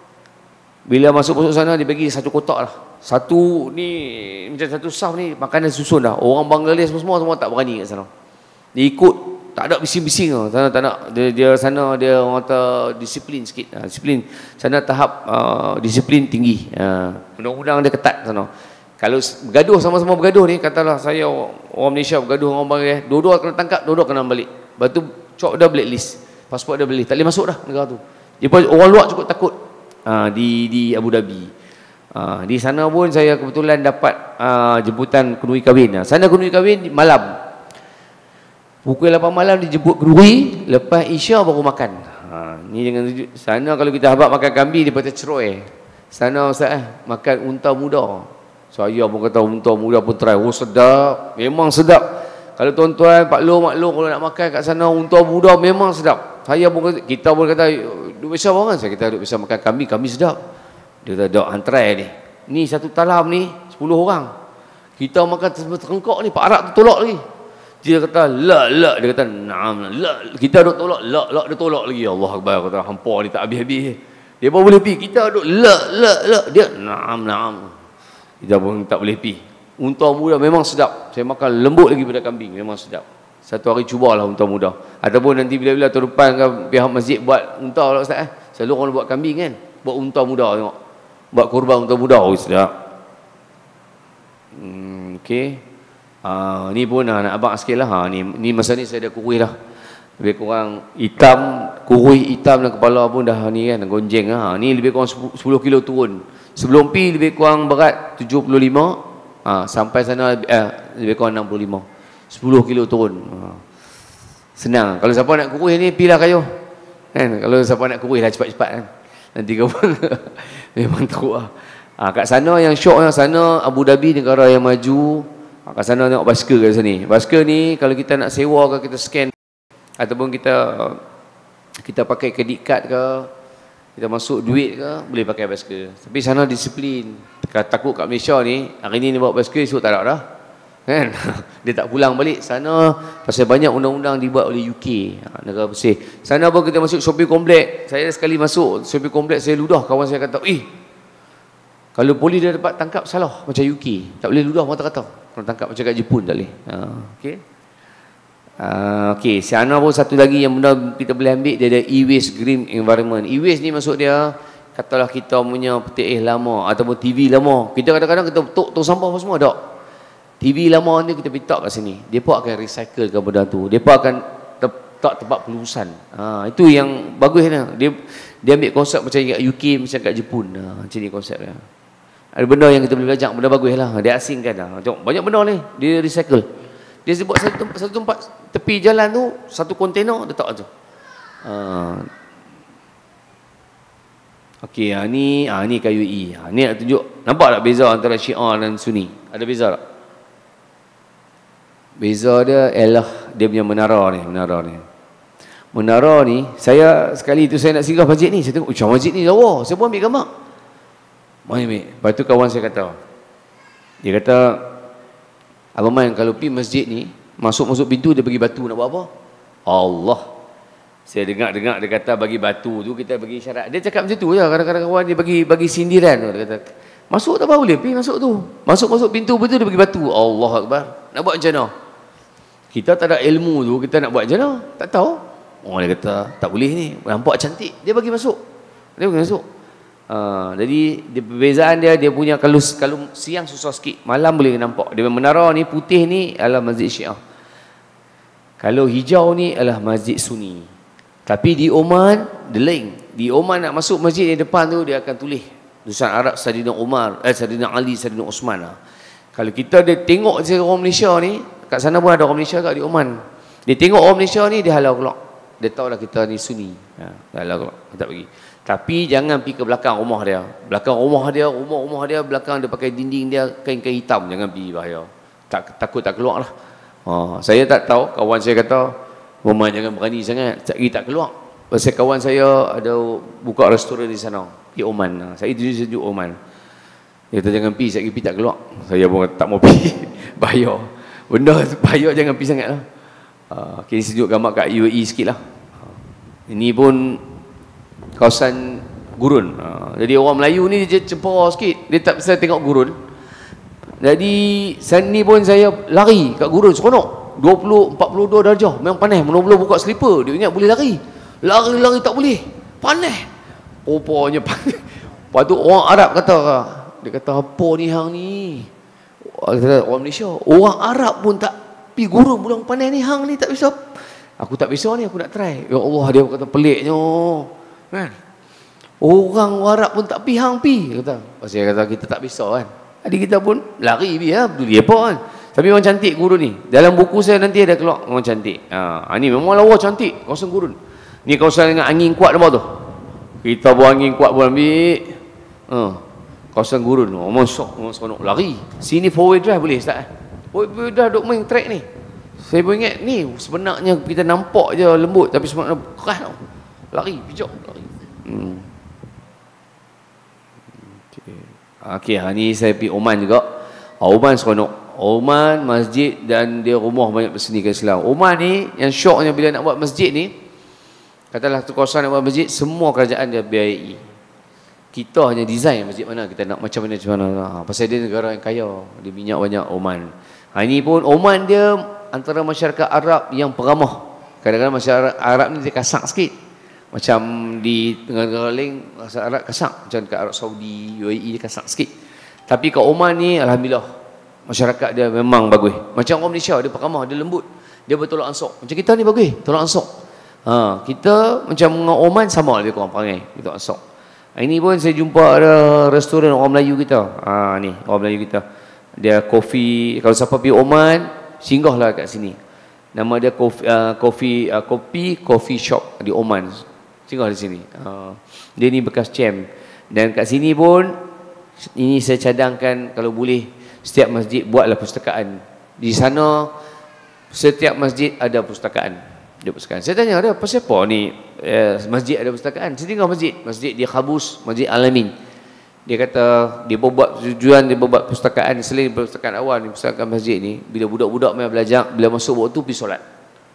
bila masuk-masuk sana dia bagi satu kotak lah. Satu ni macam satu saf ni makanan susun dah. Orang Bangladesh semua semua tak berani kat sana. Dia ikut, tak ada bising-bising lah. Sana tak nak. Dia, dia sana dia orang kata disiplin sikit. Ha, disiplin. Sana tahap uh, disiplin tinggi. Ha, undang-undang dia ketat sana. Kalau bergaduh sama-sama bergaduh ni, katalah saya orang Malaysia bergaduh dengan orang Bangladesh, dua-dua kena tangkap, dua-dua kena balik. Lepas tu cok dah blacklist. Pasport dah beli. Tak boleh masuk dah negara tu. Dia pun orang luar cukup takut. Ha, di di Abu Dhabi. Ha, di sana pun saya kebetulan dapat uh, jemputan kenduri kahwin. Ha, sana kenduri kahwin malam. Pukul lapan malam dijemput kenduri, lepas Isya baru makan. Ha, ni jangan sana kalau kita habaq makan kambing dia kata ceroy. Sana Ustaz eh, makan unta muda. Saya pun kata unta muda pun try. Oh sedap, memang sedap. Kalau tuan-tuan, Pak Long, Mak Long kalau nak makan kat sana unta muda memang sedap. Saya pun kata, kita pun kata duk biasa orang kan, saya kita duk biasa makan kambing, kambing sedap. Dia kata dok antrai ni. Ni satu talam ni sepuluh orang. Kita makan terengkok ni, Pak Arab tu tolak lagi. Dia kata la la, dia kata naam la. Kita duk tolak la la, dia tolak lagi. Allah Akbar, kata hampa ni tak habis-habis. Dia pun boleh pi, kita duk la la la, dia naam naam. Kita pun tak boleh pi. Unta muda memang sedap. Saya makan lembut lagi pada kambing, memang sedap. Satu hari cubalah unta muda. Ataupun nanti bila-bila tahun depan ke pihak masjid buat unta lah Ustaz eh. Selalu orang buat kambing kan. Buat unta muda tengok. Buat korban unta muda. Oh sedap. Hmm, okey. Ah, ni pun ah, nak abang sikit lah. Ha, ni, ni masa ni saya dah kurui dah. Lebih kurang hitam, kurui hitam dan kepala pun dah ni kan, gonjeng lah. Ha, ni lebih kurang sepuluh kilo turun. Sebelum pi lebih kurang berat tujuh puluh lima. Ha, sampai sana eh, lebih kurang enam puluh lima. sepuluh kilo turun. Ha. Senang. Kalau siapa nak kuih ni, pilah kayu. Kan? Kalau siapa nak kuih lah cepat-cepat kan. Nanti kau pun memang teruk lah. Ha, kat sana yang syok yang sana, Abu Dhabi negara yang maju. Ha, kat sana tengok basikal kat sini. Basikal ni kalau kita nak sewa ke, kita scan ataupun kita kita pakai credit card ke, kita masuk duit ke, boleh pakai basikal. Tapi sana disiplin. Kalau takut kat Malaysia ni, hari ni ni bawa basikal, esok tak ada dah. Kan? Dia tak pulang balik sana pasal banyak undang-undang dibuat oleh U K, ha, negara bersih. Sana pun kita masuk shopping komplek. Saya sekali masuk shopping komplek, saya ludah, kawan saya kata, "Eh, kalau polis dia dapat tangkap salah macam U K. Tak boleh ludah mata kata. Kalau tangkap macam kat Jepun tak boleh." Ha, okey. Uh, okey, sana pun satu lagi yang benda kita boleh ambil, dia ada e-waste green environment. E-waste ni maksud dia katalah kita punya peti lama ataupun T V lama. Kita kadang-kadang kita tok tok sampah apa semua tak. T V lama ni kita letak kat sini. Depa akan recycle ke benda tu. Depa akan letak tempat pelurusan. Ha, itu yang bagus ni. Dia dia ambil konsep macam kat U K, macam kat Jepun. Ha, macam ni konsep dia. Ada benda yang kita boleh belajar, benda bagus lah. Dia asingkan dah. Tengok banyak benda ni dia recycle. Dia buat satu tempat, satu tempat tepi jalan tu, satu kontainer letak tu. Ha. Okey, ha, ni ha, ni kayu E. Ha, ni nak tunjuk. Nampak tak beza antara Syiah dan Sunni? Ada beza tak? Beza dia ialah dia punya menara ni, menara ni. Menara ni, saya sekali tu saya nak singgah masjid ni, saya tengok, "Macam masjid ni lawa." Saya pun ambil gambar. Mai ambil. Lepas tu kawan saya kata, dia kata, "Abang Man, kalau pergi masjid ni, masuk-masuk pintu dia bagi batu, nak buat apa?" Allah. Saya dengar-dengar dia kata bagi batu tu kita bagi syarat. Dia cakap macam tu je. Kadang-kadang kawan dia bagi bagi sindiran. Dia kata, "Masuk tak apa boleh, pergi masuk tu. Masuk-masuk pintu betul dia bagi batu." Allah Akbar. Nak buat macam mana? Kita tak ada ilmu tu, kita nak buat macam mana? Tak tahu. Oh, dia kata, "Tak boleh ni. Nampak cantik." Dia bagi masuk. Dia bagi masuk. Uh, jadi dia, perbezaan dia, dia punya kalau kalau siang susah sikit, malam boleh nampak. Dia menara ni putih ni adalah masjid Syiah. Kalau hijau ni adalah masjid Sunni. Tapi di Oman dia lain. Di Oman nak masuk masjid di depan tu dia akan tulis tulisan Arab Saidina Umar, eh Saidina Ali, Saidina Osman. Lah. Kalau kita dia tengok je orang Malaysia ni, kat sana pun ada orang Malaysia kat di Oman. Dia tengok orang Malaysia ni dia halau keluar. Dia tahu lah kita ni Sunni. Ha, halau keluar. Tak pergi. Tapi jangan pergi ke belakang rumah dia. Belakang rumah dia, rumah-rumah dia, belakang dia pakai dinding dia kain-kain hitam. Jangan pergi, bahaya. Tak, takut tak keluar lah. Ha, saya tak tahu, kawan saya kata, "Rumah jangan berani sangat, tak pergi tak keluar." Pasal kawan saya ada buka restoran di sana, di Oman. Saya tunjuk Oman. Dia kata, "Jangan pergi, saya pergi tak keluar." Saya pun tak mau pergi. Bahaya. Benda bahaya, jangan pergi sangat lah. Ha, okay, sejuk gambar kat U A E sikit lah. Ha, ini pun kawasan gurun. Ha, jadi orang Melayu ni dia cempera sikit. Dia tak bisa tengok gurun. Jadi saya ni pun saya lari kat gurun seronok. dua puluh empat puluh dua darjah. Memang panas. Mula-mula buka slipper. Dia ingat boleh lari. Lari-lari tak boleh. Panas. Rupanya panas. Lepas tu orang Arab kata, dia kata, "Apa ni hang ni?" Orang Malaysia. Orang Arab pun tak pergi gurun bulan panas ni. Hang ni tak bisa. Aku tak bisa ni. Aku nak try. Ya Allah, dia kata peliknya. Kan? Orang Arab pun tak pi, hang pi, kata. Pasal dia kata kita tak bisa kan. Adik kita pun lari pi ya, peduli apa kan. Tapi memang cantik gurun ni. Dalam buku saya nanti ada keluar memang cantik. Ha, ni memang lawa cantik kawasan gurun. Ni kawasan dengan angin kuat apa tu? Kita buang angin kuat pun ambil. Ha, kawasan gurun. Memang sok, memang seronok lari. Sini four way drive boleh start. Four way drive duk main track ni. Saya pun ingat ni sebenarnya kita nampak je lembut tapi sebenarnya keras tau. Lari, pijak lari. Hmm. Okey. Okey, ha ni saya pergi Oman juga. Ha, Oman seronok. Oman masjid dan dia rumah banyak bersenikan Islam. Oman ni yang syoknya bila nak buat masjid ni, katalah tu kawasan nak buat masjid, semua kerajaan dia biayai. Kita hanya design masjid mana kita nak, macam mana macam mana. Ha, pasal dia negara yang kaya, dia minyak banyak Oman. Ha, ini pun Oman dia antara masyarakat Arab yang peramah. Kadang-kadang masyarakat Arab ni dia kasak sikit. Macam di negara-negara lain masyarakat Arab kasak, macam kat Arab Saudi, U A E dia kasak sikit. Tapi kat Oman ni alhamdulillah masyarakat dia memang bagus. Macam orang Malaysia dia peramah, dia lembut, dia bertolak ansur. Macam kita ni bagus, tolak ansur. Ha, kita macam dengan Oman sama lebih kurang perangai, bertolak ansur. Ini pun saya jumpa ada restoran orang Melayu kita. Ha, ni orang Melayu kita. Dia kopi, kalau siapa pergi Oman, singgahlah kat sini. Nama dia Coffee uh, Coffee uh, Kopi Coffee Shop di Oman. Singgah di sini. Uh, dia ni bekas camp. Dan kat sini pun ini saya cadangkan kalau boleh setiap masjid buatlah perpustakaan. Di sana setiap masjid ada perpustakaan. Ada perpustakaan. Saya tanya dia, pasal apa ni eh, masjid ada perpustakaan? Saya tinggal masjid, masjid di Khabus, Masjid Al-Amin. Dia kata dia buat tujuan dia buat perpustakaan selain perpustakaan awal ni, perpustakaan masjid ni, bila budak-budak mai belajar, bila masuk waktu pergi solat.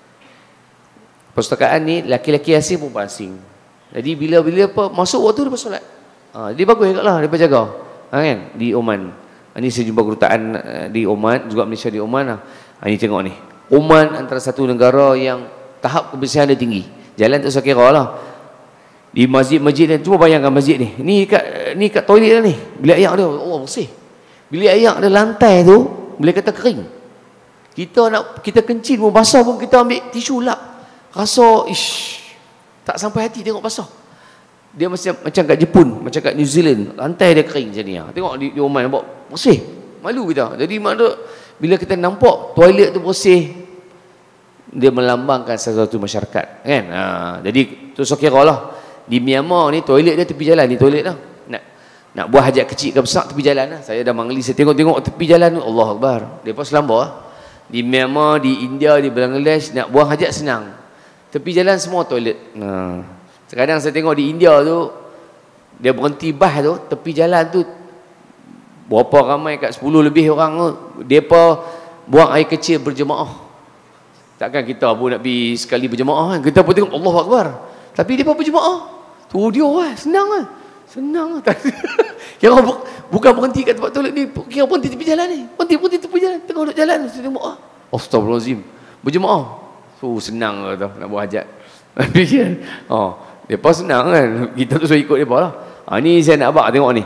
Perpustakaan ni laki-laki asing pun asing. Jadi bila-bila apa masuk waktu dia bersolat. Ha, dia bagus agaklah dia jaga. Ha, kan di Oman. Ha, ni saya jumpa kedutaan uh, di Oman, juga Malaysia di Oman lah. Ha, ni tengok ni. Oman antara satu negara yang tahap kebersihan dia tinggi. Jalan tak usah kira lah. Di masjid-masjid dan cuba bayangkan masjid ni. Ni kat ni kat toilet dah ni. Bilik air dia oh bersih. Bilik air dia lantai tu boleh kata kering. Kita nak kita kencing pun basah pun kita ambil tisu lap. Rasa ish tak sampai hati tengok basah. Dia macam macam kat Jepun, macam kat New Zealand, lantai dia kering macam ni. Tengok di, di Oman nampak bersih. Malu kita. Jadi makna bila kita nampak toilet tu bersih, dia melambangkan sesuatu masyarakat, kan? Ha, jadi tu so kira lah. Di Myanmar ni toilet dia tepi jalan, ni toilet dah. Nak nak buat hajat kecil ke besar tepi jalan lah. Saya dah mangli, saya tengok-tengok tepi jalan tu, Allah Akbar. Depa selamba lah. Di Myanmar, di India, di Bangladesh nak buang hajat senang. Tepi jalan semua toilet. Ha. Sekarang saya tengok di India tu, dia berhenti bah tu, tepi jalan tu berapa ramai kat sepuluh lebih orang tu, depa buang air kecil berjemaah. Takkan kita pun nak pergi sekali berjemaah kan. Kita pun tengok Allah Akbar. Tapi depa berjemaah. Tu dia lah, senang lah. Senang lah. Kira bu bukan berhenti kat tempat toilet ni, kira berhenti tepi jalan ni. Berhenti-berhenti tepi jalan, tengok duduk jalan, saya tengok ah. Astagfirullahalazim. Berjemaah. Tu senang lah tu nak buat hajat. Tapi kan, oh, depa senang kan. Kita tu suruh ikut depa lah. Ha, ni saya nak abang tengok ni.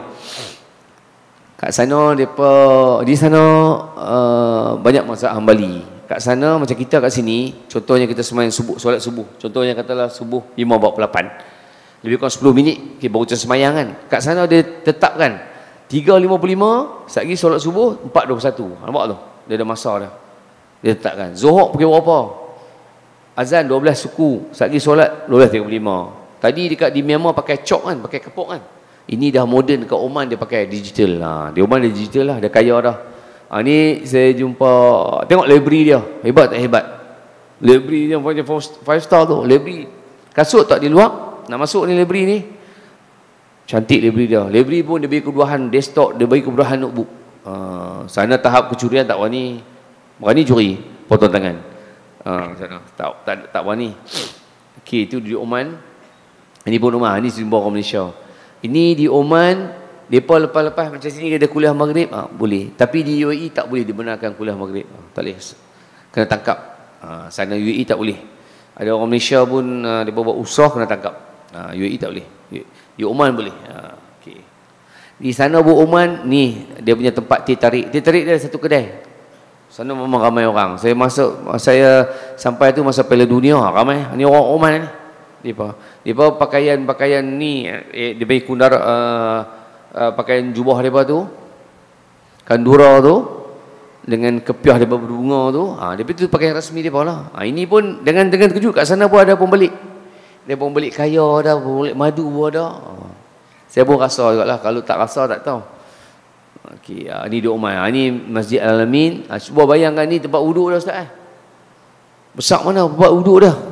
Kat sana depa di sana uh, banyak masalah Hambali. Kat sana macam kita kat sini, contohnya kita sembahyang subuh, solat subuh. Contohnya katalah subuh lima empat puluh lapan. Lebih kurang sepuluh minit kita baru sembahyang kan. Kat sana dia tetapkan tiga lima puluh lima satgi solat subuh empat dua puluh satu. Nampak tu? Dia ada masa dah. Dia tetapkan. Zuhur pukul berapa? Azan dua belas suku, satgi solat dua belas tiga puluh lima. Tadi dekat di Myanmar pakai cok kan, pakai kepok kan. Ini dah moden, dekat Oman dia pakai digital. Ha, di Oman dia digital lah, dia kaya dah. Ha, ni saya jumpa, tengok library dia, hebat tak hebat? Library dia macam five star tu, library. Kasut tak di luar, nak masuk ni library ni. Cantik library dia. Library pun dia bagi kemudahan desktop, dia bagi kemudahan notebook. Ha, sana tahap kecurian tak berani. Berani curi, potong tangan. Ha, sana tak tak tak berani. Okey, itu di Oman. Ini pun rumah, ini jumpa orang Malaysia. Ini di Oman, depa lepas-lepas macam sini ada kuliah maghrib, ha, boleh. Tapi di U A E tak boleh dibenarkan kuliah maghrib. Ha, tak boleh. Kena tangkap. Ha, sana U A E tak boleh. Ada orang Malaysia pun uh, depa buat usrah kena tangkap. Ha, U A E tak boleh. Di Oman boleh. Ha, okey. Di sana Bu Oman ni dia punya tempat teh tarik. Teh tarik dia ada satu kedai. Sana memang ramai orang. Saya masuk, saya sampai tu masa Piala Dunia, ramai. Ni orang Oman ni. Depa. Depa pakaian-pakaian ni eh, dia bagi kundar uh, uh, pakaian jubah depa tu. Kandura tu dengan kepiah depa berbunga tu. Ha, depa tu pakaian rasmi depa lah. Ha, ini pun dengan dengan terkejut kat sana pun ada pembeli. Dia pembeli kaya dah, pembeli madu pun ada. Ha. Saya pun rasa jugaklah, kalau tak rasa tak tahu. Okey, ha, ni di Oman. Ha, ni Masjid Al-Amin. Ha, cuba bayangkan ni tempat wuduk dah Ustaz eh. Besar mana tempat wuduk dah.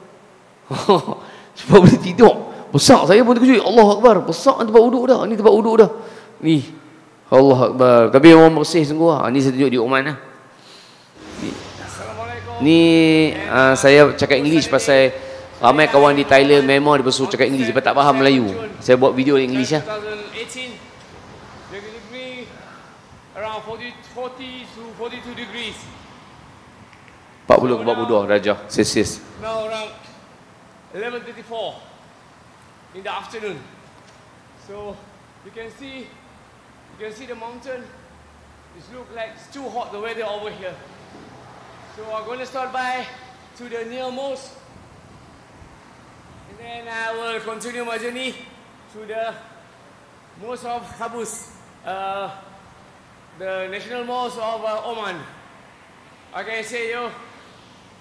Sebab boleh tidur. Besar, saya pun terkejut. Allah Akbar, besar tempat wuduk dah. Ni tempat wuduk dah. Ni. Allah Akbar. Tapi orang bersih sungguh. Ha, ni saya tunjuk di Oman lah. Ni, ni uh, saya cakap English pasal ramai kawan di Thailand memang dia bersuruh cakap English. Dia tak faham Melayu. Saya buat video English lah. Around forty, forty to forty-two degrees. empat puluh ke empat puluh dua darjah Celsius. Now around eleven thirty-four in the afternoon. So you can see, you can see the mountain. It looks like it's too hot the weather over here. So I'm going to start by to the nearmost, and then I will continue my journey to the most of Khabus, uh, the national mosque of uh, Oman. Okay, say yo.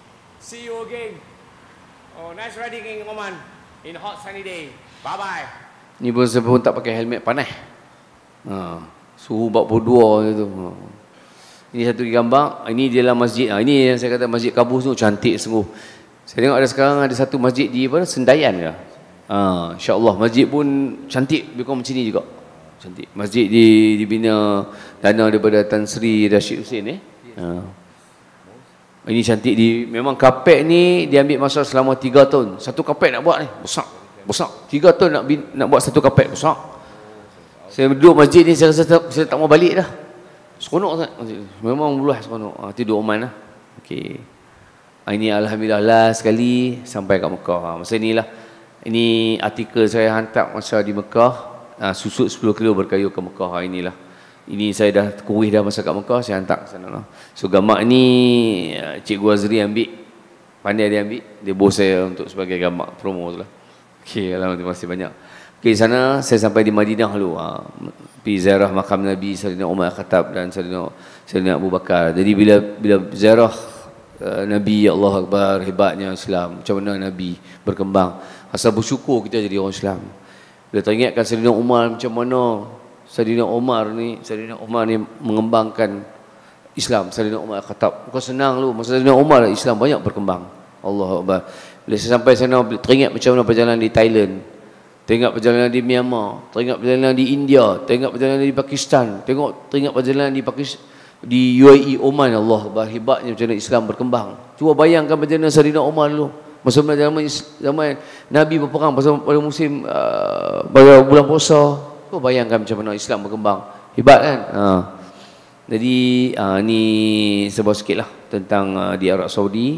See you again. Oh, nice riding in Oman in hot sunny day. Bye bye. Ni pun saya pun tak pakai helmet panas. Ha, suhu empat puluh dua tu. Ha. Ini satu gambar. Ini di dalam masjid. Ha, ini yang saya kata Masjid Kabus tu cantik sungguh. Saya tengok ada sekarang ada satu masjid di apa? Sendayan ke? Ha, insya-Allah masjid pun cantik lebih kurang macam ni juga. Cantik. Masjid di dibina dana daripada Tan Sri Rashid Hussein eh. Ha. Ini cantik di memang kapek ni dia ambil masa selama tiga tahun. Satu kapek nak buat ni besar. Besar. tiga tahun nak nak buat satu kapek besar. Saya duduk masjid ni saya rasa tak, saya tak mau balik dah. Seronok sangat masjid. Memang luas seronok. Ha, tidur Oman lah. Okey. Ha, ini alhamdulillah last sekali sampai kat Mekah. Ha, masa inilah ini artikel saya hantar masa di Mekah. Ha, susut sepuluh kilo berkayu ke Mekah. Ha, inilah. Ini saya dah kuih dah masa kat Mekah, saya hantar ke sana lah. So gambar ni Cikgu Azri ambil, pandai dia ambil, dia bos saya untuk sebagai gambar promo tu lah. Okey, alhamdulillah, terima kasih banyak. Okey, sana saya sampai di Madinah dulu. Ha, pergi ziarah makam Nabi Sayyidina Umar Khattab dan Sayyidina, Sayyidina Abu Bakar. Jadi bila bila ziarah uh, Nabi, Allah Akbar, hebatnya Islam, macam mana Nabi berkembang. Asal bersyukur kita jadi orang Islam. Bila teringatkan Sayyidina Umar macam mana Sayyidina Umar ni, Sayyidina Umar ni mengembangkan Islam, Sayyidina Umar Khattab. Bukan senang lu, masa Sayyidina Umar Islam banyak berkembang. Allah Akbar. Bila saya sampai sana teringat macam mana perjalanan di Thailand, teringat perjalanan di Myanmar, teringat perjalanan di India, teringat perjalanan di Pakistan, tengok teringat perjalanan di Pakistan, di U A E Oman. Allah Akbar, hebatnya macam mana Islam berkembang. Cuba bayangkan perjalanan Sayyidina Umar dulu. Masa zaman zaman Nabi berperang pada musim uh, pada bulan puasa. Kau bayangkan macam mana Islam berkembang. Hebat kan? Ha. Jadi ha, ni sebuah sikit lah tentang uh, di Arab Saudi.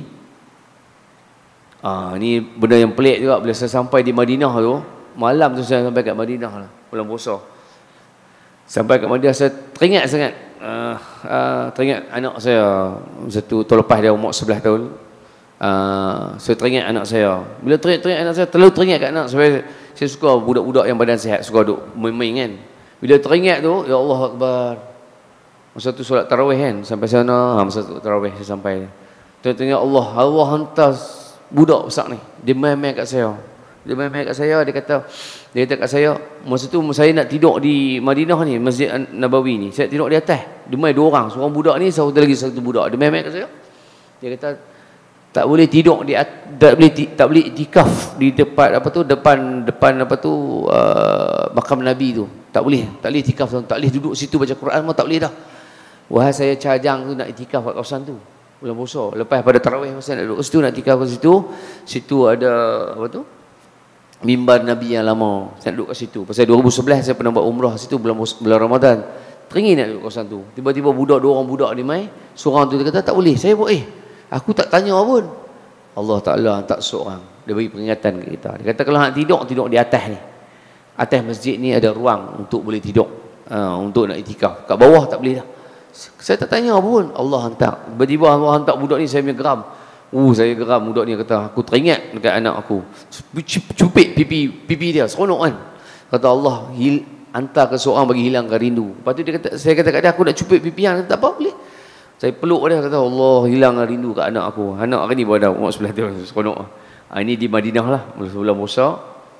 Ha, ni benda yang pelik juga. Bila saya sampai di Madinah tu, malam tu saya sampai kat Madinah lah, bulan puasa. Sampai kat Madinah saya teringat sangat uh, uh, teringat anak saya satu tahun lepas, dia umur sebelas tahun. Uh, saya teringat anak saya. Bila teringat-teringat anak saya, terlalu teringat kat anak saya. Saya suka budak-budak yang badan sihat, suka duk main-main kan. Bila teringat tu, ya Allah Akbar. Masa tu solat tarawih kan, sampai sana, ha, masa tu tarawih saya sampai. Teringat Allah, Allah hantar budak besar ni. Dia main-main kat saya. Dia main-main kat saya, dia kata, dia kata kat saya, masa tu saya nak tidur di Madinah ni, Masjid Nabawi ni. Saya tidur di atas. Dia main dua orang, seorang budak ni, satu lagi satu budak. Dia main-main kat saya. Dia kata tak boleh tidur di tak boleh tak boleh iktikaf di depan apa tu depan depan apa tu uh, makam Nabi tu. Tak boleh, tak boleh iktikaf, tak boleh duduk situ baca Quran pun tak boleh dah. Wahai saya cajang tu nak iktikaf kat kawasan tu. Bulan puasa, lepas pada tarawih saya nak duduk situ, nak iktikaf kat situ. Situ ada apa tu? Mimbar Nabi yang lama. Saya duduk kat situ. Pasal dua ribu sebelas saya pernah buat umrah situ bulan bulan Ramadan. Teringin nak duduk kawasan tu. Tiba-tiba budak dua orang budak ni mai, seorang tu dia kata tak boleh. Saya buat eh aku tak tanya pun. Allah Ta'ala hantar seorang. Dia bagi peringatan ke kita. Dia kata kalau nak tidur, tidur di atas ni. Atas masjid ni ada ruang untuk boleh tidur. Ha, untuk nak itikaf. Kat bawah tak boleh dah. Saya tak tanya pun. Allah hantar. Tiba-tiba Allah hantar budak ni, saya punya geram. Uh, saya geram budak ni kata, aku teringat dekat anak aku. Cupik pipi pipi dia. Seronok kan. Kata Allah, hil, hantar ke seorang bagi hilangkan rindu. Lepas tu dia kata, saya kata kat dia, aku nak cupik pipi yang. Tak apa, boleh. Saya peluk dia, kata Allah hilang rindu kat anak aku. Anak hari ni baru dah umur sebelah tahun, seronok. Ha, ini di Madinah lah, bulan puasa.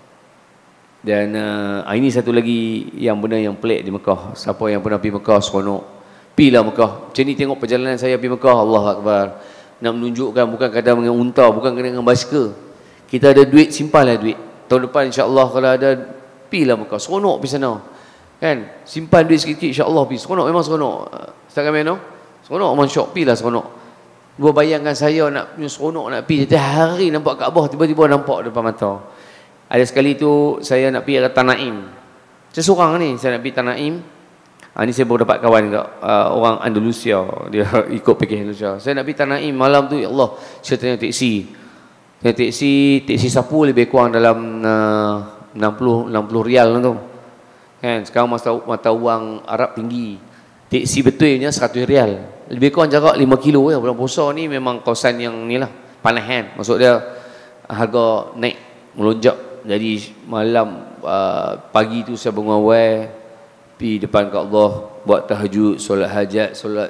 Dan uh, ini satu lagi yang benda yang pelik di Mekah. Siapa yang pernah pergi Mekah, seronok. Pergilah Mekah. Macam ni tengok perjalanan saya pergi Mekah, Allah Akbar. Nak menunjukkan bukan kadang dengan unta, bukan kadang dengan basikal. Kita ada duit, simpanlah duit. Tahun depan insya-Allah kalau ada, pergilah Mekah. Seronok pergi sana. Kan? Simpan duit sikit-sikit, insya-Allah pergi. Seronok, memang seronok. Setakat mana? Seronok, orang syok, pergilah seronok. Dua bayangkan saya nak punya seronok nak pergi. Setiap hari nampak Kaabah, tiba-tiba nampak depan mata. Ada sekali tu saya nak pergi ke Tanaim. Saya seorang ni, saya nak pergi Tanaim. Ha, ni saya baru dapat kawan ke, uh, orang Andalusia. Dia ikut pergi Andalusia. Saya nak pergi Tanaim malam tu, ya Allah, saya tanya teksi. Tanya teksi, teksi sapu lebih kurang dalam uh, enam puluh rial tu. Kan, sekarang mata, mata wang Arab tinggi. Teksi betulnya seratus rial. Lebih kurang jarak lima kilo ya. Bulan puasa ni memang kawasan yang ni lah, panas kan. Maksud dia harga naik, melonjak. Jadi malam uh, pagi tu saya bangun awal, pergi depan kat Allah, buat tahajud, solat hajat, solat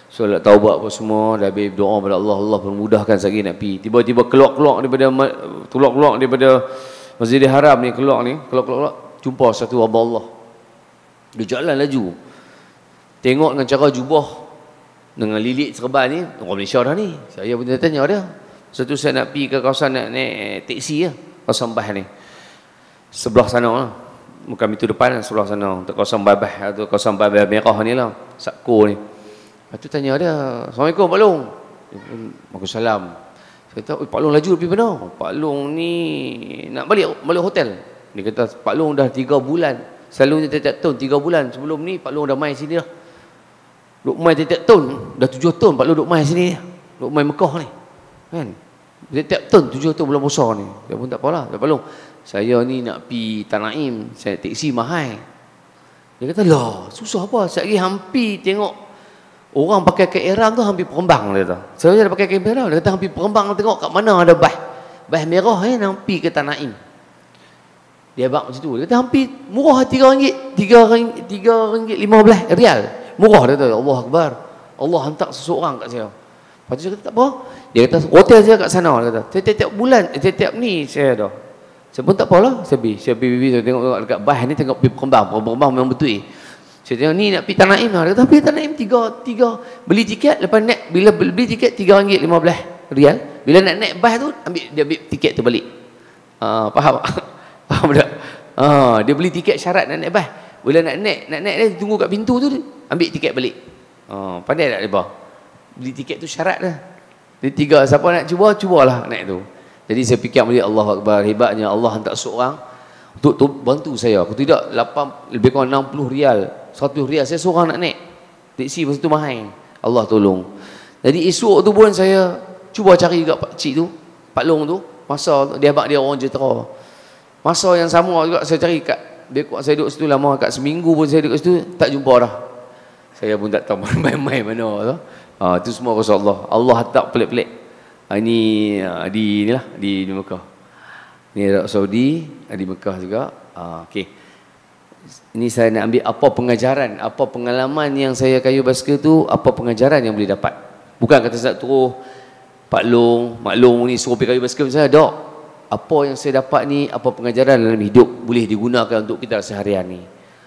solat taubat apa semua, dah habis doa pada Allah, Allah permudahkan sekali nak pergi. Tiba-tiba keluar-keluar daripada keluar-keluar daripada Masjidil Haram ni, keluar ni, keluar-keluar jumpa satu hamba Allah. Dia jalan laju. Tengok dengan cara jubah dengan lilit serban ni, orang Malaysia dah ni. Saya pun tanya dia. Satu saya nak pergi ke kawasan nak naik teksi ya, kawasan Bah ni. Sebelah sana lah. Bukan itu depan, sebelah sana. Untuk kawasan Babah atau kawasan Babah Merah ni lah. Sakko ni. Lepas tu tanya dia, Assalamualaikum Pak Long. Waalaikumsalam. Saya kata, Pak Long laju pergi mana? Pak Long ni nak balik balik hotel. Dia kata, Pak Long dah tiga bulan. Selalunya tiap-tiap tahun tiga bulan. Sebelum ni Pak Long dah main sini dah. Duk main tiap-tiap tahun. Dah tujuh tahun Pak Long duk main sini. Duk main Mekah ni. Kan? Tiap-tiap tahun tujuh tahun bulan puasa ni. Dia pun tak apalah. Pak Long, saya ni nak pergi Tanaim. Saya teksi mahal. Dia kata, lah susah apa? Saya lagi hampir tengok orang pakai kain ihram tu hampir perembang dia kata. Saya dah pakai kain ihram. Dia kata hampir perembang, tengok kat mana ada bah. Bah merah ni hampir ke Tanaim. Dia bak macam tu. Dia kata hampir murah tiga ringgit, tiga ringgit, tiga ringgit lima belas rial. Murah dia kata. Allah Akbar. Allah hantar seseorang kat saya. Lepas tu saya kata tak apa. Dia kata hotel saya kat sana. Dia kata tiap-tiap bulan, tiap-tiap ni saya dah. Saya pun tak apalah. Saya pergi, saya pergi, saya tengok dekat bah ni, tengok pergi perembang, perembang memang betul eh. Saya tengok ni nak pergi Tanaim lah. Dia kata pergi Tanaim tiga, tiga beli tiket, lepas naik, bila beli tiket tiga ringgit lima belas rial. Bila nak naik bah tu, ambil dia ambil tiket tu balik. Uh, faham? Faham tak? Uh, dia beli tiket syarat nak naik bah. Bila nak naik, nak naik dia tunggu kat pintu tu, ambil tiket balik. Uh, pandai tak dia? Beli tiket tu syarat dah. Dia tiga, siapa nak cuba, cubalah naik tu. Jadi saya fikir balik, Allah Akbar, hebatnya Allah hantar seorang untuk, untuk bantu saya. Aku tidak lapan, lebih kurang enam puluh rial, seratus rial, saya seorang nak naik. Teksi masa tu mahal. Allah tolong. Jadi esok tu pun saya cuba cari kat pak cik tu, Pak Long tu, masa dia abang dia orang Jentera. Masa yang sama juga saya cari kat, dia kuat saya duduk situ lama, kat seminggu pun saya duduk situ, tak jumpa dah. Saya pun tak tahu main-main mana tu. Ha, itu semua kuasa Allah. Allah hantar pelik-pelik. Ha, ini ha, di inilah di, di Mekah. Ni Arab Saudi, di Mekah juga. Ha, okey. Ini saya nak ambil apa pengajaran, apa pengalaman yang saya kayu basikal tu, apa pengajaran yang boleh dapat. Bukan kata saya terus Pak Long, Mak Long ni suruh pergi kayu basikal saya, tak. Apa yang saya dapat ni, apa pengajaran dalam hidup boleh digunakan untuk kita seharian ni.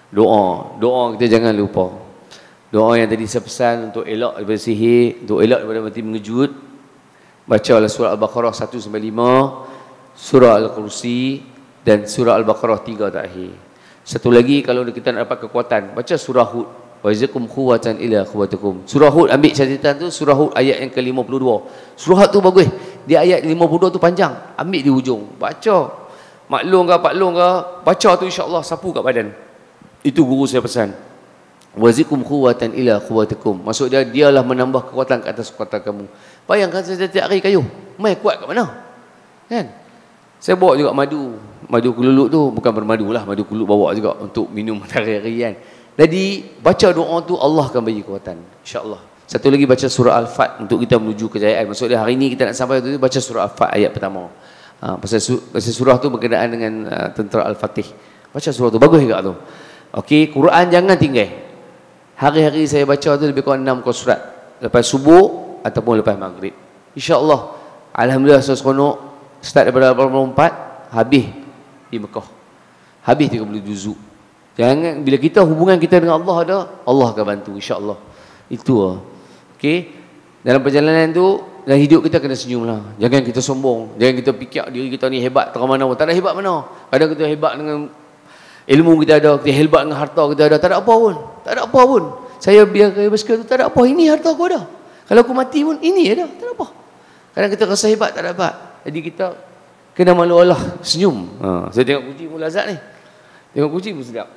Doa, doa kita jangan lupa. Doa yang tadi saya pesan untuk elak daripada sihir, untuk elak daripada mati mengejut. Bacalah surah Al-Baqarah satu sampai lima, surah Al-Kursi dan surah Al-Baqarah tiga terakhir. Satu lagi kalau kita nak dapat kekuatan, baca surah Hud. Wa yazikum quwwatan ila quwwatikum. Surah Hud, ambil catatan tu, surah Hud ayat yang ke lima puluh dua. Surah tu bagus. Dia ayat lima puluh dua tu panjang. Ambil di hujung. Baca. Maklum ke, Pak Long ke, baca tu insya-Allah sapu kat badan. Itu guru saya pesan. Wa yazikum quwwatan ila quwwatikum. Maksud dia, dialah menambah kekuatan ke atas kekuatan kamu. Bayangkan saya setiap hari kayu. Mai kuat kat mana? Kan? Saya bawa juga madu. Madu kululuk tu, bukan bermadu lah, madu kululuk bawa juga untuk minum hari-hari kan. Jadi baca doa tu Allah akan bagi kekuatan, insya-Allah. Satu lagi baca surah Al-Fat untuk kita menuju kejayaan. Maksudnya hari ini kita nak sampai tu baca surah Al-Fat ayat pertama. Ha, pasal, su pasal surah tu berkenaan dengan uh, tentera Al-Fatih. Baca surah tu, bagus juga tu. Okey, Quran jangan tinggal. Hari-hari saya baca tu lebih kurang enam surat. Lepas subuh ataupun lepas maghrib. Insya-Allah. Alhamdulillah saya seronok start daripada lapan puluh empat habis di Mekah. Habis tiga puluh juzuk. Jangan, bila kita hubungan kita dengan Allah ada, Allah akan bantu insya-Allah. Itu lah. Okey. Dalam perjalanan tu, dalam hidup kita kena senyumlah. Jangan kita sombong. Jangan kita fikir diri kita ni hebat terang mana. Tak ada hebat mana. Kadang kita hebat dengan ilmu kita ada, kita hebat dengan harta kita ada, tak ada apa pun. Tak ada apa pun. Saya biar kaya basikal tu tak ada apa. Ini harta aku ada. Kalau aku mati pun ini ada, tak ada apa. Kadang kita rasa hebat, tak ada hebat. Jadi kita kena malu Allah, senyum. Ha, saya tengok kucing pun lazat ni. Tengok kucing pun sedap.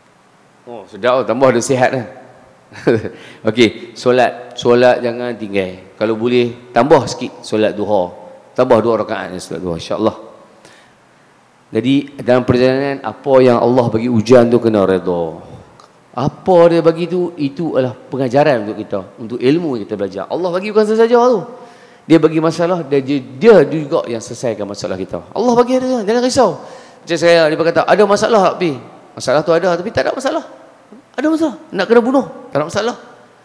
Oh, sedap, oh, tambah ada sihat dah. Okey, solat, solat jangan tinggal. Kalau boleh tambah sikit solat duha. Tambah dua rakaat solat duha insya-Allah. Jadi dalam perjalanan apa yang Allah bagi ujian tu kena redha. Apa dia bagi tu, itu adalah pengajaran untuk kita, untuk ilmu kita belajar. Allah bagi bukan saja tu. Dia bagi masalah, dia, dia juga yang selesaikan masalah kita. Allah bagi dia, jangan risau. Macam saya, dia berkata, ada masalah tak Pi? Masalah tu ada, tapi tak ada masalah. Ada masalah. Nak kena bunuh, tak ada masalah. Tak ada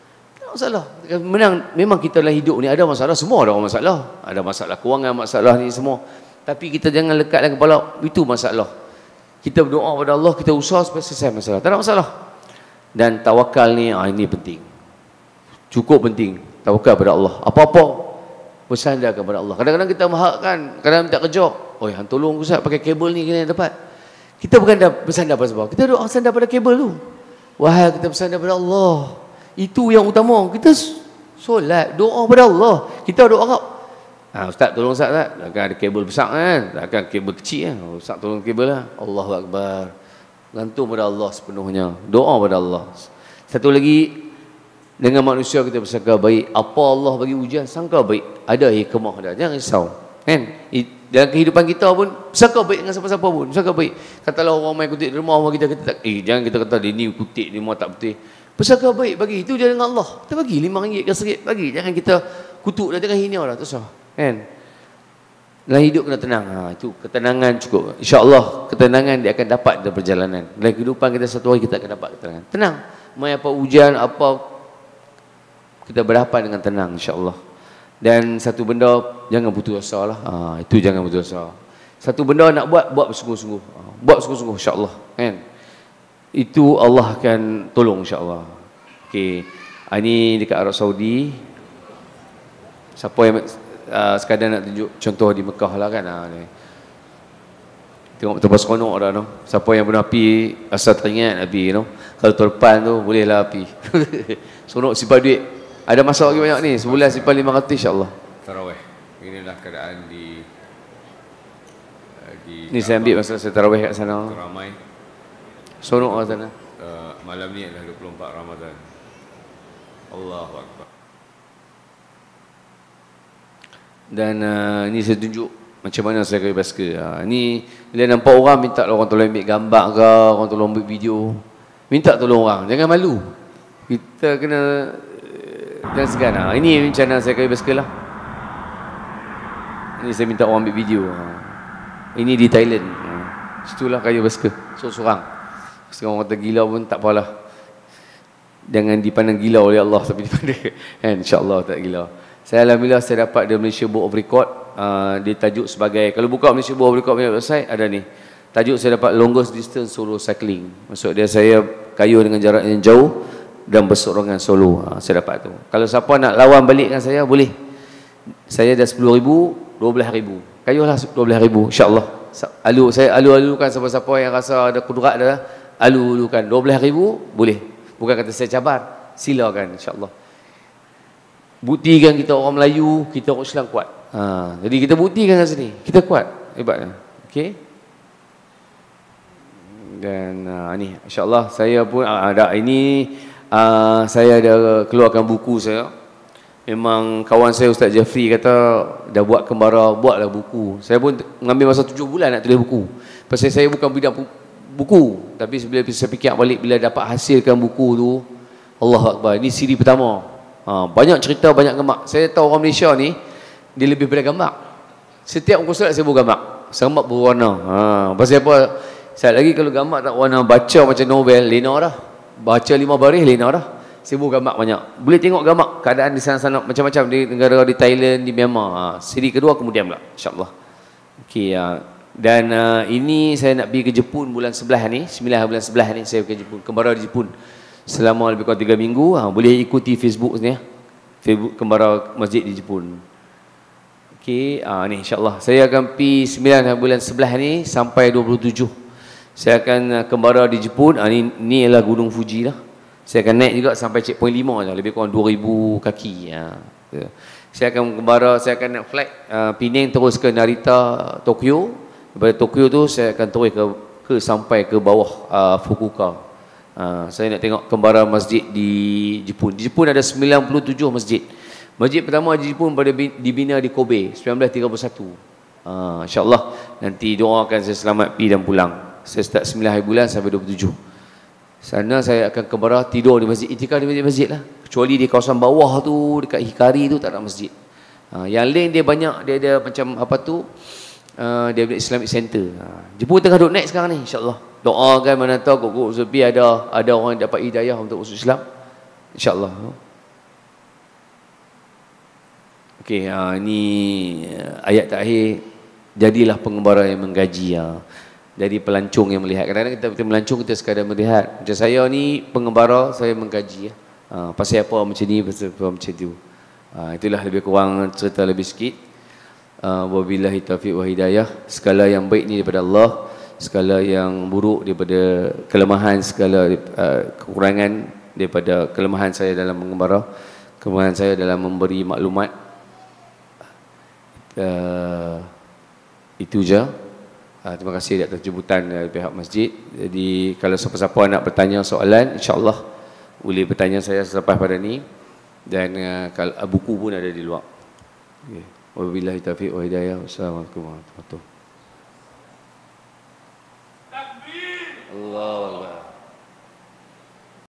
ada masalah. Menang, memang kita dalam hidup ni ada masalah, semua ada masalah. Ada masalah kewangan, masalah ni semua. Tapi kita jangan lekat dalam kepala, itu masalah. Kita berdoa kepada Allah, kita usaha supaya selesai masalah. Tak ada masalah. Dan tawakal ni, ah, ini penting. Cukup penting. Tawakal pada Allah. Apa-apa, bersandar kepada Allah. Kadang-kadang kita mengharapkan, kadang-kadang minta kerja. Oh, hang tolong Ustaz, pakai kabel ni kena dapat. Kita bukan bersandar pada sebab. Kita doa bersandar pada kabel tu. Wahai kita bersandar pada Allah. Itu yang utama. Kita solat, doa pada Allah. Kita doa Arab. Ha, Ustaz tolong Ustaz tak? Takkan ada kabel besar kan? Takkan kabel kecil kan? Ustaz tolong kabel lah. Allahu Akbar. Gantung pada Allah sepenuhnya. Doa pada Allah. Satu lagi, dengan manusia kita bersangka baik. Apa Allah bagi ujian, sangka baik. Ada hikmah dah. Jangan risau. Kan? Dalam kehidupan kita pun, bersangka baik dengan siapa-siapa pun. Bersangka baik. Katalah orang main kutip di rumah, orang kita kata tak, eh jangan kita kata dia ni kutip, dia mau tak betul. Bersangka baik bagi. Itu dia dengan Allah. Kita bagi lima ringgit ke serit. Bagi. Jangan kita kutuk dah, jangan hina dah. Tak usah. Kan? Dalam hidup kena tenang. Ha, itu ketenangan cukup. InsyaAllah ketenangan dia akan dapat dalam perjalanan. Dalam kehidupan kita satu hari kita akan dapat ketenangan. Tenang. Mai apa ujian, apa, kita berhadapan dengan tenang insyaAllah. Dan satu benda, jangan putus asa lah. Ha, itu jangan putus asa. Satu benda nak buat, buat bersungguh-sungguh. Ha, buat bersungguh-sungguh insyaAllah. Kan? Itu Allah akan tolong insyaAllah. Okey. Ini dekat Arab Saudi. Siapa yang uh, sekadar nak tunjuk contoh di Mekah lah kan. Ha, ni. Tengok betul-betul seronok dah tu. Siapa yang pernah pergi, asal teringat nak pergi tu. Kalau terdepan tu, bolehlah pergi. Seronok simpan duit. Ada masa lagi banyak ni, sebulan simpan lima ratus insyaAllah. Tarawih. Inilah keadaan di di Ni saya ambil masa saya tarawih kat sana. Ramai. Seronok kat sana. Uh, malam ni adalah dua puluh empat Ramadan. Allahu Akbar. Dan uh, ni saya tunjuk macam mana saya kaya basikal. Uh, ni bila nampak orang minta orang tolong ambil gambar ke, orang tolong ambil video. Minta tolong orang, jangan malu. Kita kena jangan segan. Ha. Ini macam mana saya kaya basikal lah. Ini saya minta orang ambil video. Ha. Ini di Thailand. Ha. Situlah kaya basikal. Seorang-seorang. Sekarang orang kata gila pun tak apalah. Jangan dipandang gila oleh Allah, tapi dipandang kan, insyaAllah tak gila. Saya alhamdulillah saya dapat dari Malaysia Book of Record. Uh, dia tajuk sebagai, kalau buka Malaysia Book of Record punya website, ada ni. Tajuk saya dapat longest distance solo cycling. Maksud dia saya kayuh dengan jarak yang jauh dan bersorongan solo. Ha, saya dapat tu. Kalau siapa nak lawan balik dengan saya, boleh. Saya dah sepuluh ribu, dua belas ribu. Kayuhlah dua belas ribu, insyaAllah. Alu, saya alu-alukan siapa-siapa yang rasa ada kudrat dah, alu-alukan dua belas ribu, boleh. Bukan kata saya cabar, silakan insyaAllah. Buktikan kita orang Melayu, kita orang Islam kuat. Ha, jadi kita buktikan kat sini, kita kuat. Hebatnya. Okey. Dan uh, ni insyaAllah saya pun uh, ada ini uh, saya ada keluarkan buku saya. Memang kawan saya Ustaz Jeffrey kata dah buat kembara, buatlah buku. Saya pun mengambil masa tujuh bulan nak tulis buku. Pasal saya bukan bidang buku, tapi bila saya fikir balik, bila dapat hasilkan buku tu, Allahu Akbar, ini siri pertama. Ha, banyak cerita, banyak gambar. Saya tahu orang Malaysia ni dia lebih pada gambar. Setiap muka surat saya buat gambar. Gambar berwarna. Ha, pasal apa? Saya lagi kalau gambar tak warna, baca macam novel, lena dah. Baca lima baris, lena dah. Sibuk gambar banyak. Boleh tengok gambar keadaan di sana-sana macam-macam di negara, di Thailand, di Myanmar. Ha, siri kedua kemudian pula, insyaAllah. Okey, uh, dan uh, ini saya nak pergi ke Jepun bulan sebelah ni, sembilan bulan sebelah ni saya pergi ke Jepun, kembara di Jepun. Selama lebih kurang tiga minggu, ha, boleh ikuti Facebook ni ya. Facebook kembara masjid di Jepun. Okey, uh, ni insyaAllah. Saya akan pergi sembilan bulan sebelah ni sampai dua puluh tujuh. Saya akan kembara di Jepun. Ha, ni, ni ialah Gunung Fuji lah. Saya akan naik juga sampai checkpoint lima je. Lebih kurang dua ribu kaki. Ha. Saya akan kembara, saya akan nak flight uh, Penang terus ke Narita, Tokyo. Daripada Tokyo tu saya akan terus ke, ke sampai ke bawah uh, Fukuoka. Uh, saya nak tengok kembara masjid di Jepun. Di Jepun ada sembilan puluh tujuh masjid. Masjid pertama di Jepun pada dibina di Kobe seribu sembilan ratus tiga puluh satu. Uh, InsyaAllah nanti doakan saya selamat pergi dan pulang. Saya start sembilan hari bulan sampai dua puluh tujuh. Sana saya akan kembara tidur di masjid, itikaf di masjid-masjid lah. Kecuali di kawasan bawah tu, dekat Hikari tu tak ada masjid. Ha, yang lain dia banyak, dia ada macam apa tu, uh, dia ada Islamic Center. Ha, Jepun tengah duduk naik sekarang ni, insyaAllah. Doakan mana tahu kok-kok sepi ada ada orang yang dapat hidayah untuk masuk Islam. InsyaAllah. Okey, uh, ini uh, ayat terakhir, jadilah pengembara yang menggaji. Uh. Jadi pelancong yang melihat. Kadang-kadang kita, kita melancong, kita sekadar melihat. Macam saya ni pengembara, saya menggaji. Uh, pasal apa macam ni, pasal apa macam tu. Uh, itulah lebih kurang cerita lebih sikit. Uh, wabillahi taufiq wa hidayah. Segala yang baik ni daripada Allah, segala yang buruk daripada kelemahan, segala uh, kekurangan daripada kelemahan saya dalam mengembara, kelemahan saya dalam memberi maklumat. Uh, itu je. Uh, terima kasih atas jemputan dari pihak masjid. Jadi kalau siapa-siapa nak bertanya soalan, insya-Allah boleh bertanya saya selepas pada ni. Dan uh, kalau uh, buku pun ada di luar. Okay. Wabillahi taufiq wa hidayah. Wassalamualaikum warahmatullahi wabarakatuh. Takbir. Allah